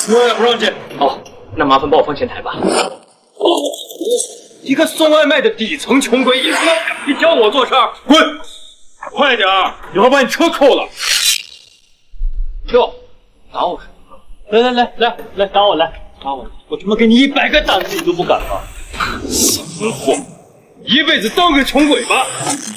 我也不让进。 哦，那麻烦帮我放前台吧。 一个送外卖的底层穷鬼，一天你教我做事儿，滚！快点儿，一会儿把你车扣了。哟，打我什么？来，打我！我他妈给你100个胆子，你都不敢吗？什么货！一辈子当个穷鬼吧！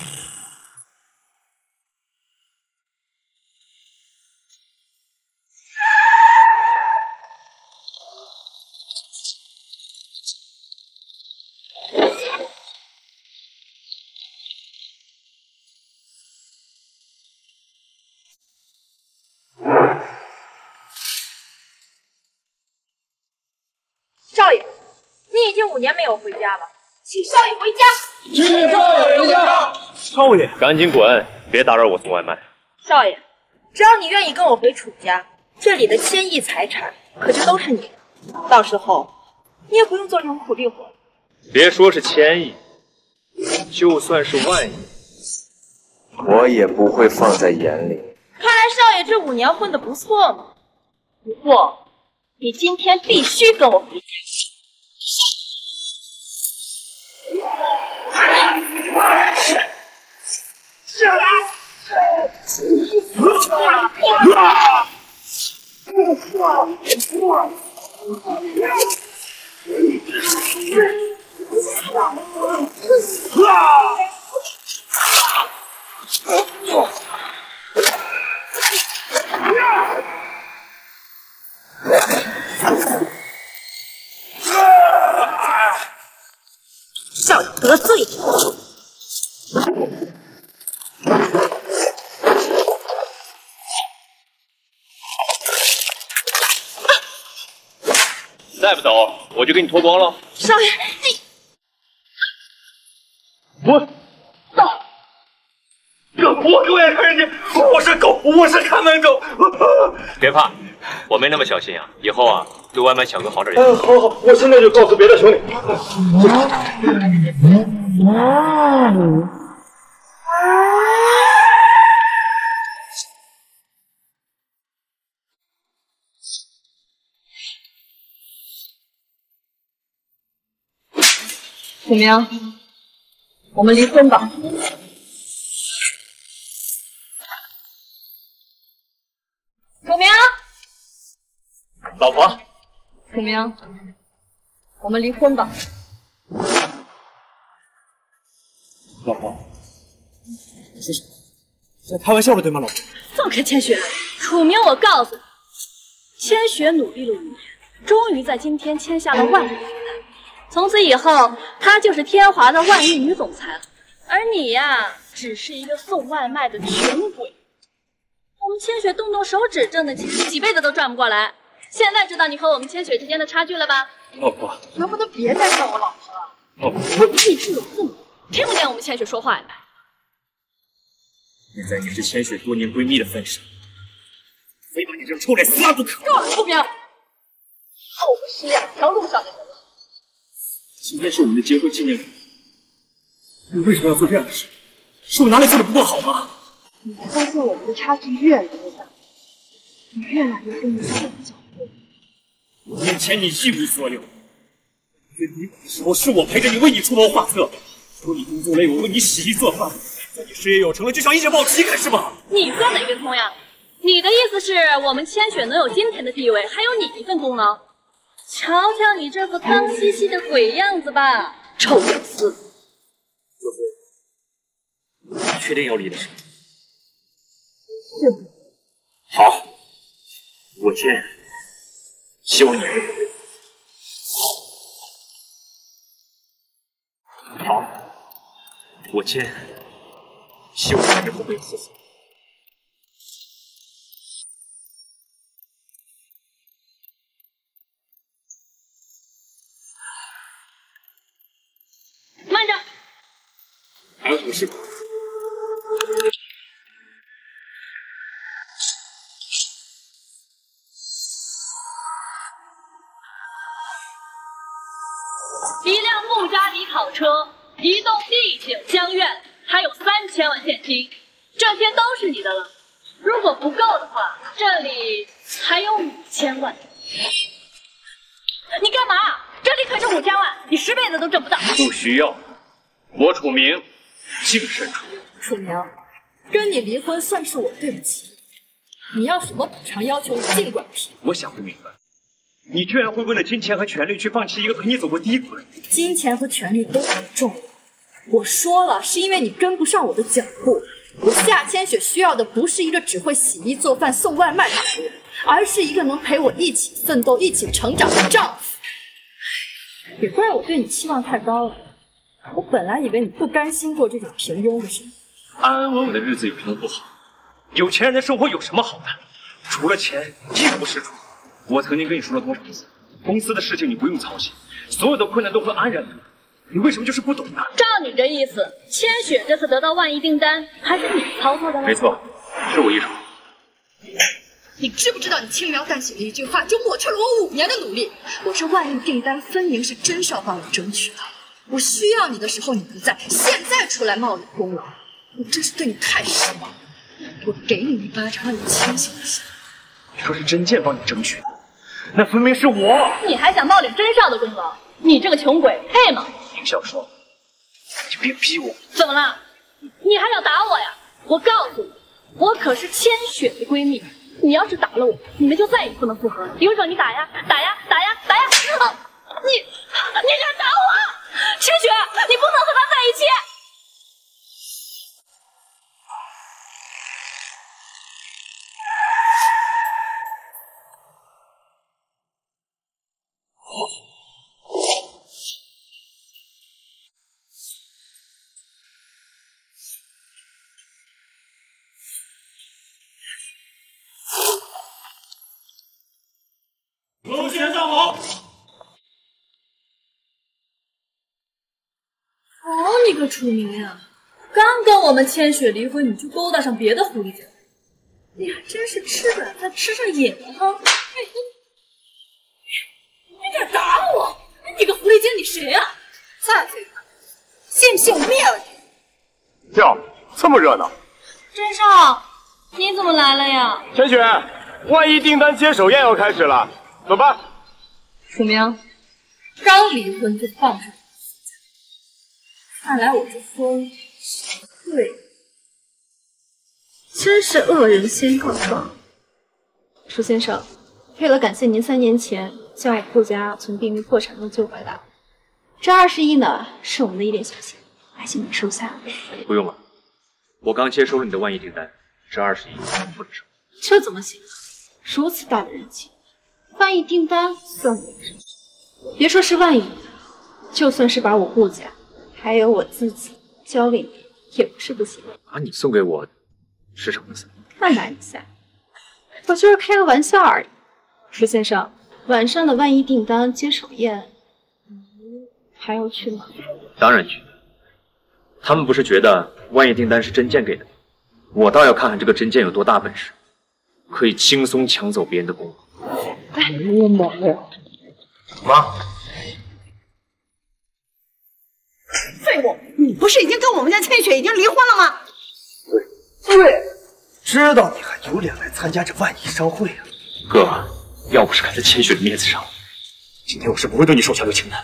少爷，你已经5年没有回家了，请少爷回家。 请少爷回家。 少爷，赶紧滚，别打扰我送外卖。 少爷，只要你愿意跟我回楚家，这里的1000亿财产可就都是你的。到时候你也不用做这种苦力活。 别说是1000亿，就算是万亿， 我也不会放在眼里。 看来少爷这5年混得不错嘛。不过你今天必须跟我回家。少爷得罪你。 再不走，我就给你脱光了。 少爷，你我也看人家，我是狗，我是看门狗。 别怕，我没那么小心啊。以后啊，对外卖小哥好点。 好，我现在就告诉别的兄弟。 楚明，我们离婚吧。楚明， 老婆， 楚明，我们离婚吧。 老婆，这是在开玩笑的对吗？老婆， 放开千雪。楚明，我告诉你，千雪努力了5年，终于在今天签下了万亿订单。从此以后，她就是天华的万亿女总裁了。而你呀，只是一个送外卖的穷鬼。我们千雪动动手指挣的钱，几辈子都赚不过来。现在知道你和我们千雪之间的差距了吧？ 老婆， 能不能别再叫我老婆了？ 老婆， 你是有父母，听不见我们千雪说话呀？ 现在你是千雪多年闺蜜的份上，非把你这个臭脸撕烂不可。 够了，楚明，我们是2条路上的人了。 今天是我们的结婚纪念日，你为什么要做这样的事？是我哪里做的不够好吗？ 你才发现我们的差距越来越大，你越来越跟你自己脚步。 我面前你一无所有，最低谷的时候是我陪着你，为你出谋划策，说你工作累，我为你洗衣做饭。在你事业有成了，就想一直把我踢开是吧？ 你说哪根葱呀？你的意思是我们千雪能有今天的地位，还有你一份功劳？瞧瞧你这副脏兮兮的鬼样子吧，臭屌丝！ 你确定要离的是？ 是不？ 好，我签，希望你会。好，我签，希望你之后会有后悔。 慢着， 还有什么事吗？ 一辆布加迪跑车，一栋地景香苑，还有3000万现金，这些都是你的了。如果不够的话，这里还有5000万。 你干嘛？这里可是5千万，你10辈子都挣不到。 不需要，我楚明净身出户。 楚明，跟你离婚算是我对不起你，要什么补偿要求尽管提。 我想不明白，你居然会为了金钱和权力去放弃一个陪你走过第一步的人。 金钱和权力都很重要，我说了，是因为你跟不上我的脚步。我夏千雪需要的不是一个只会洗衣做饭送外卖的男人，而是一个能陪我一起奋斗、一起成长的丈夫。也怪我对你期望太高了，我本来以为你不甘心过这种平庸的生活， 安安稳稳的日子有什么不好？有钱人的生活有什么好的？除了钱一无是处。我曾经跟你说了多少次，公司的事情你不用操心，所有的困难都会安然度过。你为什么就是不懂呢？ 照你这意思，千雪这次得到万亿订单还是你操作的吗？ 没错，是我一手。 你知不知道你轻描淡写的一句话就抹去了我5年的努力？我这万亿订单分明是真少帮我争取的，我需要你的时候你不在，现在出来冒你功劳，我真是对你太失望了。我给你一巴掌，让你清醒一下。 你说是真剑帮你争取的，那分明是我。 你还想冒领真少的功劳？你这个穷鬼配吗？ 林小双，你别逼我。 怎么了？你还想打我呀？我告诉你，我可是千雪的闺蜜。你要是打了我，你们就再也不能复合了。有种你打呀，打呀，打呀，打呀！你敢打我？千雪，你不能和他在一起。 龙先上好。 好你个楚明呀！刚跟我们千雪离婚，你就勾搭上别的狐狸精，你还真是吃软饭吃上瘾了哈！你敢打我？你个狐狸精，你谁呀？再废话，信不信我灭了你？ 哟，这么热闹！ 真少，你怎么来了呀？ 千雪，万亿订单接手宴要开始了，走吧。 楚明，刚离婚就放上看来我这婚是对的，真是恶人先告状。楚先生，为了感谢您3年前将我顾家从濒临破产中救回来，这20亿呢是我们的一点小心，还请您收下。 不用了，我刚接收了你的万亿订单，这20亿不能收。 这怎么行？如此大的人情，万亿订单算我值。别说是万亿，就算是把我顾家还有我自己交给你，也不是不行。 把你送给我是什么意思？ 慢拿一下，我就是开个玩笑而已。石先生，晚上的万亿订单接手宴，还要去吗？ 当然去。他们不是觉得万亿订单是真剑给的吗？我倒要看看这个真剑有多大本事，可以轻松抢走别人的功劳。 太猛了！ 妈， 废物！你不是已经跟我们家千雪已经离婚了吗？ 对，知道你还有脸来参加这万亿商会啊！ 哥，要不是看在千雪的面子上， 今天我是不会对你手下留情的。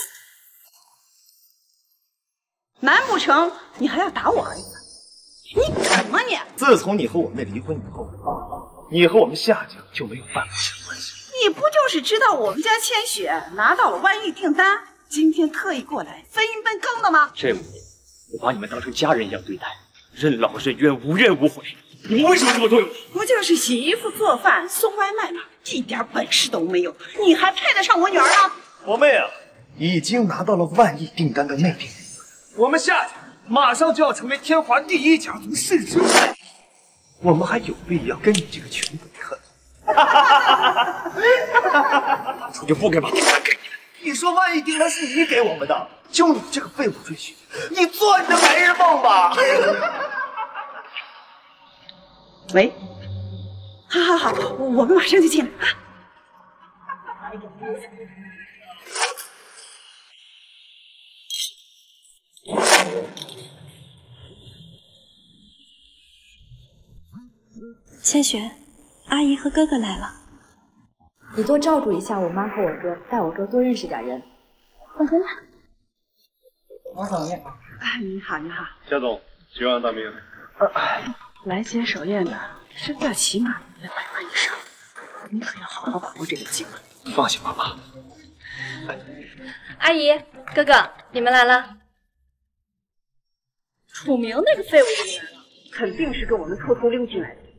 难不成你还要打我儿子？你敢吗你？ 自从你和我妹离婚以后，你和我们夏家就没有半毛钱关系。 你不就是知道我们家千雪拿到了万亿订单，今天特意过来分一杯羹的吗？ 这5年，我把你们当成家人一样对待，任劳任怨，无怨无悔。你们为什么这么对我？ 不就是洗衣服、做饭、送外卖吗？一点本事都没有，你还配得上我女儿吗？ 我妹啊，已经拿到了万亿订单的内定，我们夏家马上就要成为天华第1家族，市值100亿，我们还有必要跟你这个穷鬼恨？ 当初就不该把订单给你们。 你说万亿订单是你给我们的，就你这个废物赘婿，你做你的白日梦吧！ 喂，好，我们马上就进来啊。 千雪，阿姨和哥哥来了。 你多照顾一下我妈和我哥，带我哥多认识点人。快回来。 王总你好。 哎，你好，你好。 夏总，希望大明。 来接手宴的，身价起码200万以上，你可要好好把握这个机会。 放心吧，妈。 阿姨、哥哥，你们来了。楚明那个废物怎么来了？ 肯定是跟我们偷偷溜进来的。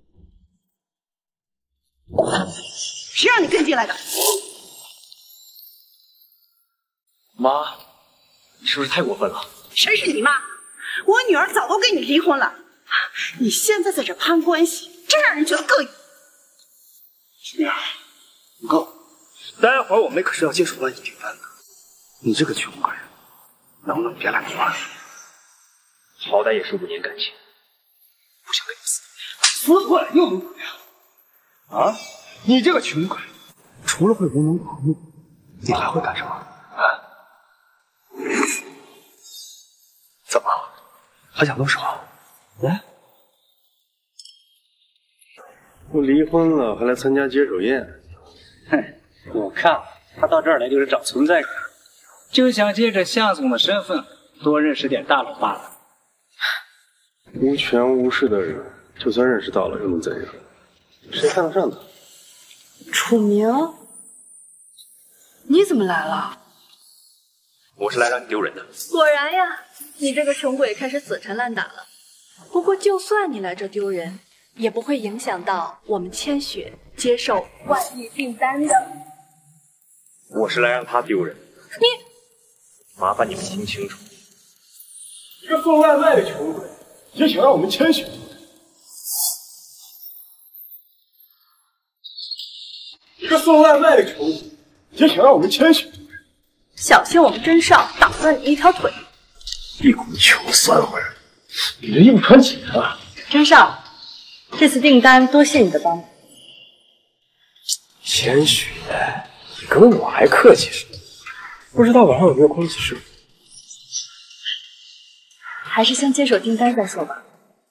谁让你跟进来的？ 妈，你是不是太过分了？ 谁是你妈？我女儿早都跟你离婚了，你现在在这攀关系，真让人觉得膈应。 女儿，你够。待会儿我们可是要接手万亿订单的，你这个穷鬼，能不能别来活了？ 好歹也是5年感情，不想跟你死。 死过来又能怎么样？啊，你这个穷鬼，除了会无能狂怒，你还会干什么？啊？怎么还想动手？来， 我离婚了还来参加接手宴？ 哼，我看他到这儿来就是找存在感，就想借着夏总的身份多认识点大佬罢了。 无权无势的人，就算认识到了又能怎样？谁看得上他？ 楚明，你怎么来了？ 我是来让你丢人的。 果然呀，你这个穷鬼开始死缠烂打了。不过，就算你来这丢人，也不会影响到我们千雪接受万亿订单的。 我是来让他丢人。 你， 麻烦你们听清楚， 这个送外卖的穷鬼也想让我们千雪丢人。这个送外卖的穷鬼也想让我们千雪丢人。 小心我们真少打断你一条腿！ 一股穷酸味儿，你这硬穿紧啊！ 真少，这次订单多谢你的帮忙。 千雪，你跟我还客气什么？不知道晚上有没有空一起吃？ 还是先接手订单再说吧。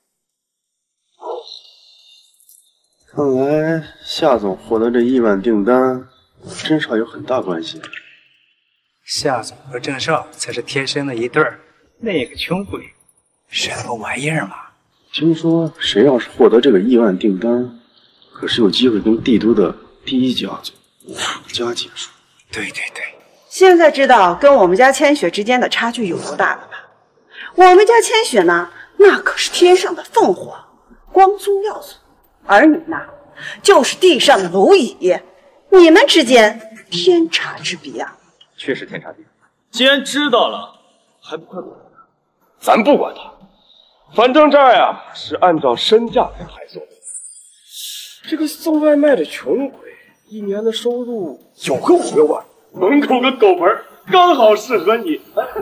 看来夏总获得这亿万订单，真少有很大关系。 夏总和郑少才是天生的一对儿，那个穷鬼什么玩意儿嘛？ 听说谁要是获得这个亿万订单，可是有机会跟帝都的第一家族楚家结束。 对对对， 现在知道跟我们家千雪之间的差距有多大了吧？我们家千雪呢，那可是天上的凤凰，光宗耀祖，而你呢，就是地上的蝼蚁，你们之间天差之别啊！ 确实天差地别。 既然知道了，还不快滚！咱不管他，反正这儿呀是按照身价来排送的。这个送外卖的穷鬼，一年的收入有个5、6万，门口个狗盆刚好适合你。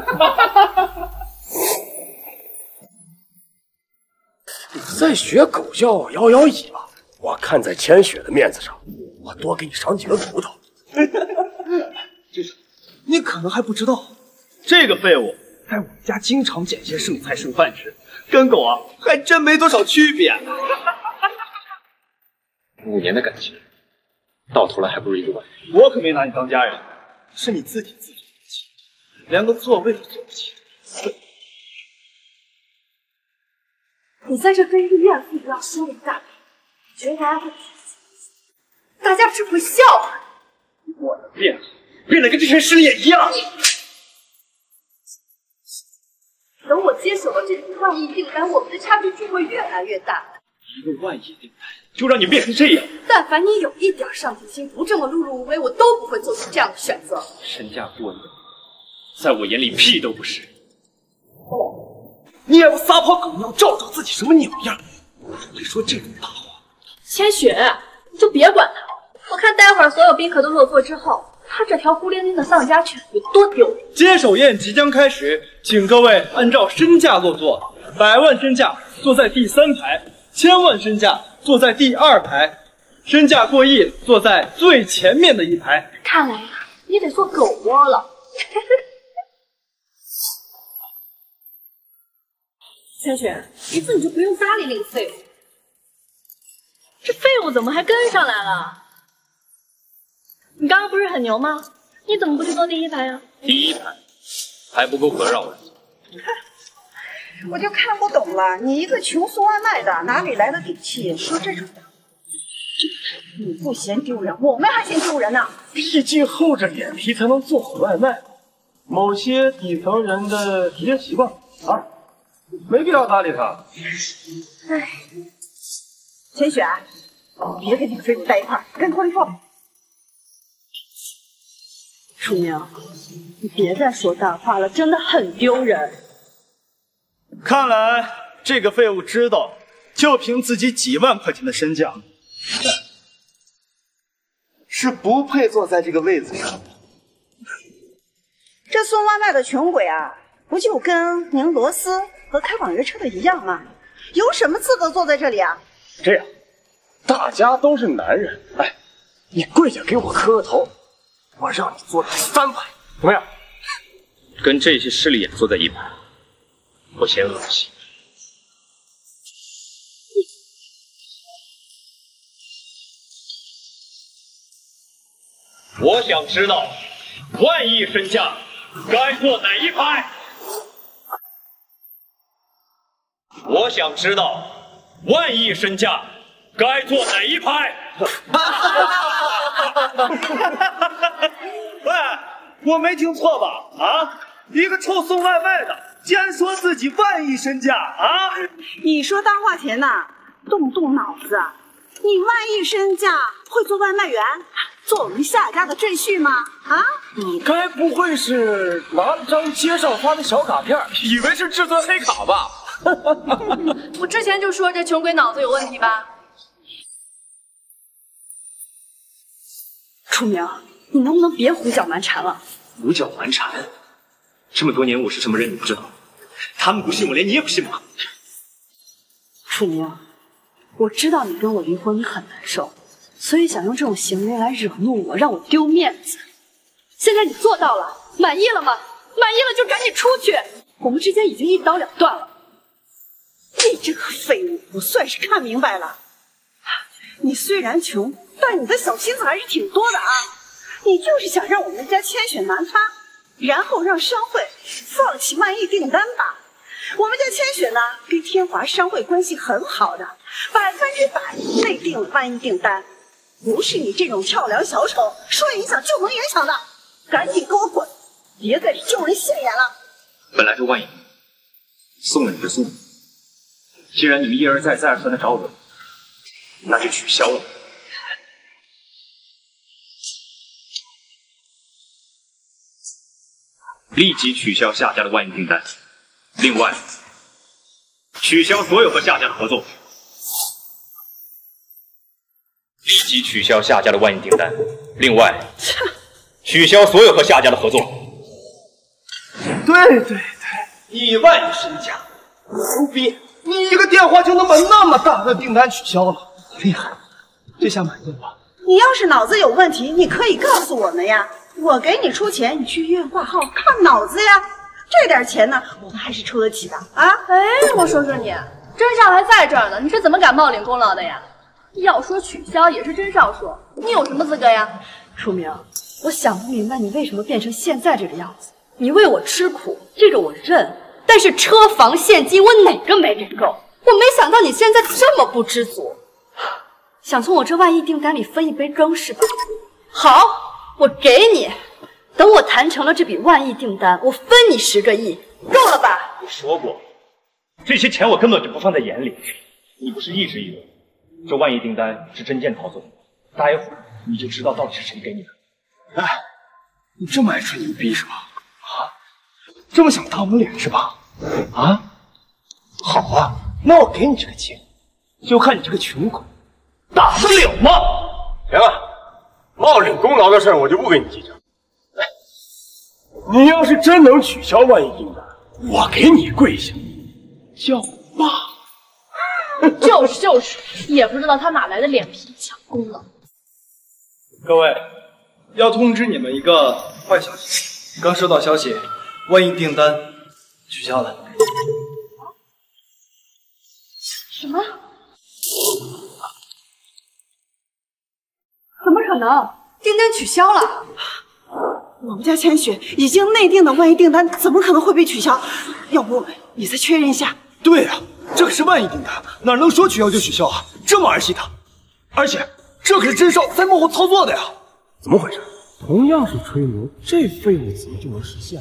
你再学狗叫，摇摇尾巴，我看在千雪的面子上，我多给你赏几个骨头。这是你可能还不知道，这个废物在我们家经常捡些剩菜剩饭吃，跟狗啊还真没多少区别。 5年的感情，到头来还不如一个外人。 我可没拿你当家人，是你自己自作多情，连个座位都坐不起。 你在这跟一个怨妇一样羞辱大人，觉得大家会听见？大家只会笑话你。 我的变好，变得跟之前失恋一样。 等我接手了这个万亿订单，我们的差距只会越来越大。 一个万亿订单就让你变成这样？ 但凡你有一点上进心，不这么碌碌无为，我都不会做出这样的选择。 身价过亿，在我眼里屁都不是。 你也不撒泡狗尿，照照自己什么鸟样？会说这种大话。 千雪，你就别管他了。我看待会儿所有宾客都落座之后，他这条孤零零的丧家犬有多丢脸。 接手宴即将开始，请各位按照身价落座，100万身价坐在第3排，1000万身价坐在第2排，身价过亿坐在最前面的一排。 看来呀，你得做狗窝了。千雪，一次你就不用搭理那个废物。这废物怎么还跟上来了？ 你刚刚不是很牛吗？你怎么不去坐第一排呀？ 第一排还不够格让我坐。 我就看不懂了，你一个穷送外卖的，哪里来的底气说这种话？你不嫌丢人，我们还嫌丢人呢。 毕竟厚着脸皮才能做好外卖，某些底层人的职业习惯啊，没必要搭理他。 唉，千雪，别跟你们废物待一块儿，跟锅里坐。 楚明，你别再说大话了，真的很丢人。 看来这个废物知道，就凭自己几万块钱的身价，是不配坐在这个位子上的。 这送外卖的穷鬼啊，不就跟拧螺丝和开网约车的一样吗？有什么资格坐在这里啊？ 这样，大家都是男人，哎，你跪下给我磕个头，我让你坐第3排，怎么样？ 跟这些势利眼坐在一排，我嫌恶心。我想知道，万亿身价该坐哪一排？我想知道，万亿身价该坐哪一排？ 喂，我没听错吧？啊，一个臭送外卖的，竟然说自己万亿身价啊！ 你说大话甜呐，动动脑子。你万亿身价会做外卖员，做我们夏家的赘婿吗？啊？ 你该不会是拿了张街上发的小卡片，以为是至尊黑卡吧？ 我之前就说这穷鬼脑子有问题吧。 楚明，你能不能别胡搅蛮缠了？ 胡搅蛮缠？这么多年我是什么人你不知道？他们不信我，连你也不信吗？ 楚明，我知道你跟我离婚你很难受，所以想用这种行为来惹怒我，让我丢面子。现在你做到了，满意了吗？满意了就赶紧出去，我们之间已经一刀两断了。 你这个废物，我算是看明白了。你虽然穷，但你的小心思还是挺多的啊！你就是想让我们家千雪难发，然后让商会放弃万亿订单吧？我们家千雪呢，跟天华商会关系很好的，100%内定了万亿订单，不是你这种跳梁小丑说影响就能影响的。赶紧给我滚，别在这丢人现眼了。 本来是万亿，送了你就送了。既然你们一而再再而三的找我，那就取消了。立即取消夏家的万亿订单。另外，取消所有和夏家的合作。立即取消夏家的万亿订单。另外，取消所有和夏家的合作。 对，1万亿身价，牛逼！你一个电话就能把那么大的订单取消了，厉害！这下满意了吧？ 你要是脑子有问题，你可以告诉我们呀，我给你出钱，你去医院挂号看脑子呀。这点钱呢，我们还是出得起的啊！ 哎，我说说你，真少还在这儿呢，你是怎么敢冒领功劳的呀？要说取消也是真少说，你有什么资格呀？ 楚明，我想不明白你为什么变成现在这个样子。你为我吃苦，这个我认，但是车房现金我哪个没给够？我没想到你现在这么不知足，想从我这万亿订单里分一杯羹是吧？好，我给你。等我谈成了这笔万亿订单，我分你10个亿，够了吧？ 我说过，这些钱我根本就不放在眼里。你不是一直以为这万亿订单是真剑操作的？待会儿你就知道到底是谁给你的。 哎，你这么爱吹牛逼是吧？啊，这么想打我们脸是吧？啊，好啊，那我给你这个机会，就看你这个穷鬼打得了吗？行了，冒领功劳的事我就不跟你计较。你要是真能取消万亿订单，我给你跪下叫爸。 就是，也不知道他哪来的脸皮抢功劳。 各位，要通知你们一个坏消息，刚收到消息，万亿订单取消了。 什么？怎么可能？ 订单取消了。 我们家千雪已经内定的万亿订单，怎么可能会被取消？要不你再确认一下？ 对呀，这可是万亿订单，哪能说取消就取消啊？这么儿戏的，而且这可是真少在幕后操作的呀！怎么回事？ 同样是吹牛，这废物怎么就能实现？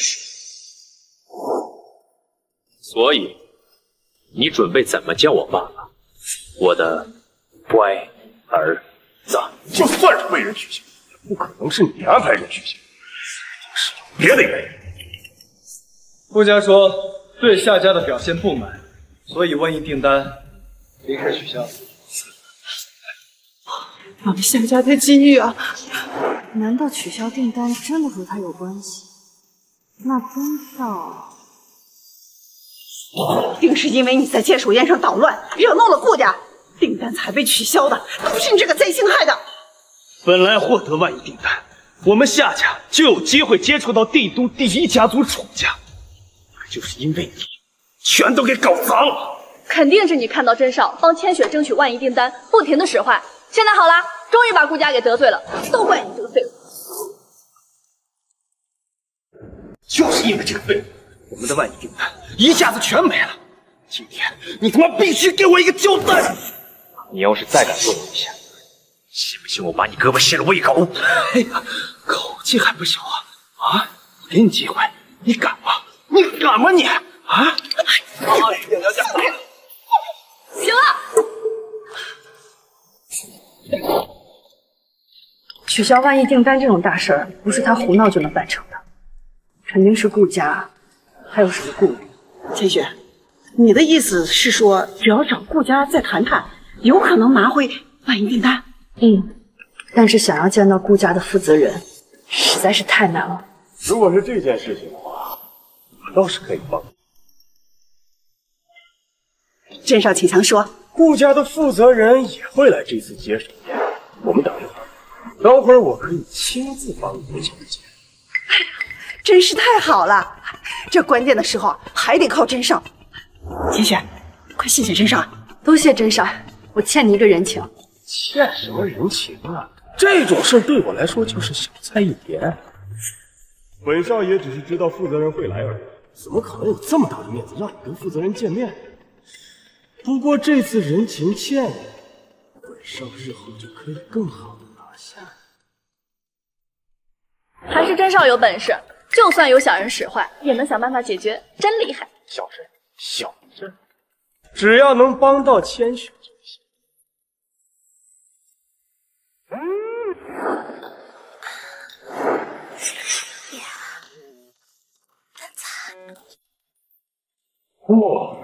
所以，你准备怎么叫我爸爸？我的乖儿子。 就算是被人取消，也不可能是你安排人取消，一定是有别的原因。 顾家说对夏家的表现不满，所以万亿订单临时取消。 我们夏家的机遇啊！ 难道取消订单真的和他有关系？那真少一定是因为你在接手宴上捣乱，惹怒了顾家，订单才被取消的，都是你这个贼心害的。 本来获得万亿订单，我们夏家就有机会接触到帝都第一家族楚家，可就是因为你，全都给搞砸了。 肯定是你看到甄少帮千雪争取万亿订单，不停的使坏。现在好啦，终于把顾家给得罪了，都怪你这个废物！ 就是因为这个废物，我们的万亿订单一下子全没了。今天你他妈必须给我一个交代！ 你要是再敢动我一下，信不信我把你胳膊卸了喂狗？ 哎呀，口气还不小啊！啊，我给你机会，你敢吗？你敢吗你？啊！ 行了。 取消万亿订单这种大事儿，不是他胡闹就能办成的，肯定是顾家还有什么顾虑。 千雪，你的意思是说，只要找顾家再谈谈，有可能拿回万亿订单？ 但是想要见到顾家的负责人，实在是太难了。 如果是这件事情的话，我倒是可以帮。 甄少，请详说。 顾家的负责人也会来这次接手宴，我们等一会儿。等会儿我可以亲自帮你们讲解。 真是太好了，这关键的时候还得靠甄少。千雪，快谢谢甄少。 都谢甄少，我欠你一个人情。 欠什么人情啊？这种事对我来说就是小菜一碟。本少爷只是知道负责人会来而已，怎么可能有这么大的面子让你跟负责人见面？不过这次人情欠你，本少日后就可以更好的拿下。 还是甄少有本事，就算有小人使坏，也能想办法解决，真厉害。 小人，只要能帮到千雪就行。哇！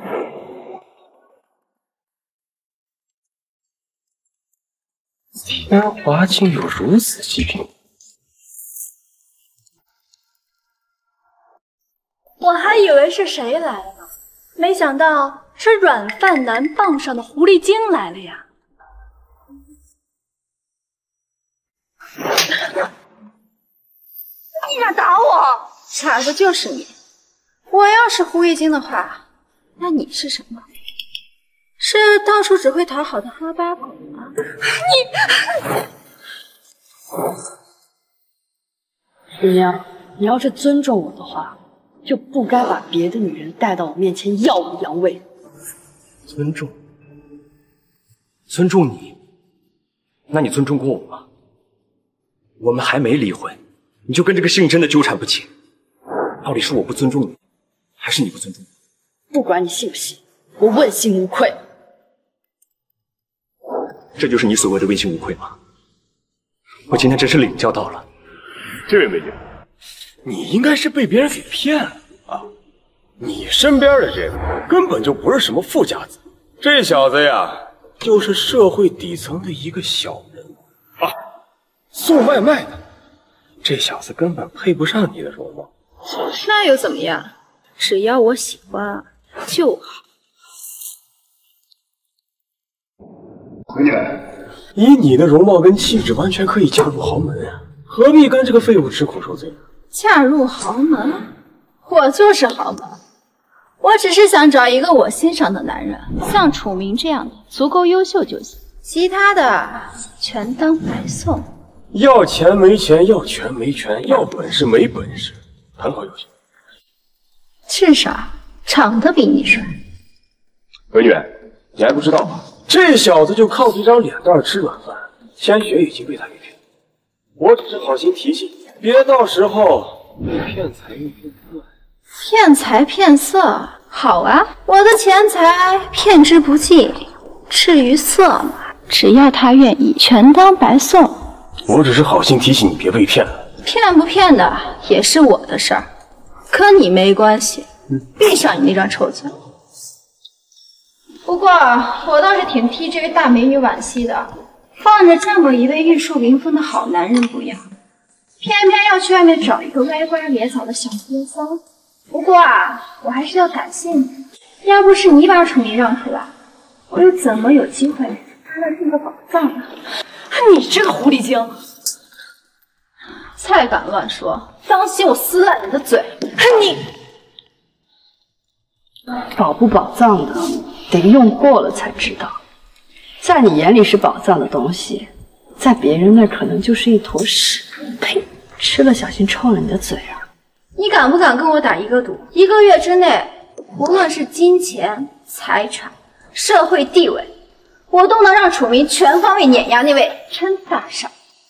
天华竟有如此极品。 我还以为是谁来了呢，没想到是软饭男傍上的狐狸精来了呀！ 你敢打我？傻子就是你！我要是狐狸精的话，那你是什么？是到处只会讨好的哈巴狗吗？ 姑娘，你要是尊重我的话，就不该把别的女人带到我面前耀武扬威。 尊重你？那你尊重过我吗？我们还没离婚，你就跟这个姓甄的纠缠不清，到底是我不尊重你，还是你不尊重我？ 不管你信不信，我问心无愧。 这就是你所谓的问心无愧吗？我今天真是领教到了。这位美女，你应该是被别人给骗了啊！你身边的这个根本就不是什么富家子，这小子呀，就是社会底层的一个小人啊，送外卖的。这小子根本配不上你的容貌。 那又怎么样？只要我喜欢就好。 美女，以你的容貌跟气质，完全可以嫁入豪门啊，何必跟这个废物吃苦受罪呢？ 嫁入豪门？我就是豪门。我只是想找一个我欣赏的男人，像楚明这样的，足够优秀就行，其他的全当白送。 要钱没钱，要权没权，要本事没本事，谈好就行。 至少长得比你帅。 美女，你还不知道吧？这小子就靠这张脸蛋吃软饭，千雪已经被他给骗了。我只是好心提醒你，别到时候被骗财又骗色。 骗财骗色，好啊，我的钱财骗之不尽。至于色嘛，只要他愿意，全当白送。 我只是好心提醒你别被骗了。 骗不骗的也是我的事儿，跟你没关系。闭上你那张臭嘴。不过我倒是挺替这位大美女惋惜的，放着这么一位玉树临风的好男人不要，偏偏要去外面找一个歪瓜裂枣的小瘪三。不过我还是要感谢你，要不是你把楚明让出来，我又怎么有机会拿到这个宝藏呢？ 你这个狐狸精！ 再敢乱说，当心我撕烂你的嘴！ 你宝不宝藏的，得用过了才知道。在你眼里是宝藏的东西，在别人那可能就是一坨屎。呸！吃了小心臭了你的嘴啊！ 你敢不敢跟我打一个赌？1个月之内，无论是金钱、财产、社会地位，我都能让楚明全方位碾压那位甄大少。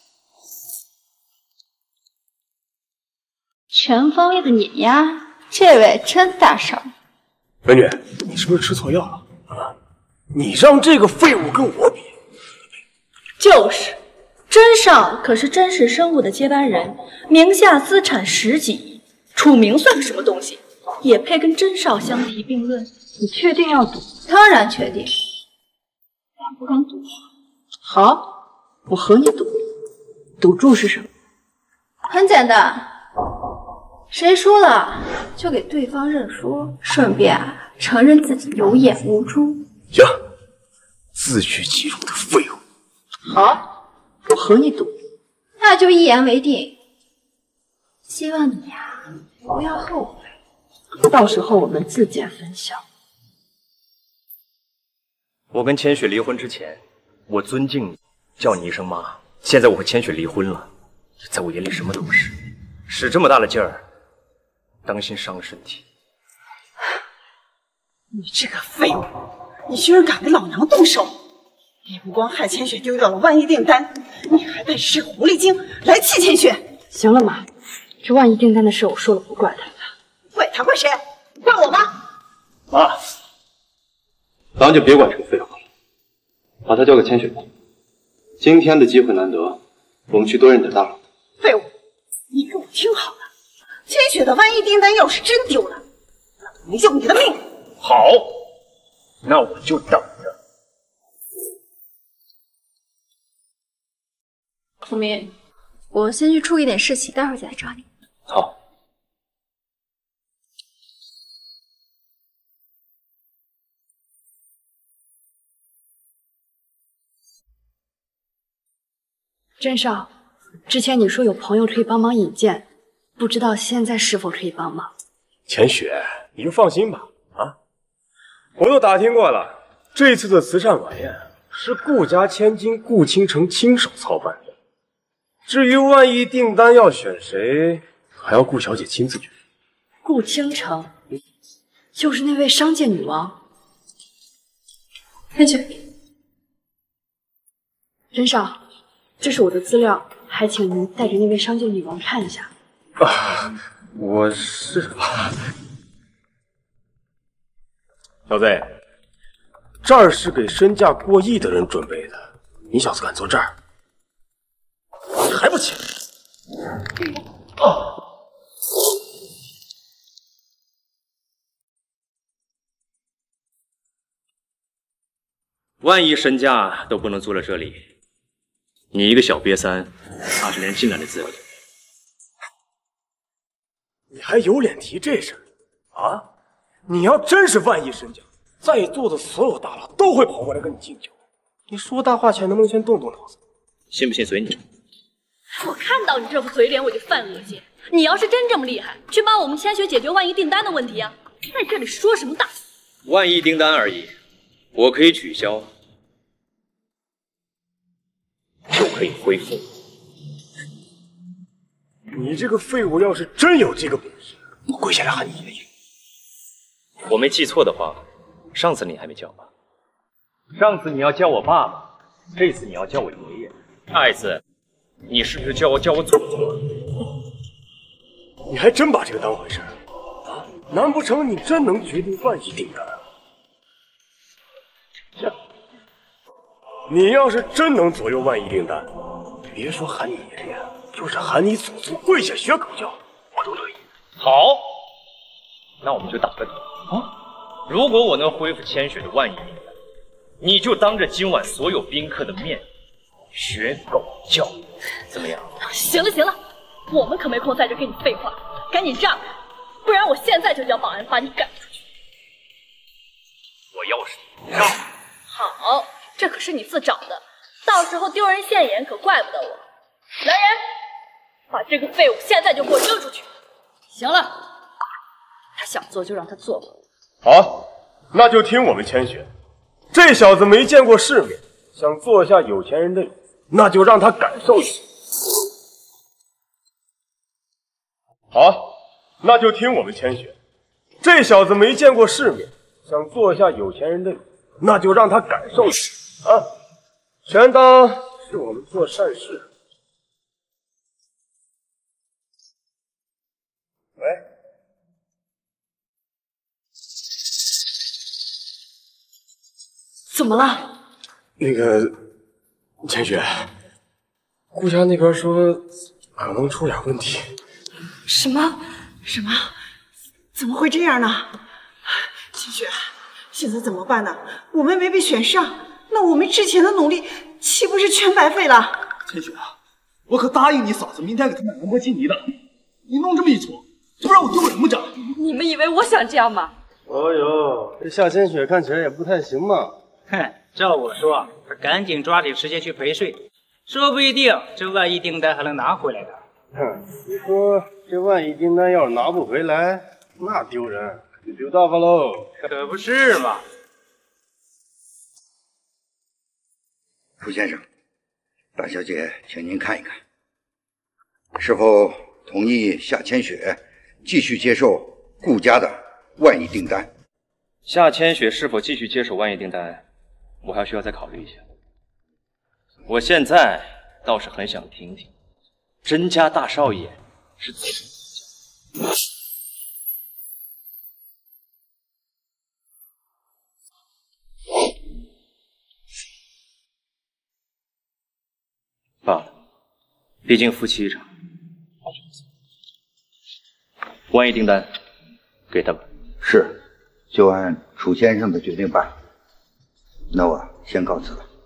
全方位的碾压这位甄大少。 美女，你是不是吃错药了啊？你让这个废物跟我比， 就是，甄少可是甄氏生物的接班人，名下资产10几亿，楚明算个什么东西，也配跟甄少相提并论？ 你确定要赌？ 当然确定。敢不敢赌？ 好，我和你赌。赌注是什么？ 很简单。谁输了就给对方认输，顺便承认自己有眼无珠。 行，自取其辱的废物。 好，我和你赌。 那就一言为定。希望你呀不要后悔。 到时候我们自见分晓。 我跟千雪离婚之前，我尊敬你，叫你一声妈。现在我和千雪离婚了，在我眼里什么都不是，使这么大的劲儿，当心伤了身体。 你这个废物，你居然敢对老娘动手！你不光害千雪丢掉了万亿订单，你还带着这个狐狸精来气千雪。行了妈，这万亿订单的事我说了不怪他。怪他怪谁？怪我吗？ 妈，咱就别管这个废物了，把他交给千雪吧。今天的机会难得，我们去多认点大佬。 废物，你给我听好了，千雪的万亿订单要是真丢了，那没要你的命！ 好，那我就等着。 楚明，我先去处理点事情，待会儿再来找你。 好。 甄少，之前你说有朋友可以帮忙引荐，不知道现在是否可以帮忙？ 千雪，你就放心吧。啊，我都打听过了，这次的慈善晚宴是顾家千金顾倾城亲手操办的。至于万亿订单要选谁，还要顾小姐亲自决定。 顾倾城，就是那位商界女王。 天雪， 甄少，这是我的资料，还请您带着那位商界女王看一下。 啊，我是小子，这儿是给身价过亿的人准备的，你小子敢坐这儿，你还不起来？ 万亿身价都不能坐在这里，你一个小瘪三，怕是连进来的资格都没有。 你还有脸提这事儿啊？你要真是万亿身价，在座的所有大佬都会跑过来跟你敬酒。你说大话前能不能先动动脑子？ 信不信随你。 我看到你这副嘴脸我就犯恶心。你要是真这么厉害，去帮我们千雪解决万亿订单的问题啊！在这里说什么大？ 万亿订单而已，我可以取消，就可以恢复。 你这个废物，要是真有这个本事，我跪下来喊你爷爷。 我没记错的话，上次你还没叫吧？上次你要叫我爸爸，这次你要叫我爷爷，下一次你是不是叫我祖宗？ 你还真把这个当回事啊？难不成你真能决定万一订单？你要是真能左右万一订单，别说喊你爷爷，就是喊你祖宗跪下学狗叫，我都乐意。 好，那我们就打个赌啊！如果我能恢复千雪的万一订单，你就当着今晚所有宾客的面学狗叫，怎么样？ 行了行了，我们可没空在这跟你废话，赶紧让开，不然我现在就叫保安把你赶出去。 我要是你让。 好，这可是你自找的，到时候丢人现眼可怪不得我。来人，把这个废物现在就给我扔出去。 行了，他想做就让他做吧。 好，那就听我们千雪。这小子没见过世面，想做下有钱人的人，那就让他感受一下。好，那就听我们千雪。这小子没见过世面，想做下有钱人的人，那就让他感受一下啊！全当是我们做善事。喂， 怎么了？ 那个千雪，顾家那边说可能出点问题。 什么？怎么会这样呢？千雪，现在怎么办呢？我们没被选上，那我们之前的努力岂不是全白费了？ 千雪啊，我可答应你嫂子明天给她买兰博基尼的，你弄这么一出，这不让我丢人不成？ 你们以为我想这样吗？ 哦呦，这夏千雪看起来也不太行嘛。 哼，照我说，他赶紧抓紧时间去陪睡，说不一定这万亿订单还能拿回来的。 哼，你说这万亿订单要是拿不回来，那丢人就丢大发喽。 可不是嘛。 楚先生，大小姐，请您看一看，是否同意夏千雪继续接受顾家的万亿订单？ 夏千雪是否继续接手万亿订单，我还需要再考虑一下。我现在倒是很想听听甄家大少爷是怎么罢了，毕竟夫妻一场。万亿订单给他吧。 是，就按楚先生的决定办。那我先告辞了。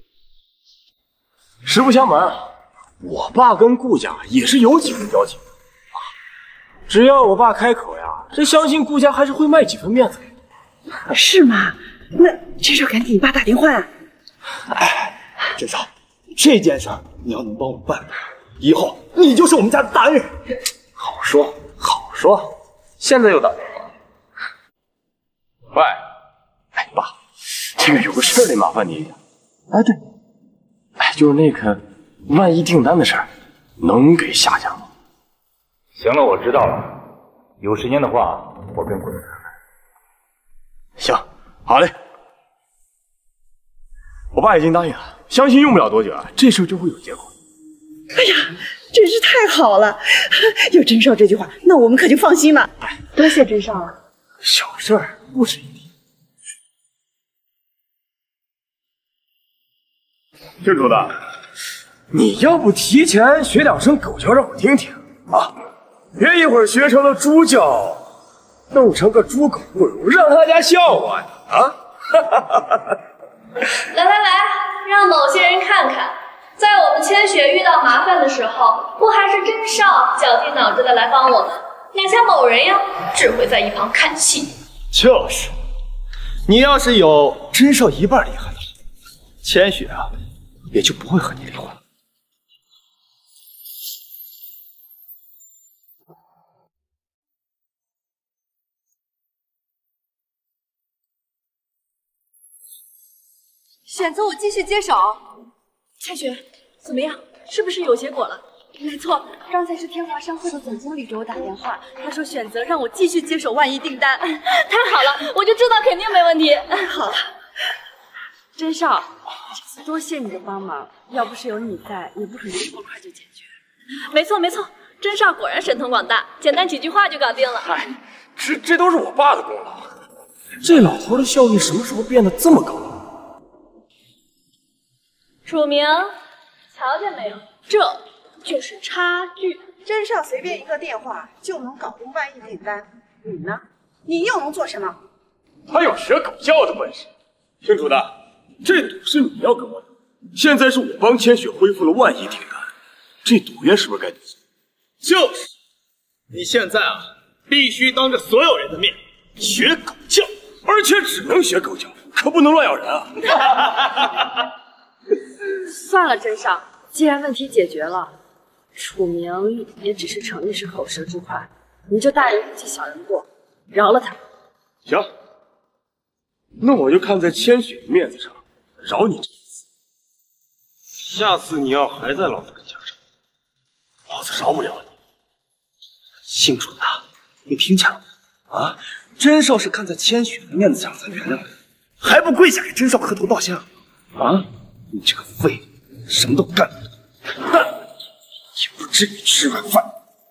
实不相瞒，我爸跟顾家也是有几分交情啊。只要我爸开口呀，这相信顾家还是会卖几分面子。 是吗？那这事赶紧给你爸打电话啊！ 哎，真少，这件事你要能帮我办，以后你就是我们家的大恩人。 好说好说，现在又打电话。喂，哎，爸，这个有个事儿得麻烦你一下。哎，对，哎，就是那个万亿订单的事儿，能给夏家吗？ 行了，我知道了。有时间的话，我跟顾总谈谈。 行，好嘞。我爸已经答应了，相信用不了多久啊，这事就会有结果。 哎呀，真是太好了！有甄少这句话，那我们可就放心了。多谢甄少了。 小事儿不值一提。郡主的，你要不提前学两声狗叫让我听听啊？别一会儿学成了猪叫，弄成个猪狗不如，让大家笑话你啊！ 来，让某些人看看，在我们千雪遇到麻烦的时候，不还是甄少绞尽脑汁的来帮我们？哪像某人呀，只会在一旁看戏。 就是，你要是有甄少一半厉害的，千雪啊，也就不会和你离婚了。 选择我继续接手。 千雪，怎么样？是不是有结果了？ 没错，刚才是天华商会的总经理给我打电话，他说选择让我继续接手万亿订单。 太好了，我就知道肯定没问题。 好了，真少，这次多谢你的帮忙，要不是有你在，也不可能这么快就解决。 没错没错，真少果然神通广大，简单几句话就搞定了。 嗨，这都是我爸的功劳。这老头的效率什么时候变得这么高？ 楚明，瞧见没有？这就是差距。 真少随便一个电话就能搞定万亿订单，你呢？你又能做什么？ 他有学狗叫的本事。清楚的，这赌是你要跟我赌，现在是我帮千雪恢复了万亿订单，这赌约是不是该赌？ 就是，你现在啊，必须当着所有人的面学狗叫， 而且只能学狗叫，可不能乱咬人啊！ 算了，真少，既然问题解决了，楚明也只是逞一时口舌之快，你就大人不计小人过，饶了他。 行，那我就看在千雪的面子上，饶你这一次。下次你要还在老子跟前上，老子饶不了你。 姓楚的，你听见了吗？啊，真少是看在千雪的面子上才原谅你，还不跪下给真少磕头道歉啊！你这个废物，什么都干不了，哼，也不至于吃软饭。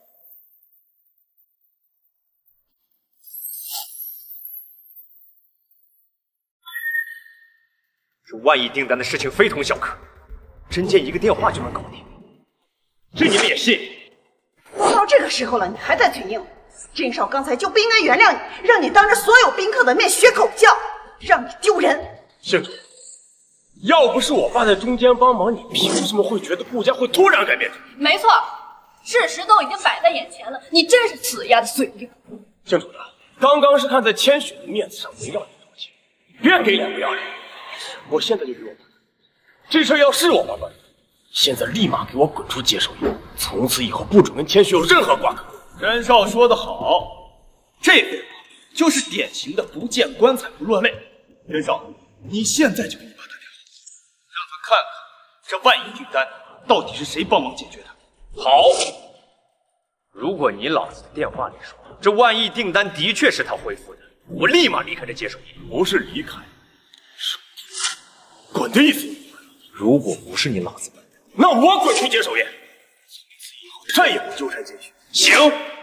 这万亿订单的事情非同小可，真见一个电话就能搞定，这你们也信？ 都到这个时候了，你还在嘴硬？真少刚才就不应该原谅你，让你当着所有宾客的面学狗叫，让你丢人。 姓楚，要不是我爸在中间帮忙，你凭什么会觉得顾家会突然改变？ 没错，事实都已经摆在眼前了，你真是死鸭子嘴硬。 姓楚的，刚刚是看在千雪的面子上没让你道歉，别给脸不要脸。我现在就给我爸，这事要是我爸办的，现在立马给我滚出接手营，从此以后不准跟千雪有任何瓜葛。 真少说得好，这废话就是典型的不见棺材不落泪。真少，你现在就给你爸打电话，让他看看这万亿订单到底是谁帮忙解决的。 好，如果你老子的电话里说这万亿订单的确是他恢复的，我立马离开这接手营。 不是离开，是滚的意思。 如果不是你老子办的， 那我滚出接手营，从此以后再也不纠缠千雪。 行，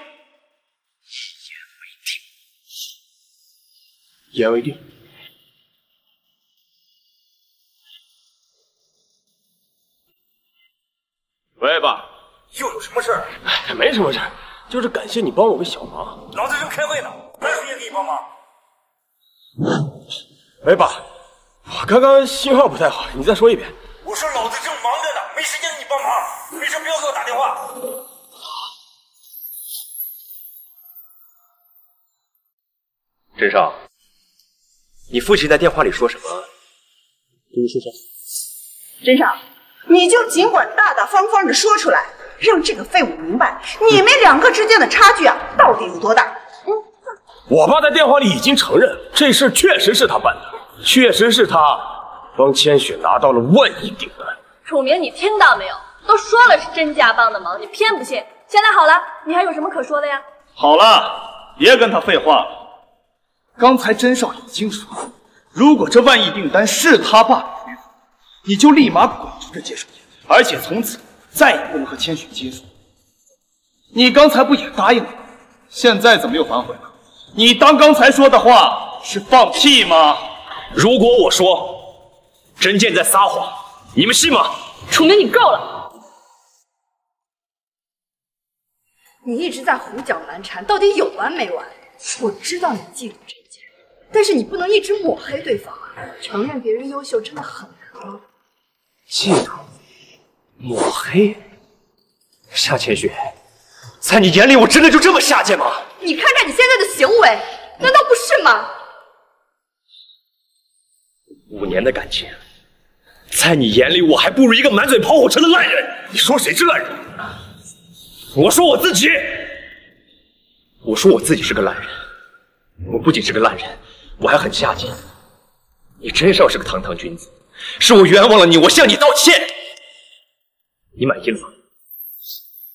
一言为定。喂，爸， 又有什么事儿？ 哎，没什么事儿，就是感谢你帮我个小忙。 老子正开会呢，哪有时间给你帮忙？ 喂，爸，我刚刚信号不太好，你再说一遍。 我说老子正忙着呢，没时间给你帮忙，没事不要给我打电话。 真少，你父亲在电话里说什么？ 跟你说啥？ 真少，你就尽管大大方方的说出来，让这个废物明白你们两个之间的差距啊，到底有多大。 我爸在电话里已经承认，这事确实是他办的，确实是他帮千雪拿到了万亿订单。 楚明，你听到没有？都说了是真家帮的忙，你偏不信。现在好了，你还有什么可说的呀？ 好了，别跟他废话了。刚才真少已经说了，如果这万亿订单是他爸恢复，你就立马滚出这接手营，而且从此再也不能和千雪接触。你刚才不也答应了？现在怎么又反悔了？你当刚才说的话是放屁吗？ 如果我说真剑在撒谎，你们信吗？ 楚明，你够了！ 你一直在胡搅蛮缠，到底有完没完？我知道你嫉妒这件，但是你不能一直抹黑对方啊！承认别人优秀真的很难吗？ 嫉妒、抹黑，夏千雪，在你眼里我真的就这么下贱吗？ 你看看你现在的行为，难道不是吗 ？5年的感情，在你眼里我还不如一个满嘴跑火车的烂人。你说谁是烂人？我说我自己。我说我自己是个烂人，我不仅是个烂人，我还很下贱。你真少是个堂堂君子，是我冤枉了你，我向你道歉。你满意了吗？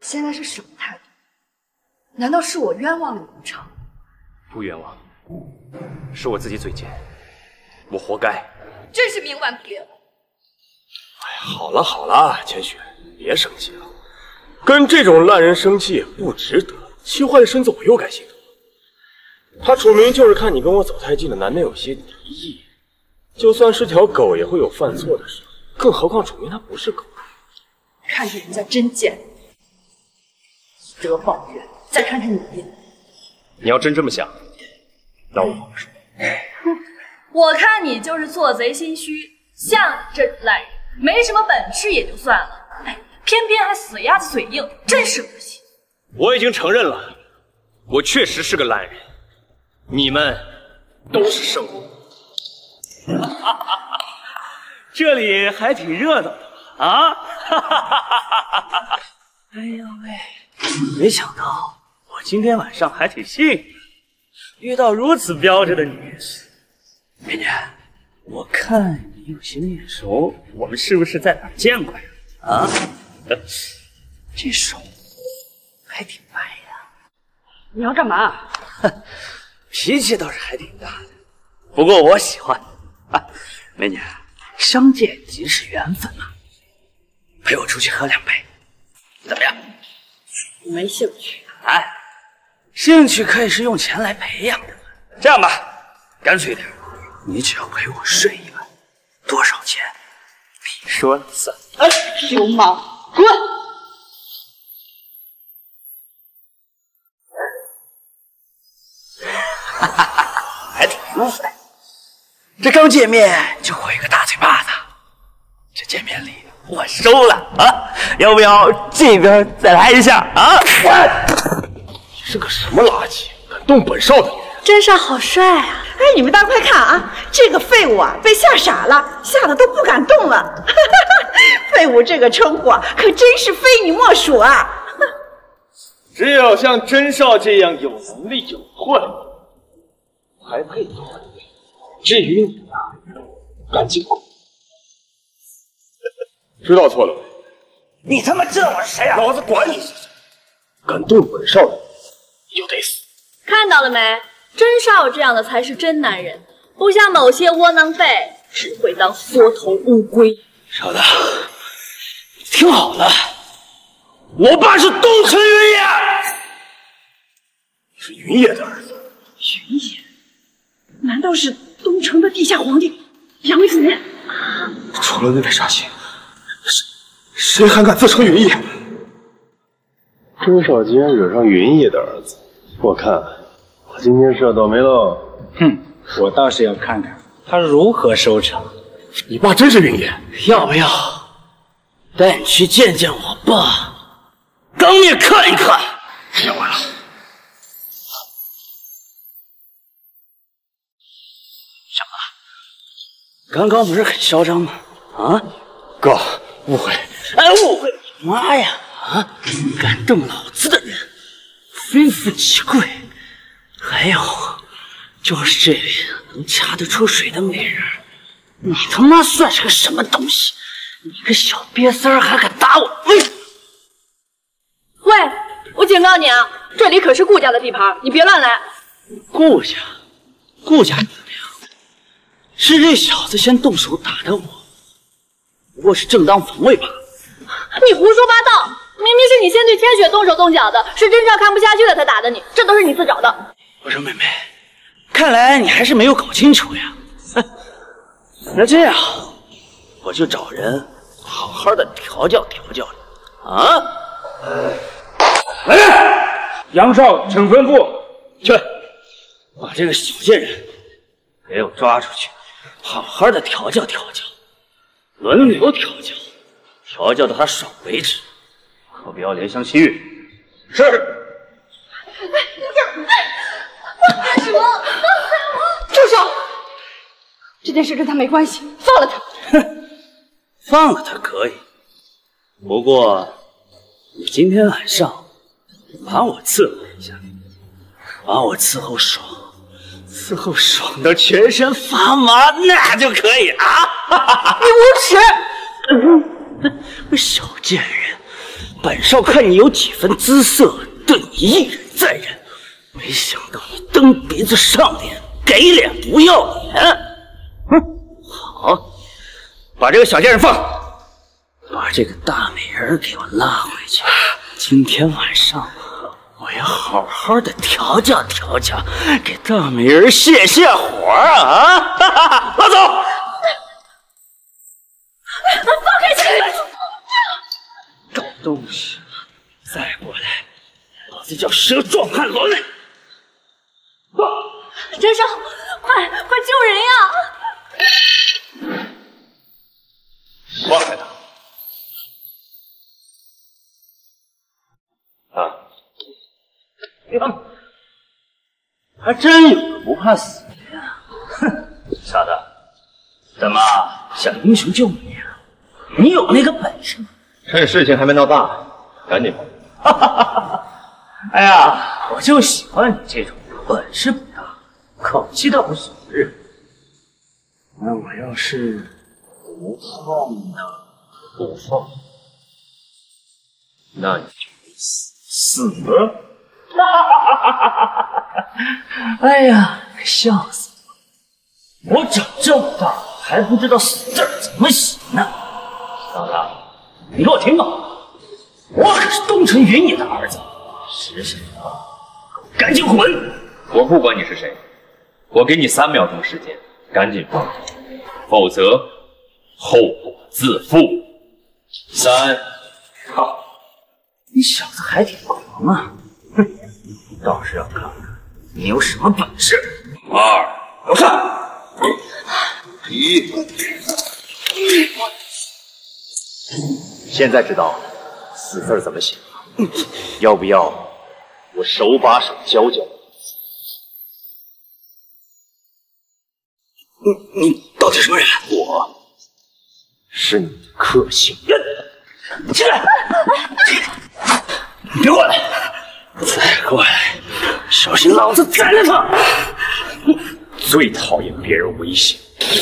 现在是什么态度？难道是我冤枉了你无常？ 不冤枉，是我自己嘴贱，我活该。 真是冥顽不灵。 好了好了，千雪，别生气了，跟这种烂人生气也不值得。气坏了身子，我又该心疼。他楚明就是看你跟我走太近了，难免有些敌意。就算是条狗，也会有犯错的时候，更何况楚明他不是狗。 看着人家真贱，值得抱怨。再看看你， 你要真这么想，那我好说。 我看你就是做贼心虚，像你这种烂人，没什么本事也就算了，哎，偏偏还死鸭子嘴硬，真是不行。 我已经承认了，我确实是个烂人，你们都是圣物。 这里还挺热闹的啊！哎呦喂，没想到我今天晚上还挺幸运，遇到如此标致的女人。美女，我看你有些面熟，我们是不是在哪儿见过呀？啊？这手还挺白的。 你要干嘛？ 脾气倒是还挺大的，不过我喜欢。啊，美女，相见即是缘分嘛，陪我出去喝2杯，怎么样？ 没兴趣。 哎，兴趣可以是用钱来培养的。这样吧，干脆点，你只要陪我睡一晚，多少钱你说了算。 哎，流氓，滚！ 哈哈哈，还挺舒服的。这刚见面就回个大嘴巴子，这见面礼我收了啊！要不要这边再来一下啊？ 你是个什么垃圾，敢动本少的女人？ 真少好帅啊！哎，你们大快看啊，这个废物啊被吓傻了，吓得都不敢动了。废物这个称呼啊，可真是非你莫属啊！ 只有像甄少这样有能力有魄力，还配做我的妹。至于你呢，赶紧滚！知道错了没？ 你他妈知道我是谁啊？ 老子管你是谁！敢动本少的，你就得死！ 看到了没？甄少这样的才是真男人，不像某些窝囊废，只会当缩头乌龟。 少的，听好了，我爸是东城云野， 是云野的儿子。 云野？难道是东城的地下皇帝杨宇？ 除了那位杀心，谁还敢自称云野？甄少既然惹上云野的儿子，我看他今天是要倒霉喽。 哼，我倒是要看看他如何收场。 你爸真是云野？ 要不要带你去见见我爸，当面看一看？ 别管了。 小子，刚刚不是很嚣张吗？啊， 哥，误会。 哎，误会你妈呀！啊，敢动老子的人，非富即贵。还有，就是这位能掐得出水的美人，你他妈算是个什么东西？你个小瘪三儿还敢打我？喂， 我警告你啊，这里可是顾家的地盘，你别乱来。 顾家怎么样？是这小子先动手打的我，不过是正当防卫罢了。 你胡说八道！明明是你先对天雪动手动脚的，是甄少看不下去了才打的你，这都是你自找的。 我说妹妹，看来你还是没有搞清楚呀。那这样，我就找人好好的调教调教你啊！ 来，杨少请吩咐。 去，把这个小贱人给我抓出去，好好的调教调教，轮流调教，调教到他爽为止，可不要怜香惜玉。是。 干什么？住手！这件事跟他没关系，放了他。 哼，放了他可以，不过你今天晚上把我伺候一下，把我伺候爽的全身发麻，那就可以啊！ 你无耻！ 小贱人， 本少看你有几分姿色，对你一忍再忍，没想到你蹬鼻子上脸，给脸不要脸。哼，好，把这个小贱人放，把这个大美人给我拉回去。今天晚上我要好好的调教调教，给大美人泄泄火啊！哈哈，拉走！ 放开小姐！ 狗东西，再过来，老子叫蛇壮汉轮！ 真少，快救人呀！ 放开他！啊！ 还真有个不怕死的呀！哼，小子，怎么想英雄救美啊？你有那个本事吗？ 趁事情还没闹大，赶紧跑！ 哈哈哈哈！哎呀，我就喜欢你这种本事不大，口气倒不损人。那我要是不放呢？ 不放，那你就得死！ 哈哈哈哈哈！哎呀，笑死我！我长这么大还不知道死字怎么写呢。小子，你给我听好，我可是东城云野的儿子，识相的话，赶紧滚！ 我不管你是谁，我给你3秒钟时间，赶紧放，否则后果自负。3， 好，你小子还挺狂啊！哼，倒是要看看你有什么本事。2，给我上！1， 现在知道死字怎么写了，要不要我手把手教教你？你到底什么人？ 我是你的克星。 进来！你别过来！再过来，小心老子宰了他！ 最讨厌别人威胁。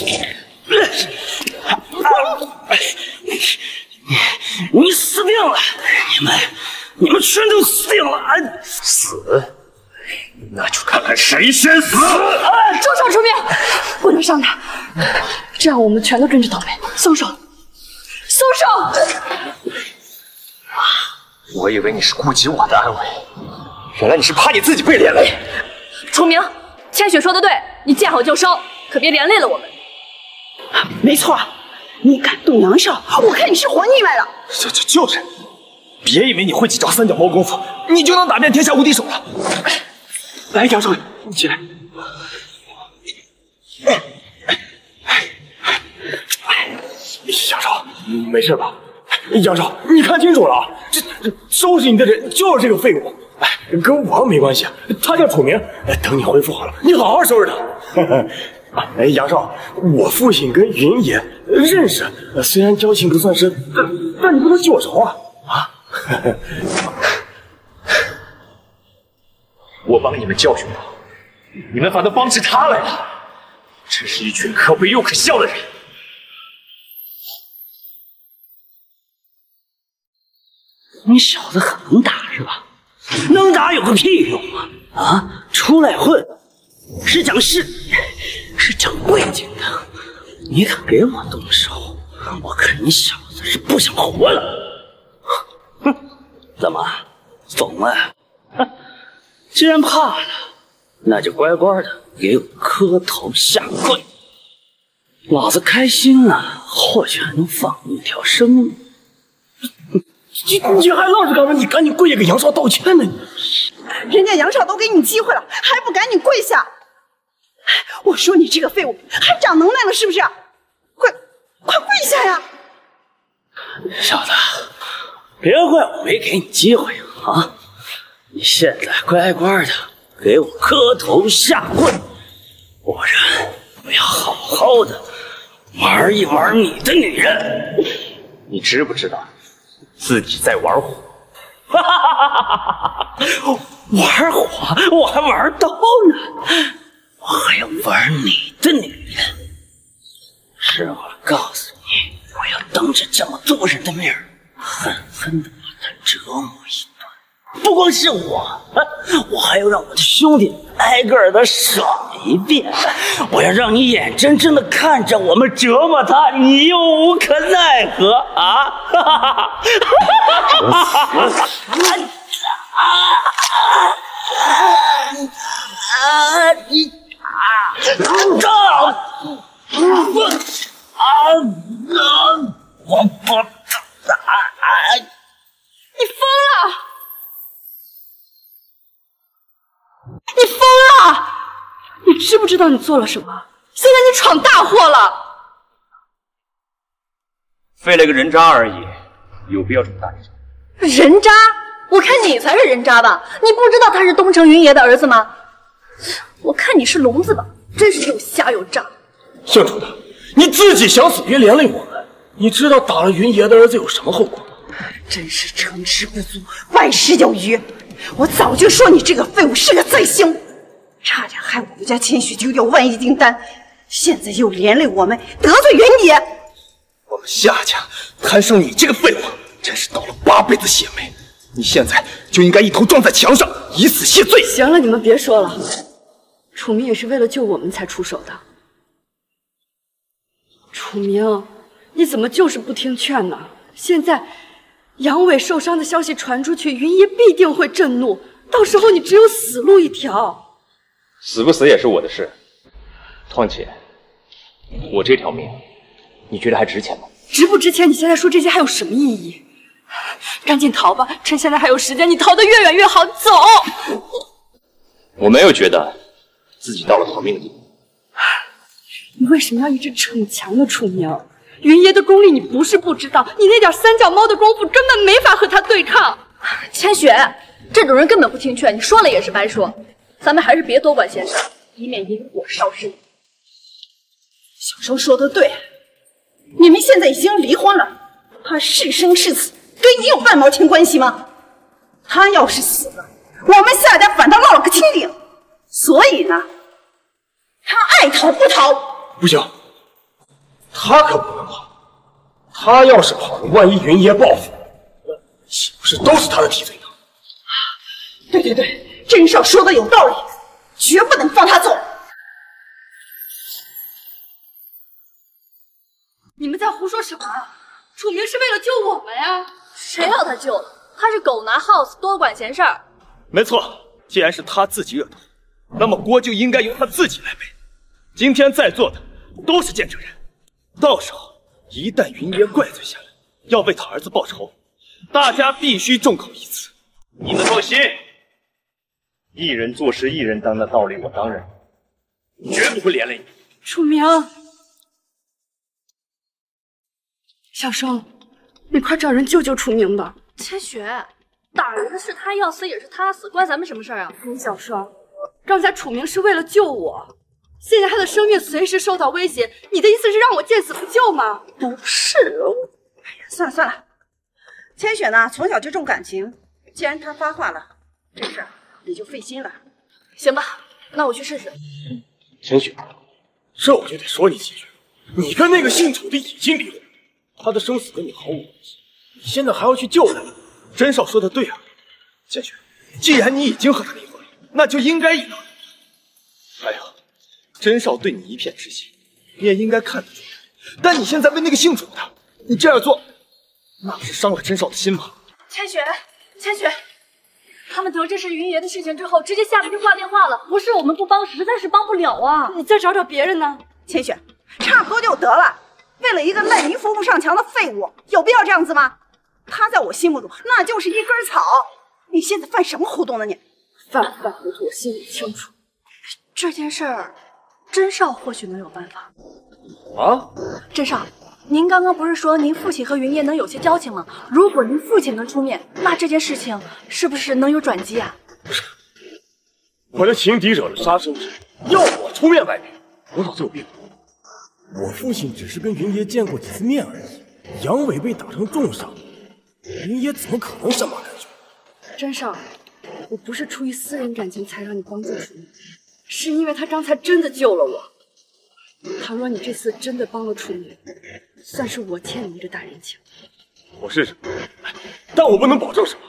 你死定了！你们全都死定了！ 死？那就看看谁先死！ 住手！出面，不能伤他，这样我们全都跟着倒霉。松手！松手！ 我以为你是顾及我的安危，原来你是怕你自己被连累。 楚明，千雪说的对，你见好就收，可别连累了我们。 没错，你敢动杨少，我看你是活腻歪了。 就是，别以为你会几招三脚猫功夫，你就能打遍天下无敌手了。来，杨少，你起来。杨少，你没事吧？杨少，你看清楚了啊！这收拾你的人就是这个废物。哎，跟我没关系，他叫楚明。等你恢复好了，你好好收拾他。哎，杨少，我父亲跟云野认识，虽然交情不算深，但你不能记我仇啊！啊！ 我帮你们教训他，你们反倒帮起他来了，真是一群可悲又可笑的人。 你小子很能打是吧？能打有个屁用啊！啊，出来混是讲势力，是讲贵劲的。你敢给我动手，我看你小子是不想活了。哼，怎么怂了？既然怕了，那就乖乖的给我磕头下跪。老子开心了，或许还能放你一条生路。 你还愣是干嘛？你赶紧跪下给杨少道歉呢！ 人家杨少都给你机会了，还不赶紧跪下？我说你这个废物，还长能耐了是不是？快跪下呀！ 小子，别怪我没给你机会啊！你现在乖乖的给我磕头下跪，不然我要好好的玩一玩你的女人。 你知不知道自己在玩火？ 玩火？我还玩刀呢，我还要玩你的女人。是我告诉你，我要当着这么多人的面狠狠的把她折磨一顿。不光是我，我还要让我的兄弟挨个的爽一遍。我要让你眼睁睁的看着我们折磨他，你又无可奈何啊！哈哈哈哈你疯了！你疯了！你知不知道你做了什么？现在你闯大祸了！ 废了个人渣而已，有必要这么大阵仗？ 人渣？我看你才是人渣吧？你不知道他是东城云爷的儿子吗？我看你是聋子吧？真是又瞎又渣。 姓楚的，你自己想死别连累我们。你知道打了云爷的儿子有什么后果吗？ 真是成事不足，败事有余。我早就说你这个废物是个贼星，差点害我们家千雪就要万亿订单，现在又连累我们得罪云爷。 我们夏家摊上你这个废物，真是倒了8辈子血霉。你现在就应该一头撞在墙上，以死谢罪。 行了，你们别说了，楚明也是为了救我们才出手的。楚明，你怎么就是不听劝呢？现在杨伟受伤的消息传出去，云爷必定会震怒，到时候你只有死路一条。 死不死也是我的事，况且我这条命，你觉得还值钱吗？ 值不值钱？你现在说这些还有什么意义？赶紧逃吧，趁现在还有时间，你逃得越远越好。走！ 我没有觉得自己到了逃命的地步。 你为什么要一直逞强呢，楚明？云爷的功力你不是不知道，你那点三脚猫的功夫根本没法和他对抗。 千雪，这种人根本不听劝，你说了也是白说。咱们还是别多管闲事，以免引火烧身。 小生说的对，你们现在已经离婚了，他是生是死跟你有半毛钱关系吗？他要是死了，我们夏家反倒落了个清净。所以呢，他爱逃不逃。 不行，他可不能跑。他要是跑了，万一云爷报复，岂不是都是他的替罪羊？ 对对对，甄少说的有道理，绝不能放他走。 你们在胡说什么？楚明是为了救我们呀！ 谁要他救了？他是狗拿耗子，多管闲事儿。 没错，既然是他自己惹的祸，那么锅就应该由他自己来背。今天在座的都是见证人，到时候一旦云爷怪罪下来，要为他儿子报仇，大家必须众口一词。 你们放心，一人做事一人当的道理我当然绝不会连累你。 楚明，小生，你快找人救救楚明吧。 千雪，打人的是他，要死也是他死，关咱们什么事儿啊？ 林小双，刚才楚明是为了救我，现在他的生命随时受到威胁，你的意思是让我见死不救吗？ 不是哦。哎呀，算了算了，千雪呢从小就重感情，既然他发话了，这事儿你就费心了。 行吧，那我去试试。 千雪，这我就得说你几句。你跟那个姓楚的已经离婚，他的生死跟你毫无关系，你现在还要去救他？甄少说的对啊，千雪，既然你已经和他离婚了，那就应该依靠他。还有，甄少对你一片痴心，你也应该看得出来。但你现在为那个姓楚的，你这样做，那不是伤了甄少的心吗？ 千雪，千雪，他们得知是云爷的事情之后，直接下来就挂电话了。不是我们不帮，实在是帮不了啊。 你再找找别人呢。 千雪，差不多就得了。为了一个烂泥扶不上墙的废物，有必要这样子吗？他在我心目中那就是一根草。你现在犯什么糊涂呢你？ 犯不犯糊涂我心里清楚。 这件事儿，甄少或许能有办法。 啊？ 甄少，您刚刚不是说您父亲和云爷能有些交情吗？如果您父亲能出面，那这件事情是不是能有转机啊？ 不是，我的情敌惹了杀身之事，要我出面外面，我脑子有病。我父亲只是跟云爷见过几次面而已，杨伟被打成重伤，云爷怎么可能善罢甘休？ 甄少，我不是出于私人感情才让你帮助楚明，是因为他刚才真的救了我。倘若你这次真的帮了楚明，算是我欠你一个大人情。 我试试。 但我不能保证什么。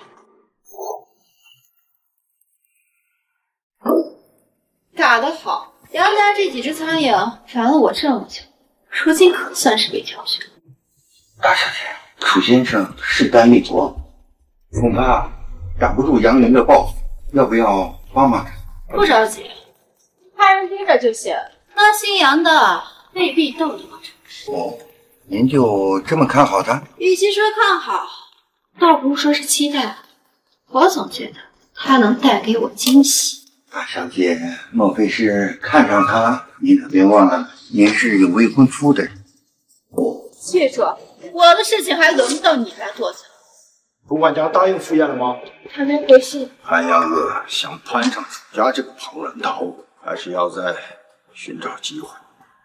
打得好，杨家这几只苍蝇烦了我这么久，如今可算是被挑选。 大小姐，楚先生势单力薄，恐怕挡不住杨凌的报复，要不要帮忙？ 不着急，派人盯着就行。那姓杨的未必斗得过陈氏。 哦，您就这么看好他？ 与其说看好，倒不如说是期待。我总觉得他能带给我惊喜。 大小姐，莫非是看上他？您可别忘了，您是有未婚夫的人。 记住，我的事情还轮不到你来做主。 主管家答应赴宴了吗？ 还没回信。 韩阳娥想攀上楚家这个庞然大物，还是要再寻找机会。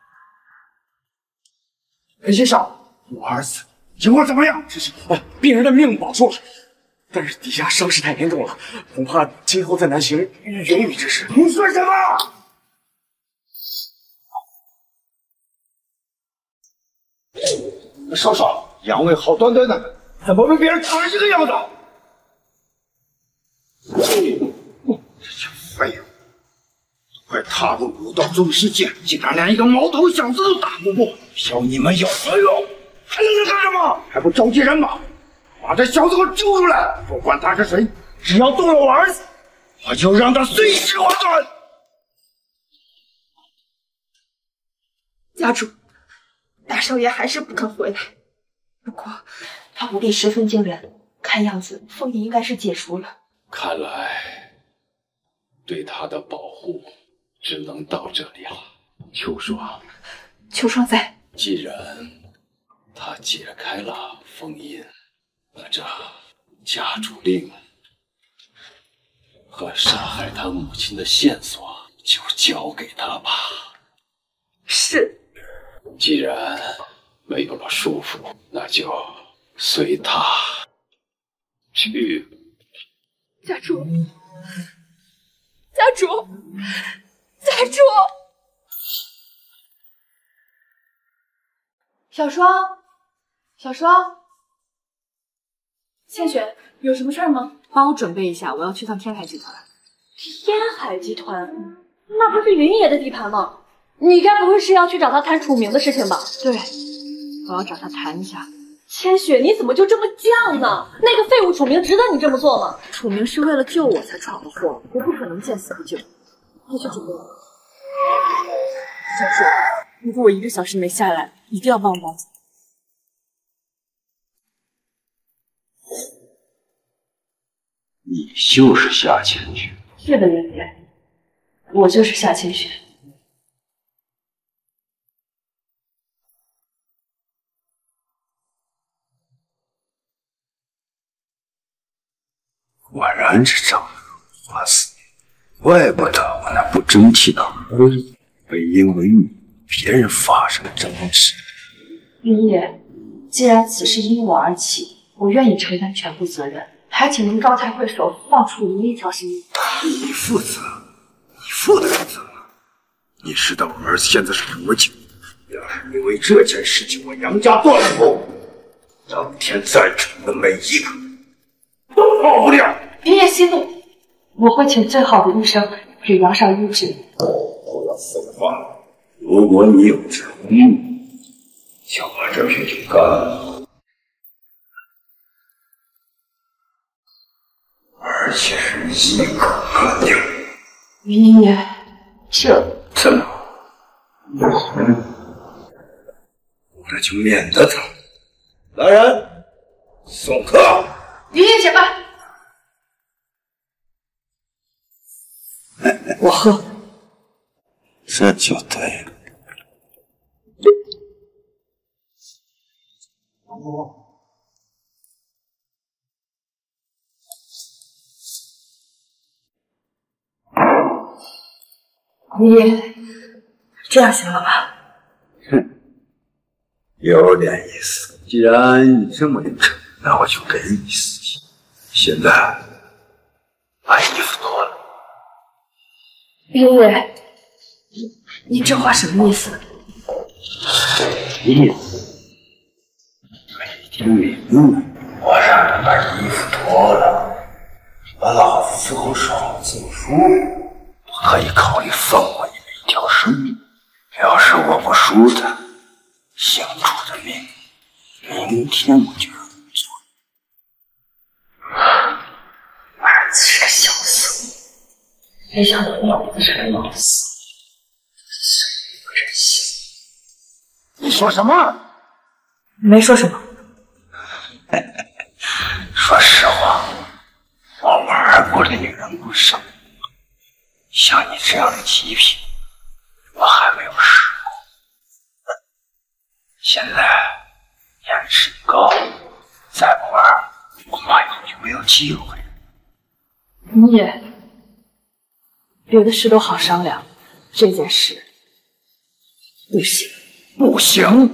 裴先生，我儿子情况怎么样？病人的命保住了，但是底下伤势太严重了，恐怕今后再难行云雨之事。你说什么？少少，杨卫好端端的，怎么被别人打成这个样子？这些废物，快踏入武道宗世界，竟然连一个毛头小子都打不过，小你们有何用？还愣着干什么？还不召集人马，把这小子给我揪出来！不管他是谁，只要动了我儿子，我就让他碎尸万段！ 家主，大少爷还是不肯回来。不过他武力十分惊人，看样子凤仪应该是解除了。 看来对他的保护只能到这里了。秋霜， 秋霜在。 既然他解开了封印，那这家主令和杀害他母亲的线索就交给他吧。 是。 既然没有了束缚，那就随他去。 家主，家主，家主！ 小霜，小霜，千雪，有什么事儿吗？ 帮我准备一下，我要去趟天海集团。 天海集团，那不是云爷的地盘吗？你该不会是要去找他谈楚明的事情吧？ 对，我要找他谈一下。 千雪，你怎么就这么犟呢？那个废物楚明值得你这么做吗？ 楚明是为了救我才闯的祸，我不可能见死不救。快去准备。小树，如果我1个小时没下来，一定要帮我报警。 你就是夏千雪？ 是的，云爷，我就是夏千雪。 果然是张花死你，怪不得我那不争气的儿子会因为你别人发生争执。 云爷，既然此事因我而起，我愿意承担全部责任，还请您高抬贵手，放楚明一条生路。 你负责？你负得了责吗？你知道我儿子现在是什么境？要是因为这件事情我杨家断后，当天在场的每一个都跑不掉。 云爷息怒，我会请最好的医生给杨少医治。 不要废话，如果你有诚意，就把这事情干了，而且是一口干掉。 云爷， 怎么？我这就免得他。来人，送客。 云爷且慢。我喝。 这就对了。 云爷，这样行了吧？ 哼，有点意思。既然你这么有诚，那我就给你死刑。现在把衣服脱了。 云爷，你这话什么意思？ 意思没听明白，我让他把衣服主的姓主的命，明天我就让你做。 儿子是个小厮，没想到老子是个老厮，谁不忍心？ 你说什么？ 没说什么。 说实话，我玩过的女人不少，像你这样的极品，我还没有试过。现在颜值高，再不玩，恐怕以后就没有机会了。 你也，别的事都好商量，这件事不行， 不行！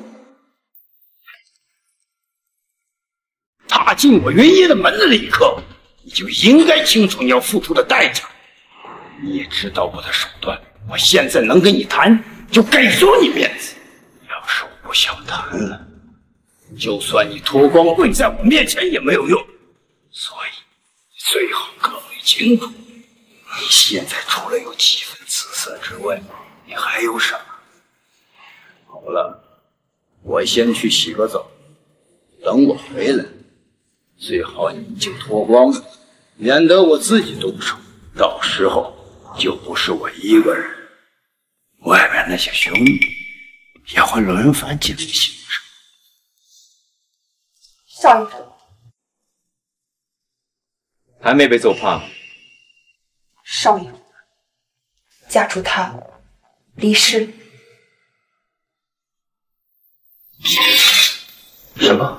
踏进我云野的门的那一刻，你就应该清楚你要付出的代价。你也知道我的手段，我现在能跟你谈，就给足你面子。要是我不想谈了，就算你脱光跪在我面前也没有用。所以最好考虑清楚，你现在除了有几分姿色之外，你还有什么？好了，我先去洗个澡，等我回来，最好你就脱光了，免得我自己动手，到时候就不是我一个人，外面那些兄弟也会轮番进来行事。 少爷， 还没被揍怕吗？ 少爷，家主他离世。 什么？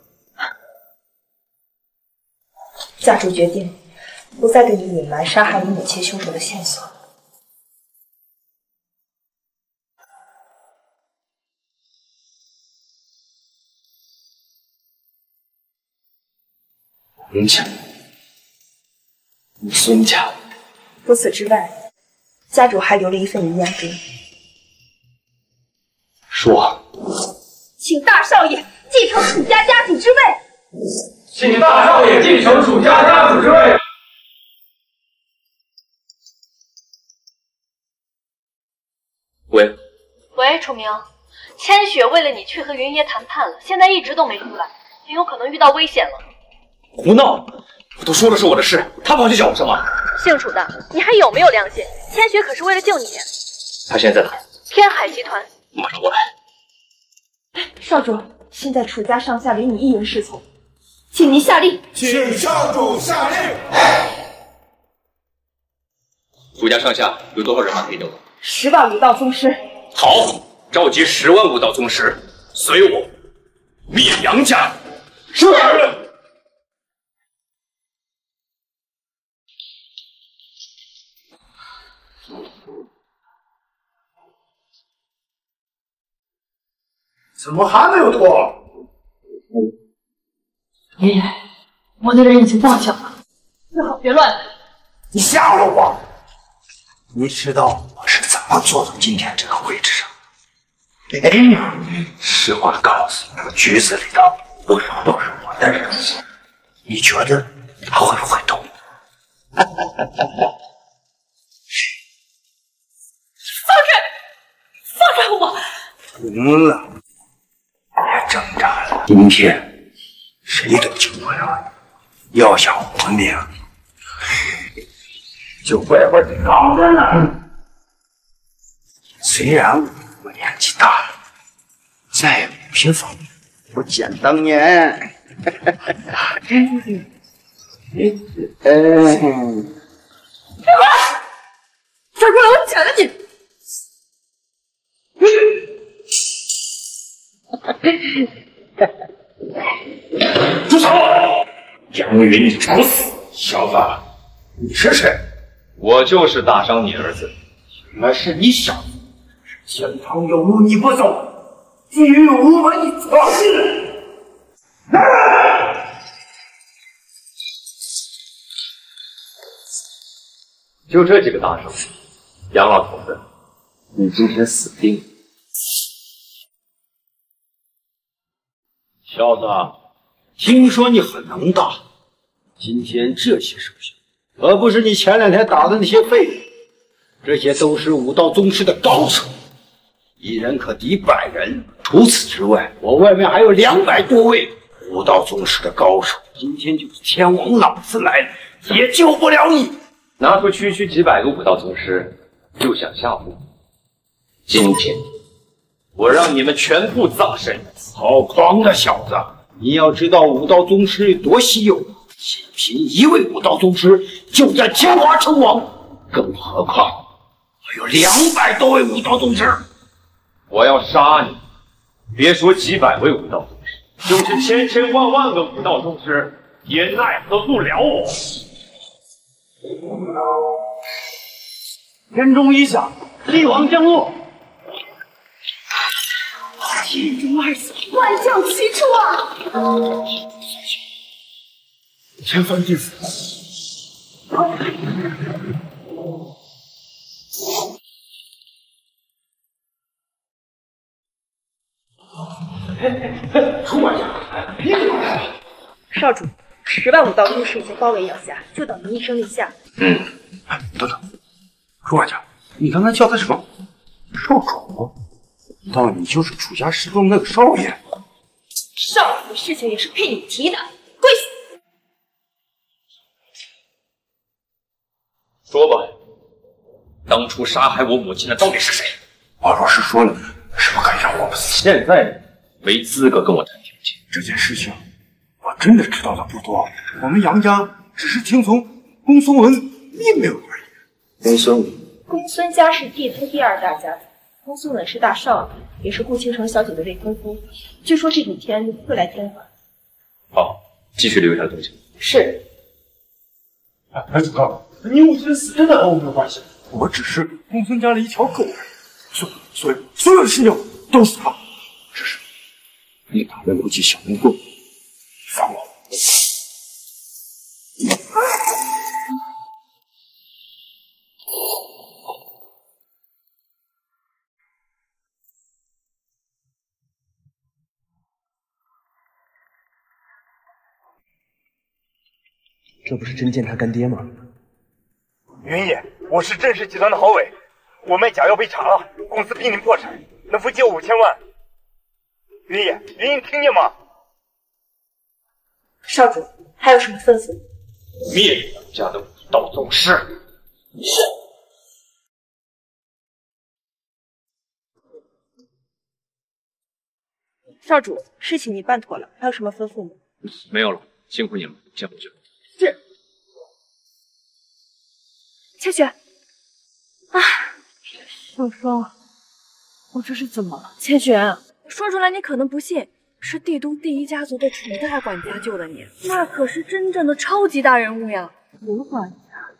家主决定不再对你隐瞒杀害你母亲凶手的线索。 你家，你孙家。 除此之外，家主还留了一份遗言给你。 说， 请大少爷继承楚家家主之位。 请大少爷继承楚家家主之位。 喂，楚明，千雪为了你去和云爷谈判了，现在一直都没出来，很有可能遇到危险了。 胡闹！我都说了是我的事，他跑去找我什么？ 姓楚的，你还有没有良心？千雪可是为了救你。 他现在在哪？ 天海集团。 马上过来。 少主，现在楚家上下离你一应是从，请您下令。 请少主下令。 楚家上下有多少人马可以动 ？10万武道宗师。 好，召集10万武道宗师，随我灭杨家。是。 怎么还没有脱？ 爷爷，我的人已经报警了，最好别乱来。 你吓唬我！你知道我是怎么坐到今天这个位置上？实话告诉你，局子里的不少都是我的人，你觉得他会不会动？ 放开我！ 行了，别挣扎了。今天谁都救不了你，要想活命，就乖乖的躺着呢。虽然我年纪大了，在某些方面不见当年。 转过来，我剪了你！ 住手！杨云，你找死！小子，你是谁？ 我就是大伤你儿子。 原来是你小子！前方有路你不走，地狱无门你闯进来！ 就这几个大手，杨老头子，你今天死定了！ 小子，听说你很能打，今天这些手下，可不是你前2天打的那些废物，这些都是武道宗师的高手。 1人可敌100人。除此之外，我外面还有200多位武道宗师的高手。今天就是天王老子来了，也救不了你。 拿出区几百个武道宗师，就想吓唬我？今天我让你们全部葬身于此！ 好狂的小子！你要知道武道宗师有多稀有，仅凭1位武道宗师就在天华称王，更何况还有200多位武道宗师。 我要杀你！别说几百位武道宗师，就是千万个武道宗师，也奈何不了我。 天钟一响，帝王降落。 天中二死，万将齐出啊！ 千帆弟子。 楚管家，你怎么来了？ 少主，10万武道宗师已经包围阳夏，就等您一声令下。 等等，楚管家，你刚才叫他什么？少主？难道你就是楚家失踪那个少爷？ 少主的事情也是配你提的，跪下！ 说吧，当初杀害我母亲的到底是谁？ 我若是说了，是不是可以让我们死？ 现在没资格跟我谈条件。 这件事情我真的知道的不多，我们杨家只是听从公孙文命令而已。公孙文， 公孙家是地都第2大家族，公孙文是大少爷，也是顾倾城小姐的未婚夫。据说这几天会来天华。 好，继续留下东西。 是。 哎，主公，你母亲的死真的和我没有关系，我只是公孙家的一条狗而已。所有的事情都是他，只是你打了楼记小木棍，放我。 这不是真见他干爹吗？ 云野，我是郑氏集团的郝伟，我卖假药被查了，公司濒临破产，能否借我5000万？云野，你听见吗？ 少主，还有什么吩咐？ 灭杨家的武道宗师。 是。少主，事情你办妥了，还有什么吩咐吗？ 没有了，辛苦你了，先回去。 是。千雪，啊， 小双，我这是怎么了？ 千雪，说出来你可能不信，是帝都第1家族的楚大管家救了你，那可是真正的超级大人物呀！ 楚管家？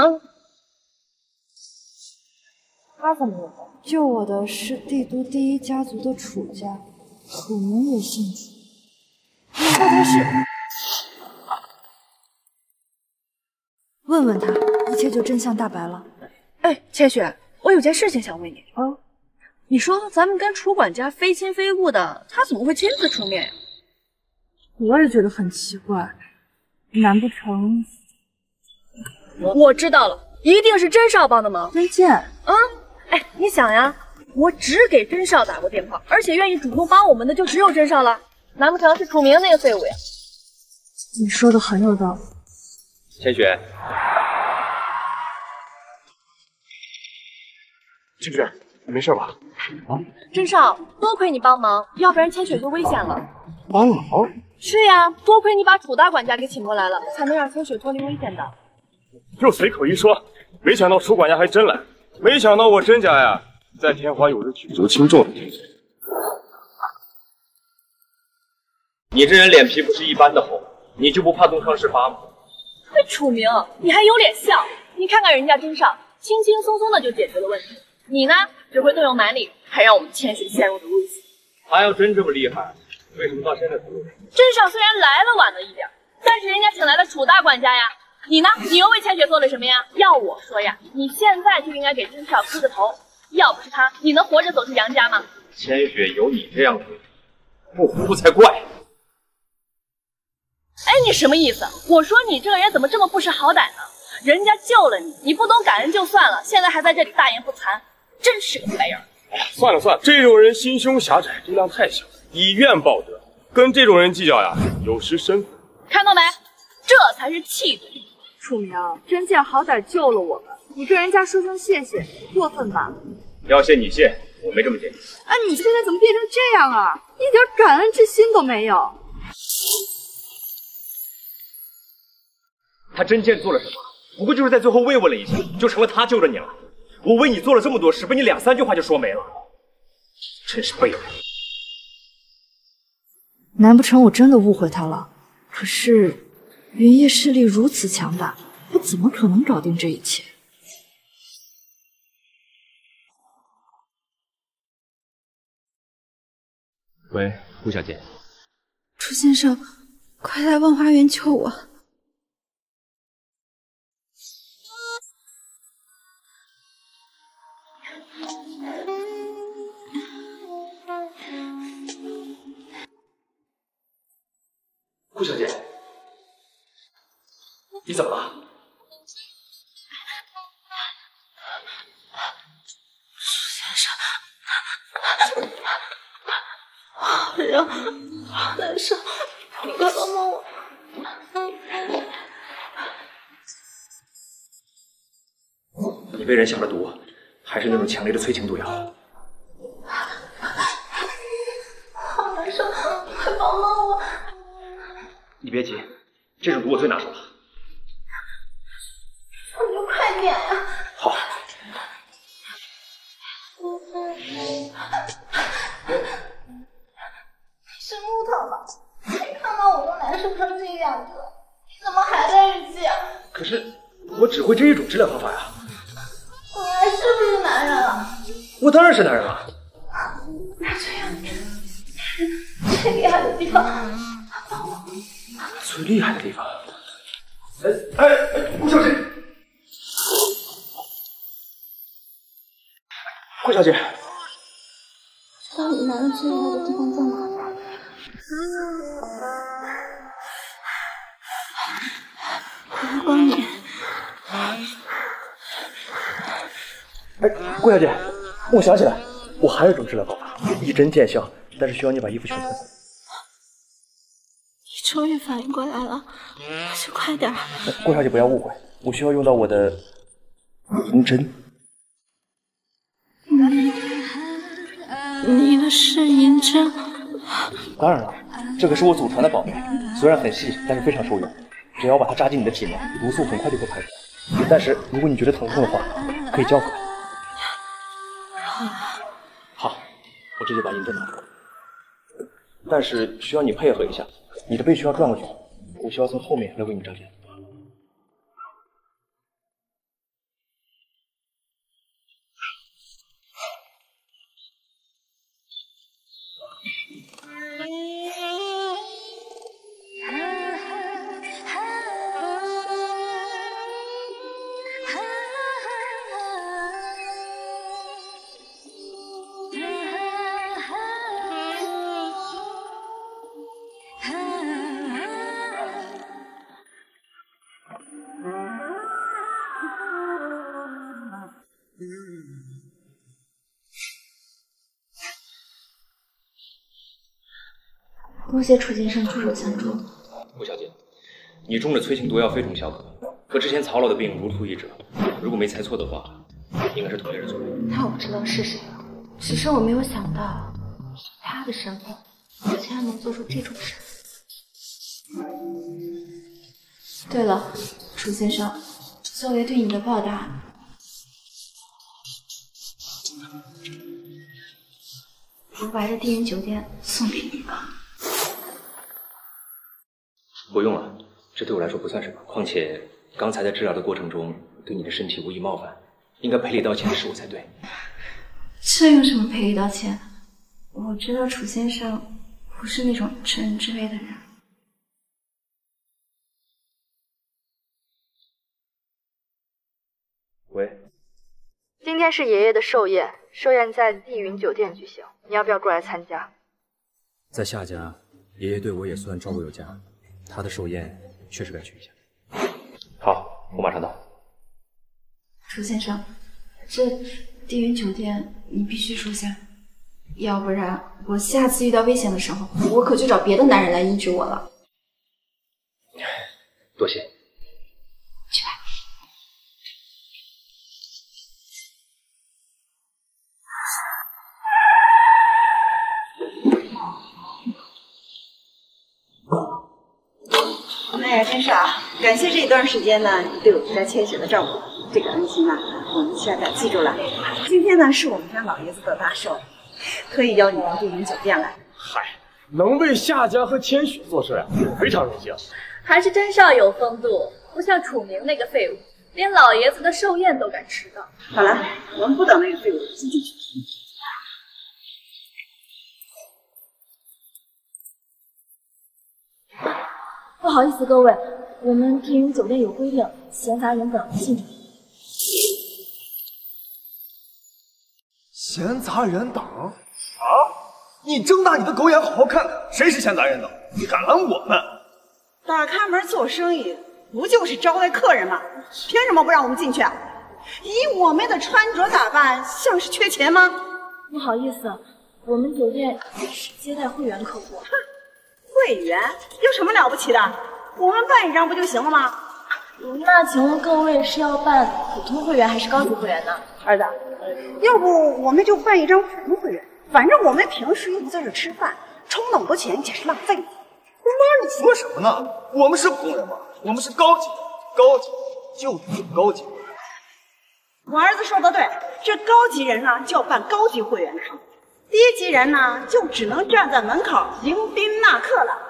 他怎么了？ 救我的是帝都第1家族的楚家，楚明也姓楚，难道他是？问问他，一切就真相大白了。 哎，千雪，我有件事情想问你。你说咱们跟楚管家非亲非故的，他怎么会亲自出面呀？ 我也觉得很奇怪，难不成…… 我知道了，一定是甄少帮的忙。 真剑哎，你想呀，我只给甄少打过电话，而且愿意主动帮我们的就只有甄少了，难不成是楚明那个废物呀？ 你说的很有道理。 千雪， 千雪，你没事吧？ 甄少，多亏你帮忙，要不然千雪就危险了。 帮忙？ 是呀，多亏你把楚大管家给请过来了，才能让千雪脱离危险的。 就随口一说，没想到楚管家还真来，没想到我甄家呀，在天华有着举足轻重的地位。 你这人脸皮不是一般的厚，你就不怕东窗事发吗？ 楚明，你还有脸笑？你看看人家甄少，轻轻松松的就解决了问题，你呢，只会动用蛮力，还让我们千雪陷入了危险。 他要真这么厉害，为什么到现在才入？ 甄少虽然来了晚了一点，但是人家请来了楚大管家呀。你呢？你又为千雪做了什么呀？要我说呀，你现在就应该给甄少磕个头，要不是他，你能活着走出杨家吗？ 千雪有你这样的人，不服才怪。 哎，你什么意思？我说你这个人怎么这么不识好歹呢？人家救了你，你不懂感恩就算了，现在还在这里大言不惭，真是个白眼。 哎呀，算了算了，这种人心胸狭窄，力量太小，以怨报德，跟这种人计较呀，有失身份。 看到没？这才是气度。 楚明，真剑好歹救了我们，你跟人家说声谢谢，过分吧？ 要谢你谢，我没这么贱。 啊，你现在怎么变成这样啊？一点感恩之心都没有。 他真剑做了什么？不过就是在最后慰问了一下，就成了他救了你了。我为你做了这么多事，被你2、3句话就说没了，真是背人。 难不成我真的误会他了？可是云烨势力如此强大，他怎么可能搞定这一切？ 喂，顾小姐。 楚先生，快来万花园救我！ 顾小姐，你怎么了？ 先生，好热，好难受，你快帮帮我。 你被人下了毒，还是那种强烈的催情毒药？ 好难受，快帮帮我。 你别急，这种毒我最拿手了。 你就快点呀！ 好。 你是木头吧？你看到我都难受成这样子了，你怎么还在日记啊？ 可是我只会这一种治疗方法呀。 你还是不是男人了？ 我当然是男人了。 那这样，最厉害的地方。 最厉害的地方。顾小姐，顾小姐， 知道你男人最厉害的地方在哪吗？我来帮你。 顾小姐，我想起来，我还有一种治疗方法，一针见效，但是需要你把衣服全脱。 终于反应过来了，那就快点。 顾小姐不要误会，我需要用到我的银针。 你的是银针？ 当然了，这可是我祖传的宝贝，虽然很细，但是非常受用。只要把它扎进你的体内，毒素很快就会排出来。但是如果你觉得疼痛的话，可以交给我。好，我直接把银针拿出来。但是需要你配合一下。你的背需要转过去，我需要从后面来为你扎针。 多谢楚先生出手相助。 顾小姐，你中的催情毒药非同小可，和之前曹老的病如出一辙。如果没猜错的话，应该是同一人做的。 那我知道是谁了，只是我没有想到以他的身份，竟然能做出这种事。对了，楚先生，作为对你的报答，如白的帝云酒店送给你吧。 不用了，这对我来说不算什么。况且刚才在治疗的过程中，对你的身体无意冒犯，应该赔礼道歉的是我才对。 这有什么赔礼道歉？我知道楚先生不是那种趁人之危的人。 喂， 今天是爷爷的寿宴，寿宴在帝云酒店举行，你要不要过来参加？ 在夏家，爷爷对我也算照顾有加，他的寿宴确实该去一下。好，我马上到。 楚先生，这地云酒店，你必须收下，要不然我下次遇到危险的时候，我可就找别的男人来医治我了。 多谢。 去吧。 哎呀，真是啊！感谢这一段时间呢，你对我们家千雪的照顾，这个恩情啊，我们现在记住了。今天呢，是我们家老爷子的大寿，特意邀你到帝云酒店来。 嗨，能为夏家和千雪做事啊，非常荣幸。 还是真少有风度，不像楚明那个废物，连老爷子的寿宴都敢迟到。 好了，我们不等那个废物，先进去。 不好意思，各位，我们帝云酒店有规定，闲杂人等禁止。 闲杂人等啊！你睁大你的狗眼，好好看看，谁是闲杂人等？你敢拦我们？ 打开门做生意，不就是招待客人吗？凭什么不让我们进去啊？以我们的穿着打扮，像是缺钱吗？ 不好意思，我们酒店只接待会员客户。 会员有什么了不起的？我们办一张不就行了吗？ 那请问各位是要办普通会员还是高级会员呢？ 儿子，要不我们就办一张普通会员，反正我们平时又不在这吃饭，充那么多钱简直浪费。 妈，你说什么呢？我们是普通人吗？我们是高级，高级就得高级。 我儿子说的对，这高级人呢就要办高级会员卡，低级人呢就只能站在门口迎宾纳客了。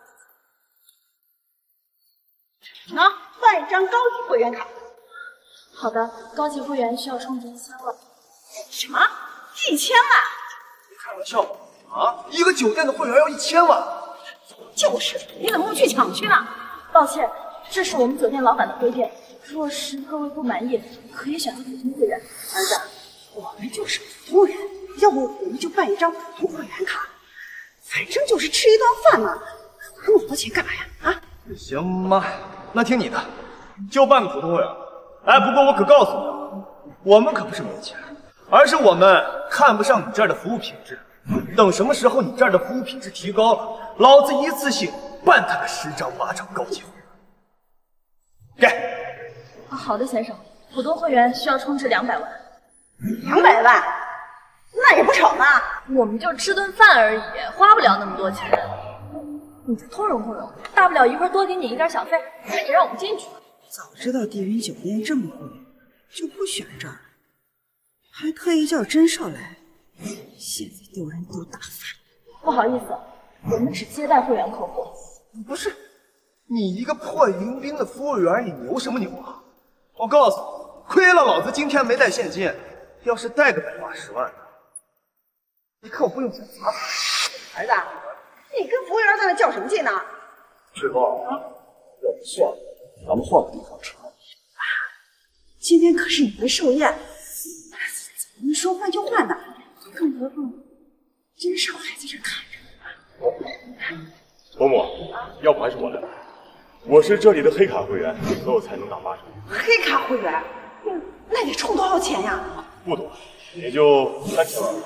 喏，办一张高级会员卡。 好的，高级会员需要充值1000万。 什么？1000万？ 你开玩笑吗？啊，一个酒店的会员要1000万？ 就是，你怎么不去抢去呢？ 抱歉，这是我们酒店老板的规定。若是各位不满意，可以选择普通会员。 儿子，我们就是普通人，要不我们就办一张普通会员卡，反正就是吃一顿饭嘛，花那么多钱干嘛呀？啊？ 行，妈，那听你的，就办个普通会员。哎，不过我可告诉你，我们可不是没钱，而是我们看不上你这儿的服务品质。等什么时候你这儿的服务品质提高了，老子一次性办他个10张8张高级会员。给。 好的，先生，普通会员需要充值200万。 200万？那也不少呢。 我们就吃顿饭而已，花不了那么多钱。你就通融通融，大不了一会儿多给你一点小费，还是让我们进去。 早知道帝云酒店这么贵，就不选这儿，还特意叫真少来，现在丢人丢大发。 不好意思，我们只接待会员客户。 不是，你一个破迎宾的服务员，你牛什么牛啊？我告诉你，亏了老子今天没带现金，要是带个180万的，你看我不用钱砸死。 儿子，你跟服务员在那较什么劲呢？ 翠峰，要不算了，咱们换个地方吃饭。 今天可是你的寿宴，怎么能说换就换呢？更何况真少还在这看着。 伯母，要不还是我来吧，我是这里的黑卡会员，所以我才能打8折。 黑卡会员，那得充多少钱呀？ 不多，也就3000万。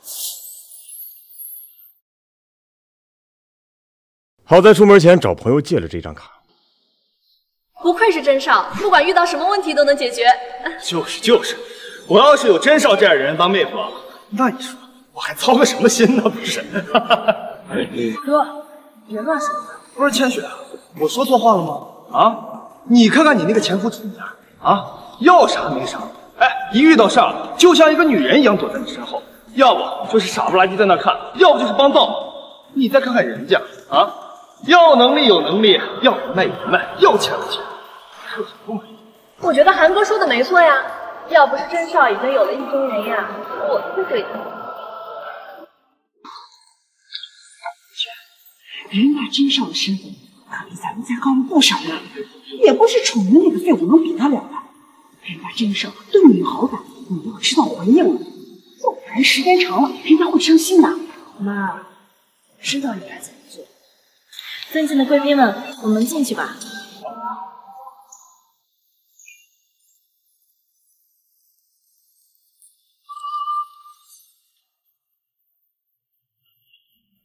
好在出门前找朋友借了这张卡。 不愧是真少，不管遇到什么问题都能解决。 就是，我要是有真少这样的人当妹夫，那你说我还操个什么心呢？不是？ 哥，别乱说。 不是千雪，我说错话了吗？啊，你看看你那个前夫楚明啊，要啥没啥，哎，一遇到事儿就像一个女人一样躲在你身后，要不就是傻不拉几在那看，要不就是帮倒。你再看看人家啊，要能力有能力，要人脉有人脉，要钱有钱。不满意？ 我觉得韩哥说的没错呀，要不是真少已经有了意中人呀，我会对他。 人家真少的身份可比咱们家高了不少呢，也不是楚明那个废物能比得了的。人家真少对你有好感，你要知道回应了，不然时间长了，人家会伤心的。 妈，知道你该怎么做。尊敬的贵宾们，我们进去吧。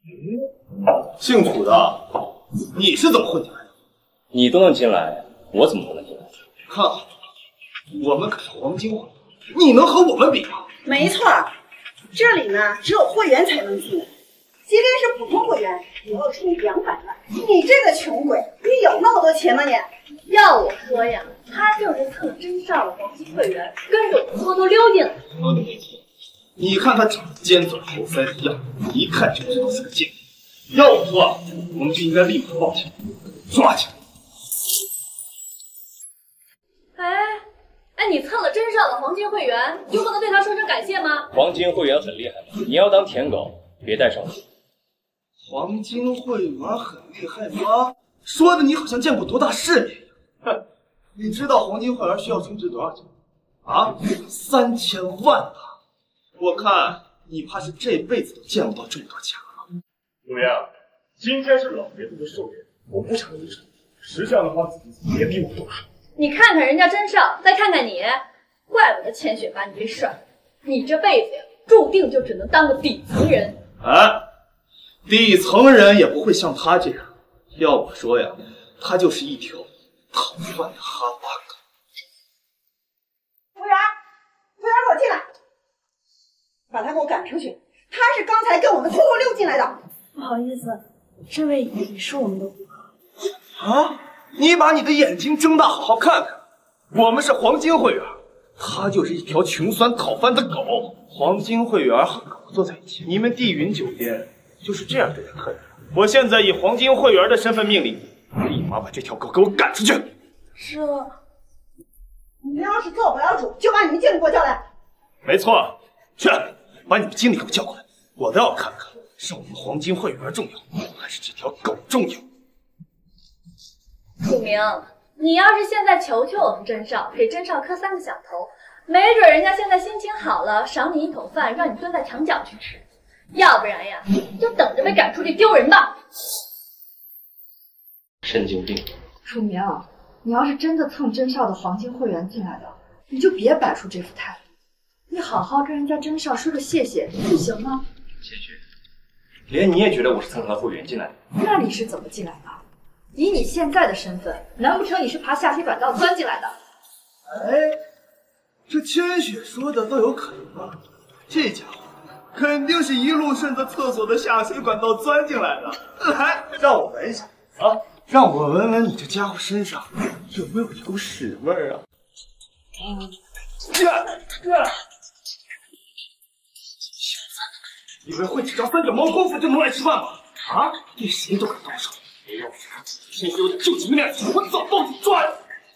姓楚的，你是怎么混进来的？ 你都能进来，我怎么不能进来？ 看好了，我们可是黄金会，你能和我们比吗？ 没错，这里呢只有会员才能进来，即便是普通会员也要充200万。你这个穷鬼，你有那么多钱吗你？ 要我说呀，他就是蹭真少的黄金会员，跟着我偷偷溜进来。 说的没错，你看他长得尖嘴猴腮的样子，一看就知道是个贱人。要我说，我们就应该立马报警，抓起来。 哎，你蹭了真少的黄金会员，就不能对他说声感谢吗？ 黄金会员很厉害吗？你要当舔狗，别带上我。 黄金会员很厉害吗？说的你好像见过多大世面一样。哼，你知道黄金会员需要充值多少钱？啊，3000万啊！我看你怕是这辈子都见不到这么多钱了。 怎么样？今天是老爷子的寿宴，我不想离场。识相的话，自己别逼我动手。 你看看人家真少，再看看你，怪不得千雪把你给甩了。你这辈子呀，注定就只能当个底层人。 啊，底层人也不会像他这样。要我说呀，他就是一条讨饭的哈巴狗。 服务员，给我进来，把他给我赶出去。他是刚才跟我们偷偷溜进来的。 不好意思，这位也是我们的顾客。 啊！你把你的眼睛睁大，好好看看。我们是黄金会员，他就是一条穷酸讨饭的狗。黄金会员和狗坐在一起，你们帝云酒店就是这样对待客人。我现在以黄金会员的身份命令你，立马把这条狗给我赶出去。 你们要是做不了主，就把你们经理给我叫来。 没错，去把你们经理给我叫过来，我倒要看看是我们黄金会员重要，还是这条狗重要。 楚明，你要是现在求求我们真少，给真少磕3个响头，没准人家现在心情好了，赏你一口饭，让你蹲在墙角去吃。要不然呀，就等着被赶出去丢人吧。 神经病！ 楚明，你要是真的蹭真少的黄金会员进来的，你就别摆出这副态度，你好好跟人家真少说个谢谢，不行吗？ 千雪，连你也觉得我是蹭他的会员进来的？ 那你是怎么进来的？以你现在的身份，难不成你是爬下水管道钻进来的？ 哎，这千雪说的倒有可能啊，这家伙肯定是一路顺着厕所的下水管道钻进来的。来，让我闻一下啊，让我闻闻你这家伙身上有没有狗屎味儿啊！以为会只招3脚猫功夫就能来吃饭吗？啊，对谁都敢动手！要不然千雪有点救急的面子，我早报警抓你！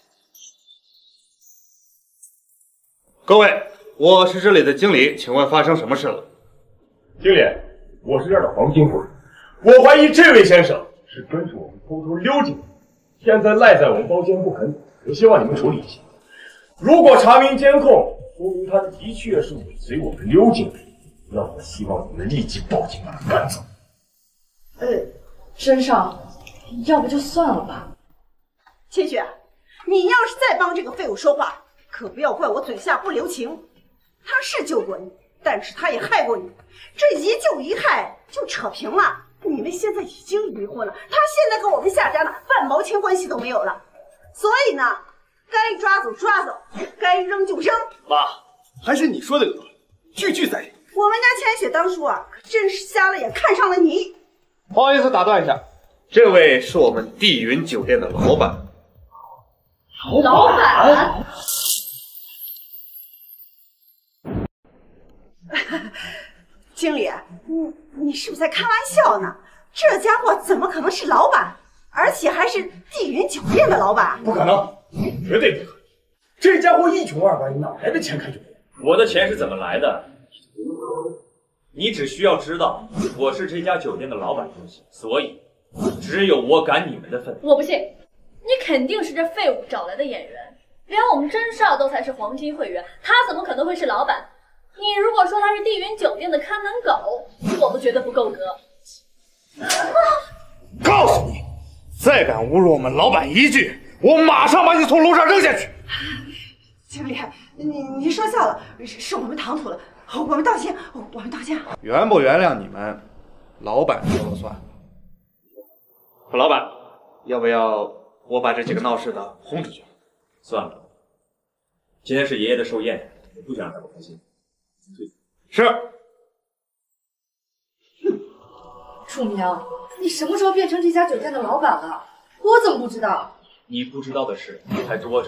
各位，我是这里的经理，请问发生什么事了？ 经理，我是这儿的黄金会员，我怀疑这位先生是跟着我们偷偷溜进来，现在赖在我们包间不肯走，我希望你们处理一下。如果查明监控，说明他的确是尾随我们溜进来，那我希望你们立即报警把他赶走。 真少，要不就算了吧。 千雪，你要是再帮这个废物说话，可不要怪我嘴下不留情。他是救过你，但是他也害过你，这一救一害就扯平了。你们现在已经离婚了，他现在跟我们夏家呢半毛钱关系都没有了。所以呢，该抓走抓走，该扔就扔。 妈，还是你说的有道理，句句在理。 我们家千雪当初啊，可真是瞎了眼看上了你。 不好意思打断一下，这位是我们帝云酒店的老板。 老板？ 经理，你是不是在开玩笑呢？这家伙怎么可能是老板，而且还是帝云酒店的老板？ 不可能，绝对不可能！这家伙一穷二白，哪来的钱开酒店？ 我的钱是怎么来的？你只需要知道我是这家酒店的老板就行，所以只有我赶你们的份。 我不信，你肯定是这废物找来的演员，连我们真少都才是黄金会员，他怎么可能会是老板？你如果说他是帝云酒店的看门狗，我都觉得不够格。 告诉你，再敢侮辱我们老板一句，我马上把你从楼上扔下去。 经理，你说笑了，是我们唐突了，我们道歉，我们道歉。 原不原谅你们， 老板说了算。 何老板，要不要我把这几个闹事的轰出去？算了，今天是爷爷的寿宴，我不想让他不开心。是。 楚明，你什么时候变成这家酒店的老板了？我怎么不知道？ 你不知道的事，你还捉着。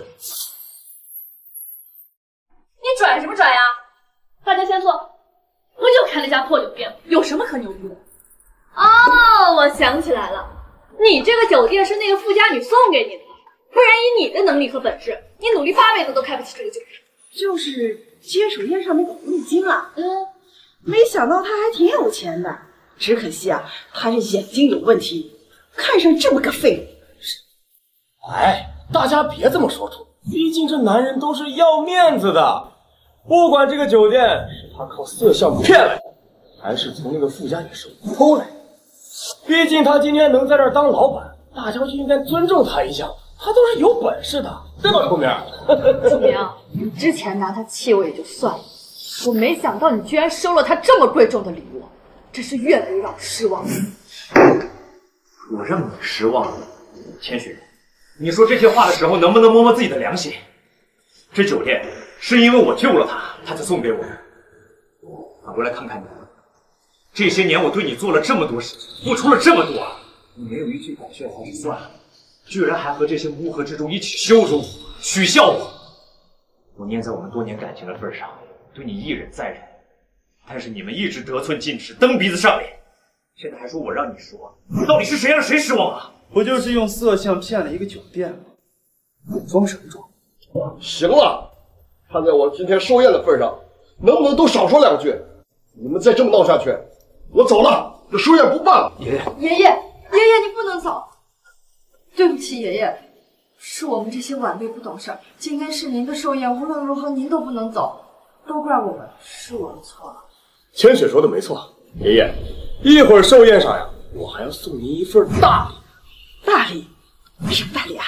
你拽什么拽呀？大家先坐。不就开了家破酒店，有什么可牛逼的？哦，我想起来了，你这个酒店是那个富家女送给你的，不然以你的能力和本事，你努力8辈子都开不起这个酒店。 就是接手宴上那个狐狸精啊，没想到他还挺有钱的，只可惜啊，他这眼睛有问题，看上这么个废物。 哎，大家别这么说楚，毕竟这男人都是要面子的。不管这个酒店是他靠色相骗来的，还是从那个富家女手里偷来的，毕竟他今天能在这儿当老板，大家就应该尊重他一下，他都是有本事的，对吧，楚明？ 楚明，你之前拿他气我也就算了，我没想到你居然收了他这么贵重的礼物，真是越来越让我失望了。 我让你失望了，千雪，你说这些话的时候能不能摸摸自己的良心？这酒店是因为我救了他，他才送给我的。反过来看看你，这些年我对你做了这么多事，付出了这么多，你没有一句感谢还是算了，居然还和这些乌合之众一起羞辱我、取笑我。我念在我们多年感情的份上，对你一忍再忍，但是你们一直得寸进尺，蹬鼻子上脸，现在还说我让你失望，到底是谁让谁失望啊？ 不就是用色相骗了一个酒店吗？你装什么装？ 行了，看在我今天寿宴的份上，能不能都少说2句？你们再这么闹下去，我走了，这寿宴不办了。 爷爷，你不能走！对不起，爷爷，是我们这些晚辈不懂事儿。今天是您的寿宴，无论如何您都不能走，都怪我们，是我的错。 千雪说的没错，爷爷，一会儿寿宴上呀，我还要送您一份大礼。 大礼？什么大礼啊？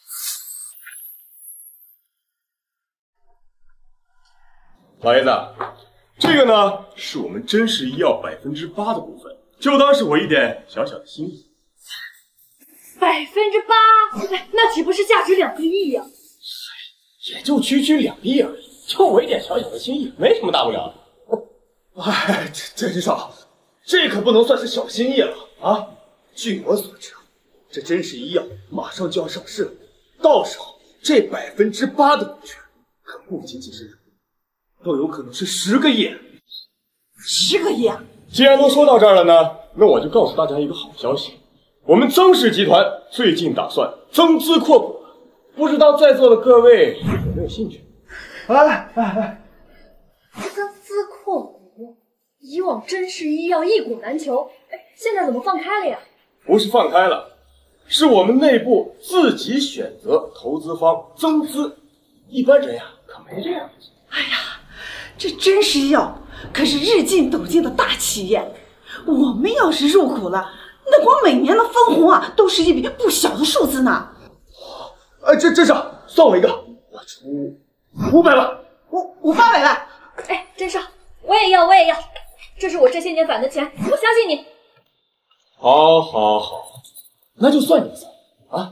老爷子，这个呢是我们真实医药8%的部分，就当是我一点小小的心意。 8%，那岂不是价值2个亿呀？ 也就区2亿而已，就我一点小小的心意，没什么大不了的。哎，真少，这可不能算是小心意了啊！据我所知，这真实医药马上就要上市了，到时候这8%的股权可不仅仅是2亿，都有可能是10个亿。 10个亿啊！ 既然都说到这儿了呢，那我就告诉大家一个好消息，我们曾氏集团最近打算增资扩股了，不知道在座的各位有没有兴趣？来， 增资扩股，以往真实医药一股难求，现在怎么放开了呀？ 不是放开了，是我们内部自己选择投资方增资，一般人呀可没这样。 哎呀，这真实医药可是日进斗金的大企业，我们要是入股了，那光每年的分红啊，都是一笔不小的数字呢。 这真是算我一个，我出500万 ，500万。 真少，我也要，这是我这些年攒的钱，我相信你。 好，那就算你算啊。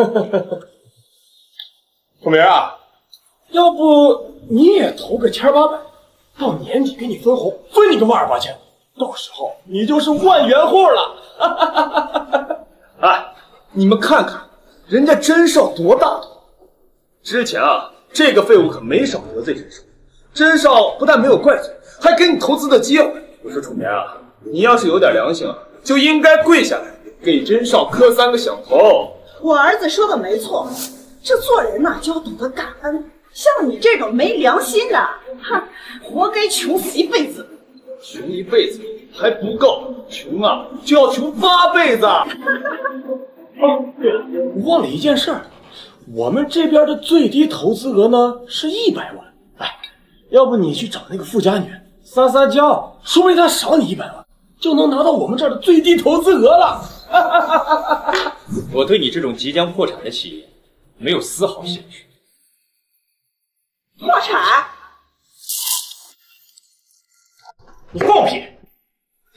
小明啊，要不你也投个1800，到年底给你分红，分你个12000，到时候你就是万元户了。 哎，你们看看，人家真少多大度！之前啊，这个废物可没少得罪真少，真少不但没有怪罪，还给你投资的机会。我说楚明啊，你要是有点良心啊，就应该跪下来给真少磕3个响头。 我儿子说的没错，这做人呐就要懂得感恩。像你这种没良心的，哼，活该穷死一辈子。 穷一辈子还不够，穷啊就要穷8辈子。 对了，我忘了一件事儿，我们这边的最低投资额呢是100万。哎，要不你去找那个富家女撒撒娇，说不定她少你100万，就能拿到我们这儿的最低投资额了。 我对你这种即将破产的企业没有丝毫兴趣。 破产？ 你放屁！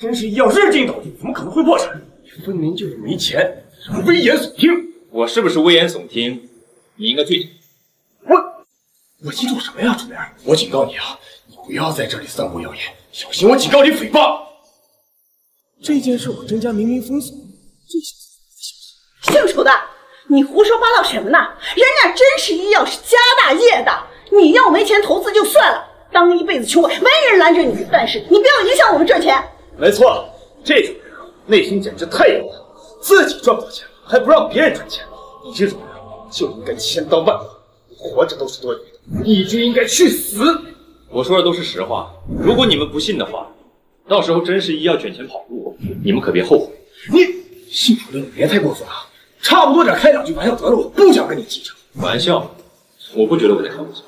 真是医药日进斗金，怎么可能会破产？你分明就是没钱，危言耸听。 我是不是危言耸听？你应该罪己。 我记住什么呀，主任？我警告你啊，你不要在这里散布谣言，小心我警告你诽谤。这件事我甄家明明封锁，这下姓楚的，你胡说八道什么呢？人家甄氏医药是家大业大，你要没钱投资就算了，当一辈子穷鬼没人拦着你，但是你不要影响我们赚钱。 没错，这种人内心简直太阴了，自己赚不到钱还不让别人赚钱。你这种人就应该千刀万剐，活着都是多余的。你就应该去死！ 我说的都是实话，如果你们不信的话，到时候甄氏医药卷钱跑路，你们可别后悔。 你姓楚的，你别太过分啊！差不多点开两句玩笑得了，我不想跟你计较。 玩笑，我不觉得我在开玩笑。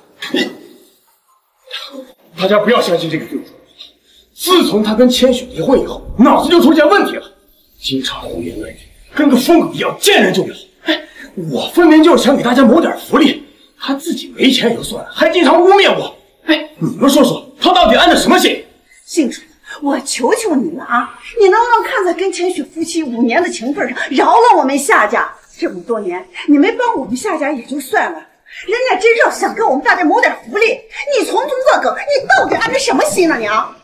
大家不要相信这个废物。自从他跟千雪离婚以后，脑子就出现问题了，经常胡言乱语，跟个疯狗一样，见人就咬。哎，我分明就是想给大家谋点福利。他自己没钱也就算了，还经常污蔑我。哎，你们说说，他到底安的什么心？ 姓楚，我求求你了啊！你能不能看在跟千雪夫妻5年的情分上，饶了我们夏家？这么多年，你没帮我们夏家也就算了，人家真少想给我们大家谋点福利，你从中作梗，你到底安的什么心呢？你啊！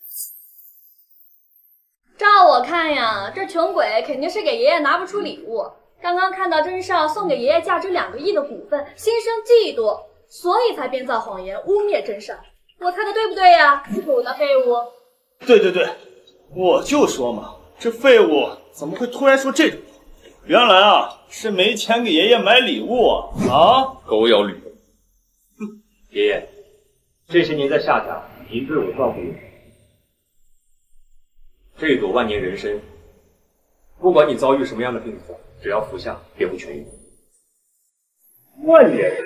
照我看呀，这穷鬼肯定是给爷爷拿不出礼物。刚刚看到甄少送给爷爷价值2个亿的股份，心生嫉妒，所以才编造谎言污蔑甄少。我猜的对不对呀？楚的废物。 对，我就说嘛，这废物怎么会突然说这种话？原来啊是没钱给爷爷买礼物啊！ 狗咬吕洞。爷爷，这些年在夏家，您对我照顾有加。这朵万年人参，不管你遭遇什么样的病痛，只要服下便会痊愈。 万年人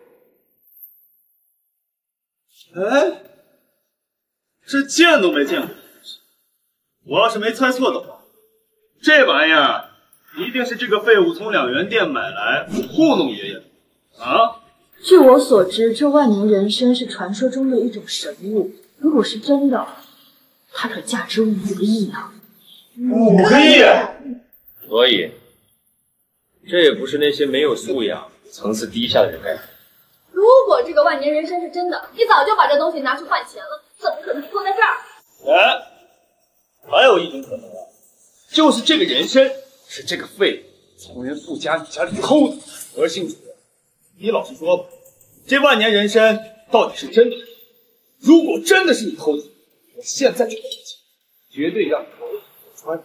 参，哎，这见都没见过。我要是没猜错的话，这玩意儿一定是这个废物从2元店买来糊弄爷爷的啊！ 据我所知，这万年人参是传说中的一种神物，如果是真的，它可价值5个亿呢。 5个亿！ 所以，这也不是那些没有素养、层次低下的人干的。 如果这个万年人参是真的，你早就把这东西拿去换钱了，怎么可能拖在这儿？ 哎，还有一种可能啊，就是这个人参是这个废物从人富家女家里偷的。而姓楚，你老实说吧，这万年人参到底是真的？如果真的是你偷的，我现在就给你钱，绝对让你头穿。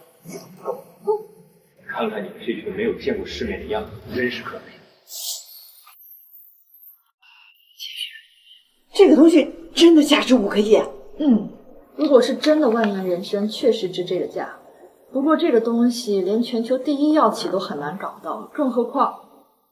看看你们这群没有见过世面的样子，真是可悲。 这个东西真的价值5个亿啊！ 如果是真的万年人参，确实值这个价。不过这个东西连全球第1药企都很难搞到，更何况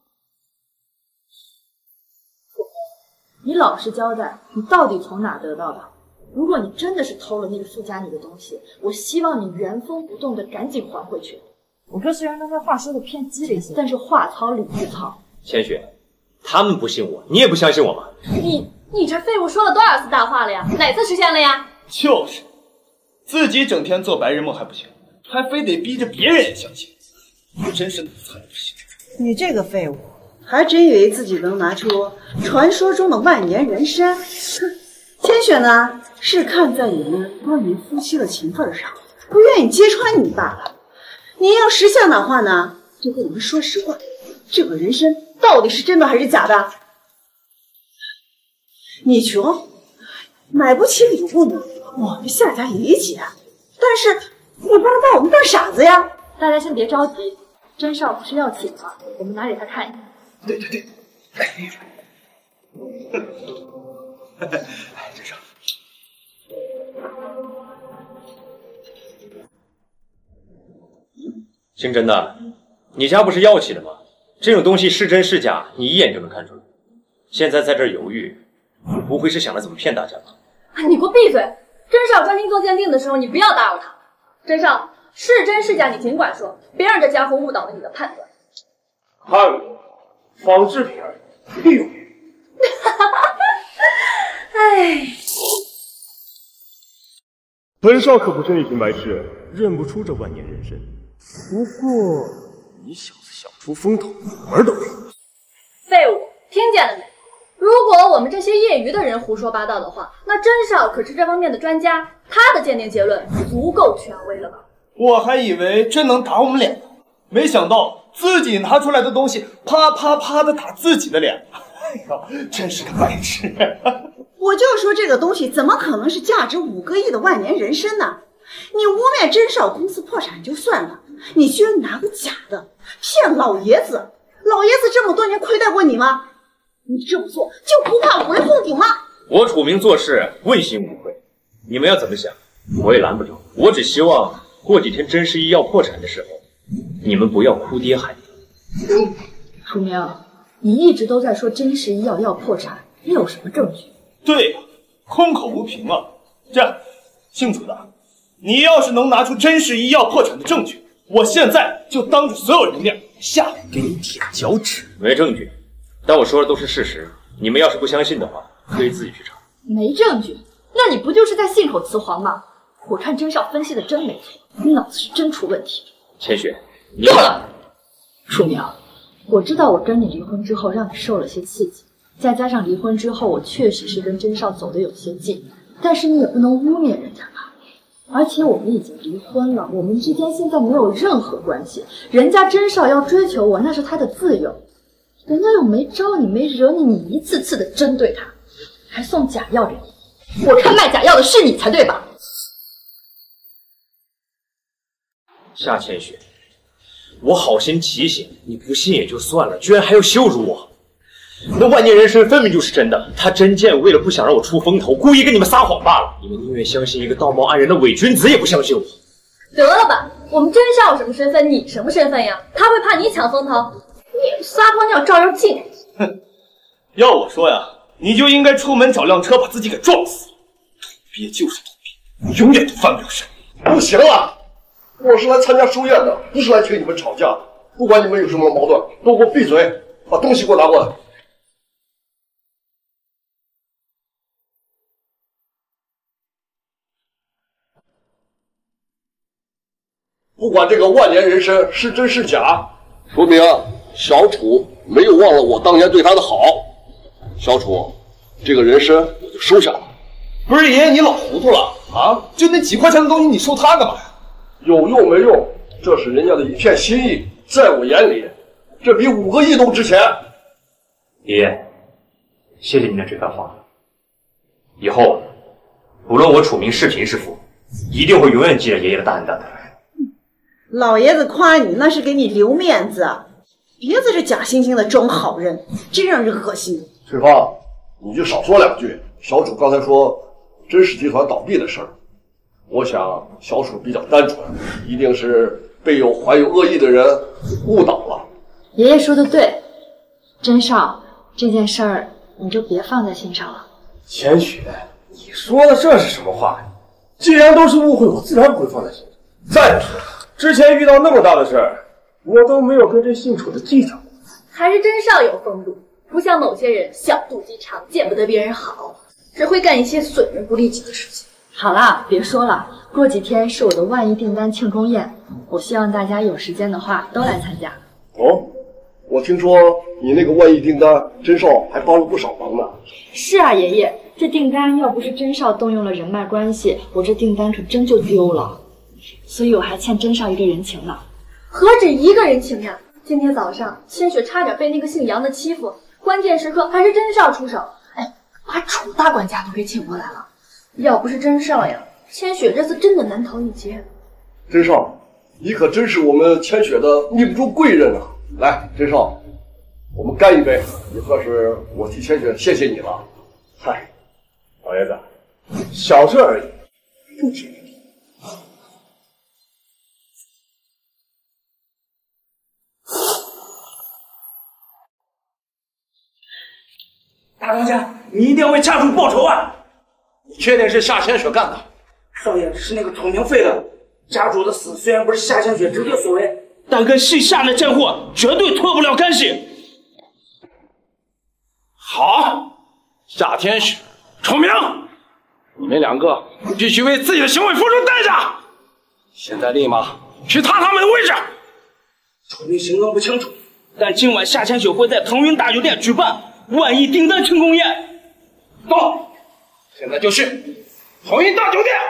你老实交代，你到底从哪得到的？如果你真的是偷了那个富家女的东西，我希望你原封不动的赶紧还回去。我这虽然刚才话说的偏激了一些，但是话糙理不糙。 千雪，他们不信我，你也不相信我吗？ 你这废物说了多少次大话了呀？哪次实现了呀？ 就是，自己整天做白日梦还不行，还非得逼着别人也相信，真是脑残不行。 你这个废物，还真以为自己能拿出传说中的万年人参？哼！千雪呢，是看在你们多年夫妻的情分上，不愿意揭穿你罢了。你要识相的话呢，就跟我们说实话，这个人参到底是真的还是假的？你穷，买不起礼物呢，我们夏家理解，但是你不能把我们当傻子呀！ 大家先别着急，甄少不是要紧吗？我们拿给他看一看。 对，哎，真是。 姓甄的，你家不是药企的吗？这种东西是真是假，你一眼就能看出来。现在在这儿犹豫，不会是想着怎么骗大家吧？ 你给我闭嘴！甄少专心做鉴定的时候，你不要打扰他。甄少，是真是假你尽管说，别让这家伙误导了你的判断。 还有仿制品而已，利用你。 哎。 本少可不是一贫白痴，认不出这万年人参。不过你小子想出风头，门都没有。 废物，听见了没？如果我们这些业余的人胡说八道的话，那甄少可是这方面的专家，他的鉴定结论足够权威了吧？ 我还以为真能打我们脸呢，没想到自己拿出来的东西啪啪啪的打自己的脸。哎呦，真是个白痴！ 我就说这个东西怎么可能是价值5个亿的万年人参呢？你污蔑甄少公司破产就算了，你居然拿个假的骗老爷子！老爷子这么多年亏待过你吗？你这么做就不怕五雷轰顶吗？ 我楚明做事问心无愧，你们要怎么想，我也拦不着。我只希望过几天甄氏医药破产的时候，你们不要哭爹喊爹。 楚明，你一直都在说甄氏医药要破产，你有什么证据？ 对呀，空口无凭啊！这样，姓楚的，你要是能拿出甄氏医药破产的证据，我现在就当着所有人面下来给你舔脚趾。 没证据，但我说的都是事实。你们要是不相信的话，可以自己去查。 没证据？那你不就是在信口雌黄吗？我看甄少分析的真没错，你脑子是真出问题。 千雪，你够了！楚明，我知道我跟你离婚之后让你受了些刺激，再加上离婚之后我确实是跟甄少走得有些近，但是你也不能污蔑人家吧。而且我们已经离婚了，我们之间现在没有任何关系。人家甄少要追求我，那是他的自由。人家又没招你，没惹你，你一次次的针对他，还送假药给你。我看卖假药的是你才对吧？ 夏千雪，我好心提醒你，不信也就算了，居然还要羞辱我。那万年人参分明就是真的，他真贱为了不想让我出风头，故意跟你们撒谎罢了。你们宁愿相信一个道貌岸然的伪君子，也不相信我。 得了吧，我们甄少有什么身份，你什么身份呀？他会怕你抢风头？你撒泡尿照妖镜。 哼，要我说呀，你就应该出门找辆车把自己给撞死。土鳖就是土鳖，永远都翻不了身。 不行了，我是来参加寿宴的，不是来听你们吵架的。不管你们有什么矛盾，都给我闭嘴，把东西给我拿过来。不管这个万年人参是真是假，说明小楚没有忘了我当年对他的好。小楚，这个人参我就收下了。 不是爷爷，你老糊涂了啊！就那几块钱的东西，你收它干嘛呀？ 有用没用，这是人家的一片心意，在我眼里，这比5个亿都值钱。 爷爷，谢谢您的这番话。以后，不论我楚明是贫是富，一定会永远记着爷爷的大恩大德。 老爷子夸你那是给你留面子，别在这假惺惺的装好人，真让人恶心。 翠芳，你就少说2句。小楚刚才说甄氏集团倒闭的事儿，我想小楚比较单纯，一定是被有怀有恶意的人误导了。 爷爷说的对，甄少，这件事儿你就别放在心上了。 千雪，你说的这是什么话呀？既然都是误会，我自然不会放在心上。再说，之前遇到那么大的事儿，我都没有跟这姓楚的计较过。 还是甄少有风度，不像某些人小肚鸡肠，见不得别人好，只会干一些损人不利己的事情。 好啦，别说了，过几天是我的万亿订单庆功宴，我希望大家有时间的话都来参加。 哦，我听说你那个万亿订单，甄少还帮了不少忙呢。 是啊，爷爷，这订单要不是甄少动用了人脉关系，我这订单可真就丢了。所以我还欠甄少一个人情呢。 何止一个人情呀！今天早上千雪差点被那个姓杨的欺负，关键时刻还是甄少出手，哎，把楚大管家都给请过来了。要不是甄少呀，千雪这次真的难逃一劫。 甄少，你可真是我们千雪的命中贵人啊！来，甄少，我们干一杯，也算是我替千雪谢谢你了。 嗨，老爷子，小事而已，不值一提。 大当家，你一定要为家主报仇啊！ 你确定是夏千雪干的？ 少爷，是那个楚明废的。家主的死虽然不是夏千雪直接所为，但跟姓夏那贱货绝对脱不了干系。 好，夏天雪，楚明， 你们2个必须为自己的行为付出代价！现在立马去踏他们的位置。 楚明行踪不清楚，但今晚夏千雪会在腾云大酒店举办万亿订单庆功宴。 走，现在就去腾云大酒店。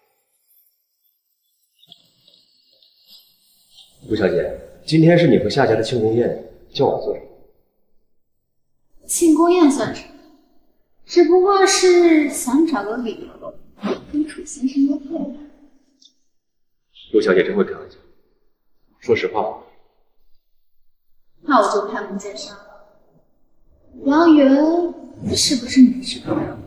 顾小姐，今天是你和夏家的庆功宴，叫我做什么？ 庆功宴算什么？只不过是想找个理由跟楚先生约会。 顾小姐真会开玩笑。说实话， 那我就开门见山了。杨元是不是你知道的？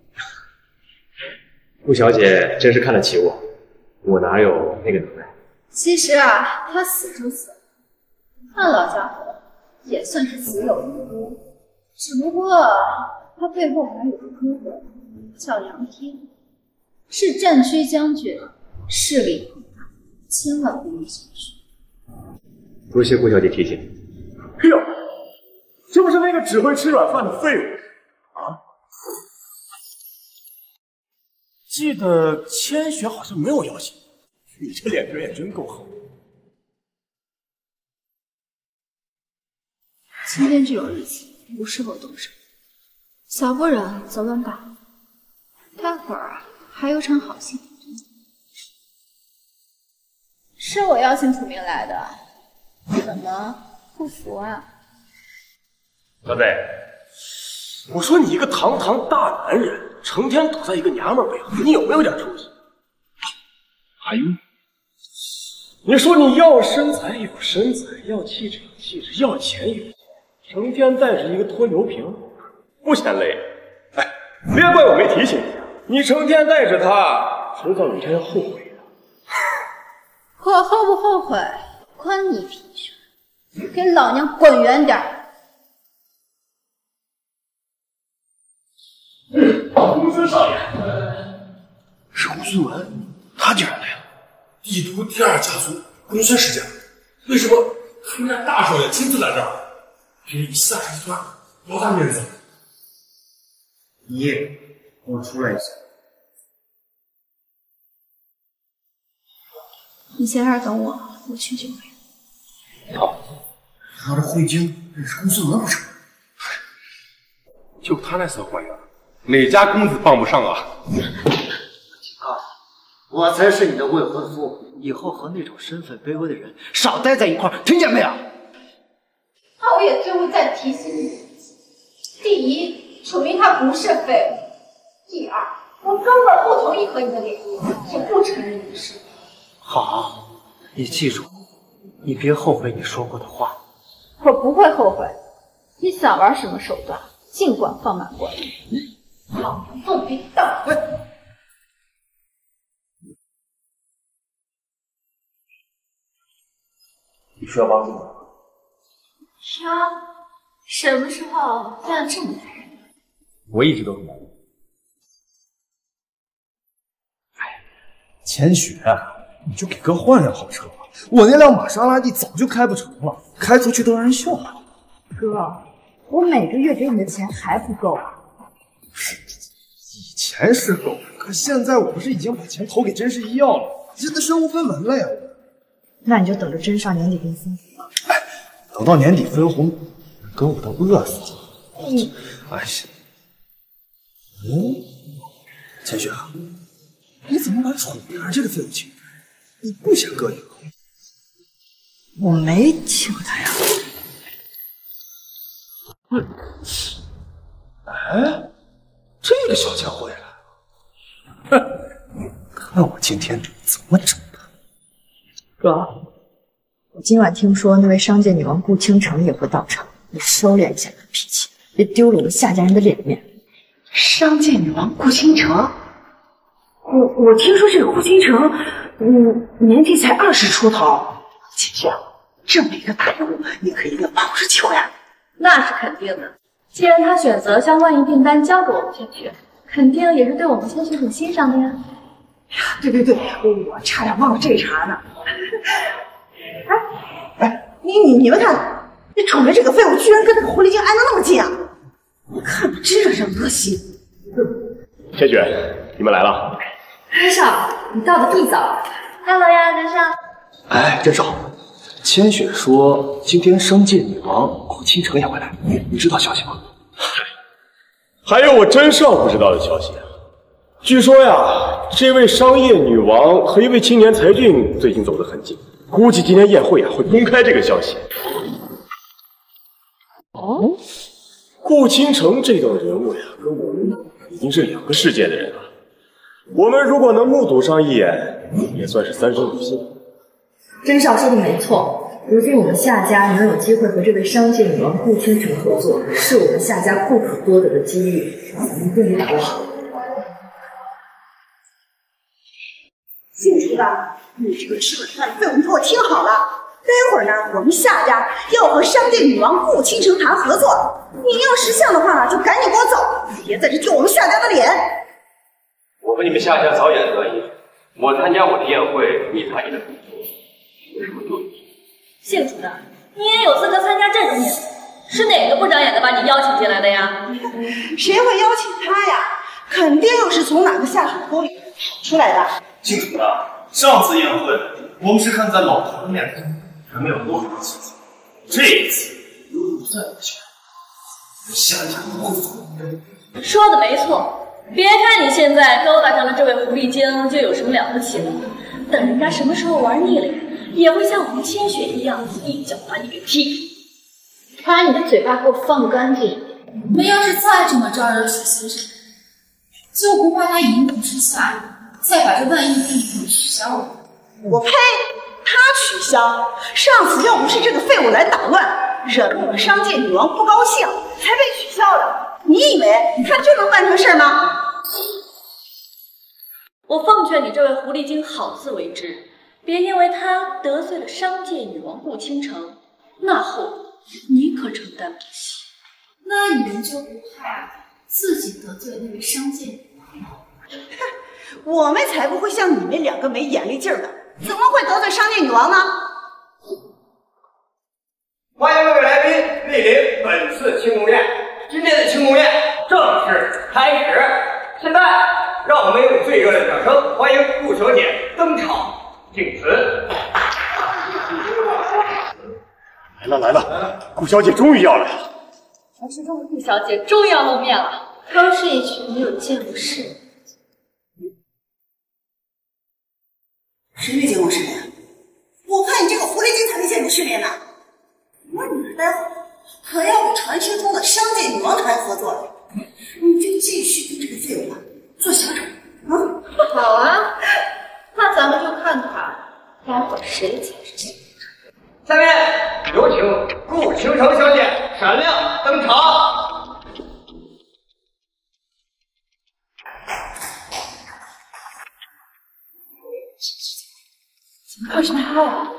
顾小姐真是看得起我，我哪有那个能耐？ 其实啊，他死就死了，那老家伙也算是死有余辜。只不过他背后还有个哥哥，叫杨天，是战区将军，势力庞大，千万不能小视。 多谢顾小姐提醒。 哟，是不是那个只会吃软饭的废物啊？记得千雪好像没有要挟你，这脸皮也真够厚。 今天这种日子不适合动手，小不忍则乱干。待会儿还有场好戏。是我邀请楚明来的，怎么不服啊？ 小北，我说你一个堂堂大男人，成天躲在一个娘们背后，你有没有点出息？还有，你说你要身材有身材，要气质有气质，要钱有钱，成天带着一个拖油瓶，不嫌累？哎，别怪我没提醒你，你成天带着他，迟早有一天要后悔的。 我后不后悔关你屁事！给老娘滚远点儿！ 公孙少爷，是公孙文，他竟然来了。帝都第2家族公孙世家，为什么他们家大少爷亲自来这儿？给你夏家集团多大面子？ 爷，我出来一下。 你先在这儿等我，我去就回来。 好。 他的慧晶认识公孙文不成？ 就他那骚货样，哪家公子傍不上啊？ 我才是你的未婚夫，以后和那种身份卑微的人少待在一块儿，听见没有？ 那我也最后再提醒你：第一，楚明他不是废物；第二，我根本不同意和你的联姻，也不承认你是。 好，你记住，你别后悔你说过的话。 我不会后悔。你想玩什么手段，尽管放马过来。老娘不比当。 你需要帮助吗？ 是啊，什么时候变得这么男人？ 我一直都是男人。 千雪，你就给哥换辆好车吧，我那辆玛莎拉蒂早就开不成了，开出去都让人笑话。 哥，我每个月给你的钱还不够啊？ 以前是够，可现在我不是已经把钱投给甄氏医药了，现在身无分文了呀。 那你就等着甄少年底跟分红吧。 等到年底分红，哥我都饿死了。哎呀，千雪啊，你怎么把楚明这个废物请来？你不嫌哥一个？ 我没请他呀。 哎，这个小家伙也来了，哼，看我今天怎么整他！ 哥，我今晚听说那位商界女王顾倾城也会到场，你收敛一下你的脾气，别丢了我们夏家人的脸面。商界女王顾倾城，我听说这个顾倾城，年纪才20出头。姐姐，这么一个大人物，你可一定保着球呀！ 那是肯定的。既然他选择将万亿订单交给我们千雪，肯定也是对我们千雪很欣赏的呀。 对，我差点忘了这茬呢。你们看，那楚明这个废物居然跟那个狐狸精挨得那么近啊！我看不知惹人恶心。 千雪， 你们来了。 根少，你到的地早。 Hello 呀，根少。 哎，真少。千雪说今天商界女王顾倾城也会来，你知道消息吗？还有我真少不知道的消息。据说呀，这位商业女王和一位青年才俊最近走得很近，估计今天宴会啊会公开这个消息。哦，顾倾城这等人物呀，跟我们已经是2个世界的人了。我们如果能目睹上一眼，也算是3生有幸。 真少说的没错，如今我们夏家能有机会和这位商界女王顾倾城合作，是我们夏家不可多得的机遇，咱们不能把握好。 姓楚的，你这个吃软饭的废物，你给我听好了，待会儿呢，我们夏家要和商界女王顾倾城谈合作，你要识相的话呢，就赶紧给我走，别在这丢我们夏家的脸。 我和你们夏家早眼得一，我参加我的宴会，你参与的工作，有什么对比？ 姓楚的，你也有资格参加这种宴会？是哪个不长眼的把你邀请进来的呀？ 谁会邀请他呀？肯定又是从哪个下水沟里跑出来的。 姓楚的，上次宴会我们是看在老头的面子上，还没有多少钱。这一次如果再不去，我夏家不会走。 说的没错。别看你现在勾搭上了这位狐狸精，就有什么了不起的？等人家什么时候玩腻了呀，也会像我们千雪一样，一脚把你给踢出。 看来你的嘴巴给我放干净一点。 你们要是再这么招惹许先生，就不怕他一怒之下再把这万亿订单取消了？ 我呸！他取消？上次要不是这个废物来捣乱，惹得我们商界女王不高兴，才被取消的。你以为他就能办成事吗？ 我奉劝你这位狐狸精好自为之，别因为他得罪了商界女王顾倾城，那后果你可承担不起。 那你们就不怕自己得罪那位商界女王吗？ 我们才不会像你们2个没眼力劲儿的，怎么会得罪商界女王呢？ 欢迎各位来宾莅临本次庆功宴。今天的庆功宴正式开始，现在让我们用最热烈的掌声欢迎顾小姐登场敬辞。 来了，顾小姐终于要来了。 传说中的顾小姐终于要露面了， 都是一群没有见过世面。 谁没见过世面？我看你这个狐狸精才没见过世面呢！我女儿待会儿可要与传说中的商界女王谈合作了，你就继续对这个废物做小丑啊！ 好啊，那咱们就看看待会儿谁才是小丑。 下面有请顾倾城小姐闪亮登场。 怎么会是他呀？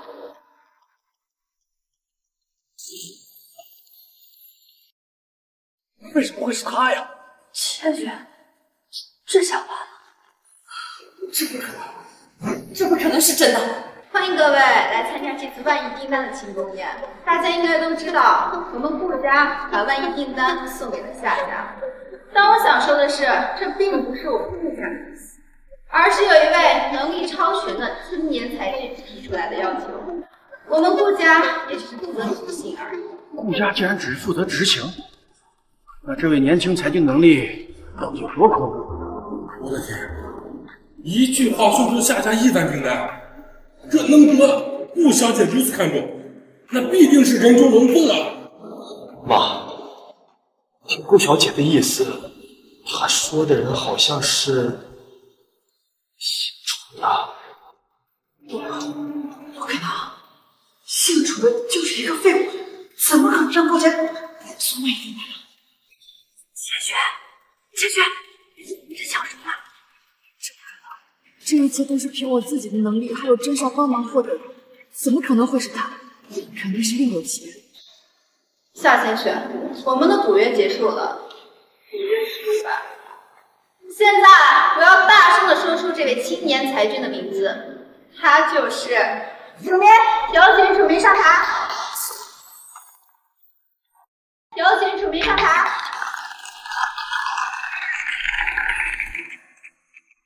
为什么会是他呀？ 千雪，这下完了，这不可能，这不可能是真的。 欢迎各位来参加这次万亿订单的庆功宴。大家应该都知道，我们顾家把万亿订单送给了夏家。但我想说的是，这并不是我顾家的意思，而是有一位能力超群的青年才俊提出来的要求。我们顾家也只是负责执行而已。 顾家竟然只是负责执行？那这位年轻才俊能力到底有多可恶？ 我的天，一句话说出夏家亿单订单，这能得顾小姐如此看重，那必定是人中龙凤啊！ 妈，听顾小姐的意思，她说的人好像是姓楚的。 不可能，姓楚的就是一个废物，怎么可能让顾家送万亿订单呢？千雪，你在想什么？ 这一切都是凭我自己的能力还有真少帮忙获得的，怎么可能会是他？肯定是另有其人。 夏千雪，我们的赌约结束了，赌约失败。现在我要大声的说出这位青年才俊的名字，他就是楚明。有请楚明上台。有请楚明上台。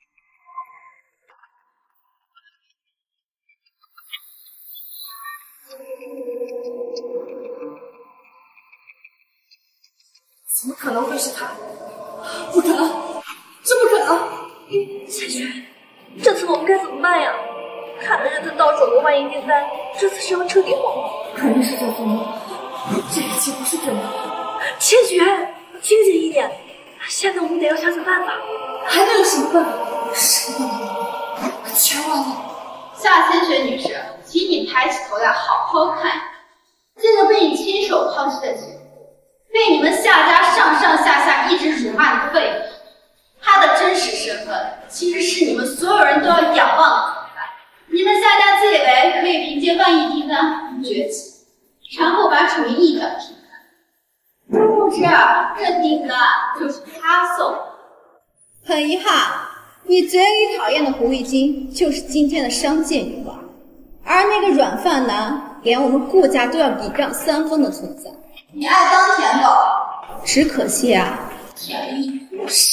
能会是他，不可能，这不可能！ 千雪，这次我们该怎么办呀？看着这次到手的万亿订单，这次是要彻底黄了。 肯定是在做梦，这一切不是真的。 千雪，清醒一点，现在我们得要想想办法。 还能有什么办法？什么办法？全完了！ 夏千雪女士，请你抬起头来，好好看一看这个被你亲手抛弃的姐姐，被你们夏家上上下下一直辱骂的废物。她的真实身份，其实是你们所有人都要仰望的存在。你们夏家自以为可以凭借万亿订单崛起，然后把楚明一转平台，殊不知这订单就是他送的。很遗憾，你嘴里讨厌的狐狸精就是今天的商界女王，而那个软饭男连我们顾家都要礼让3分的存在。你爱当舔狗，只可惜甜蜜不是。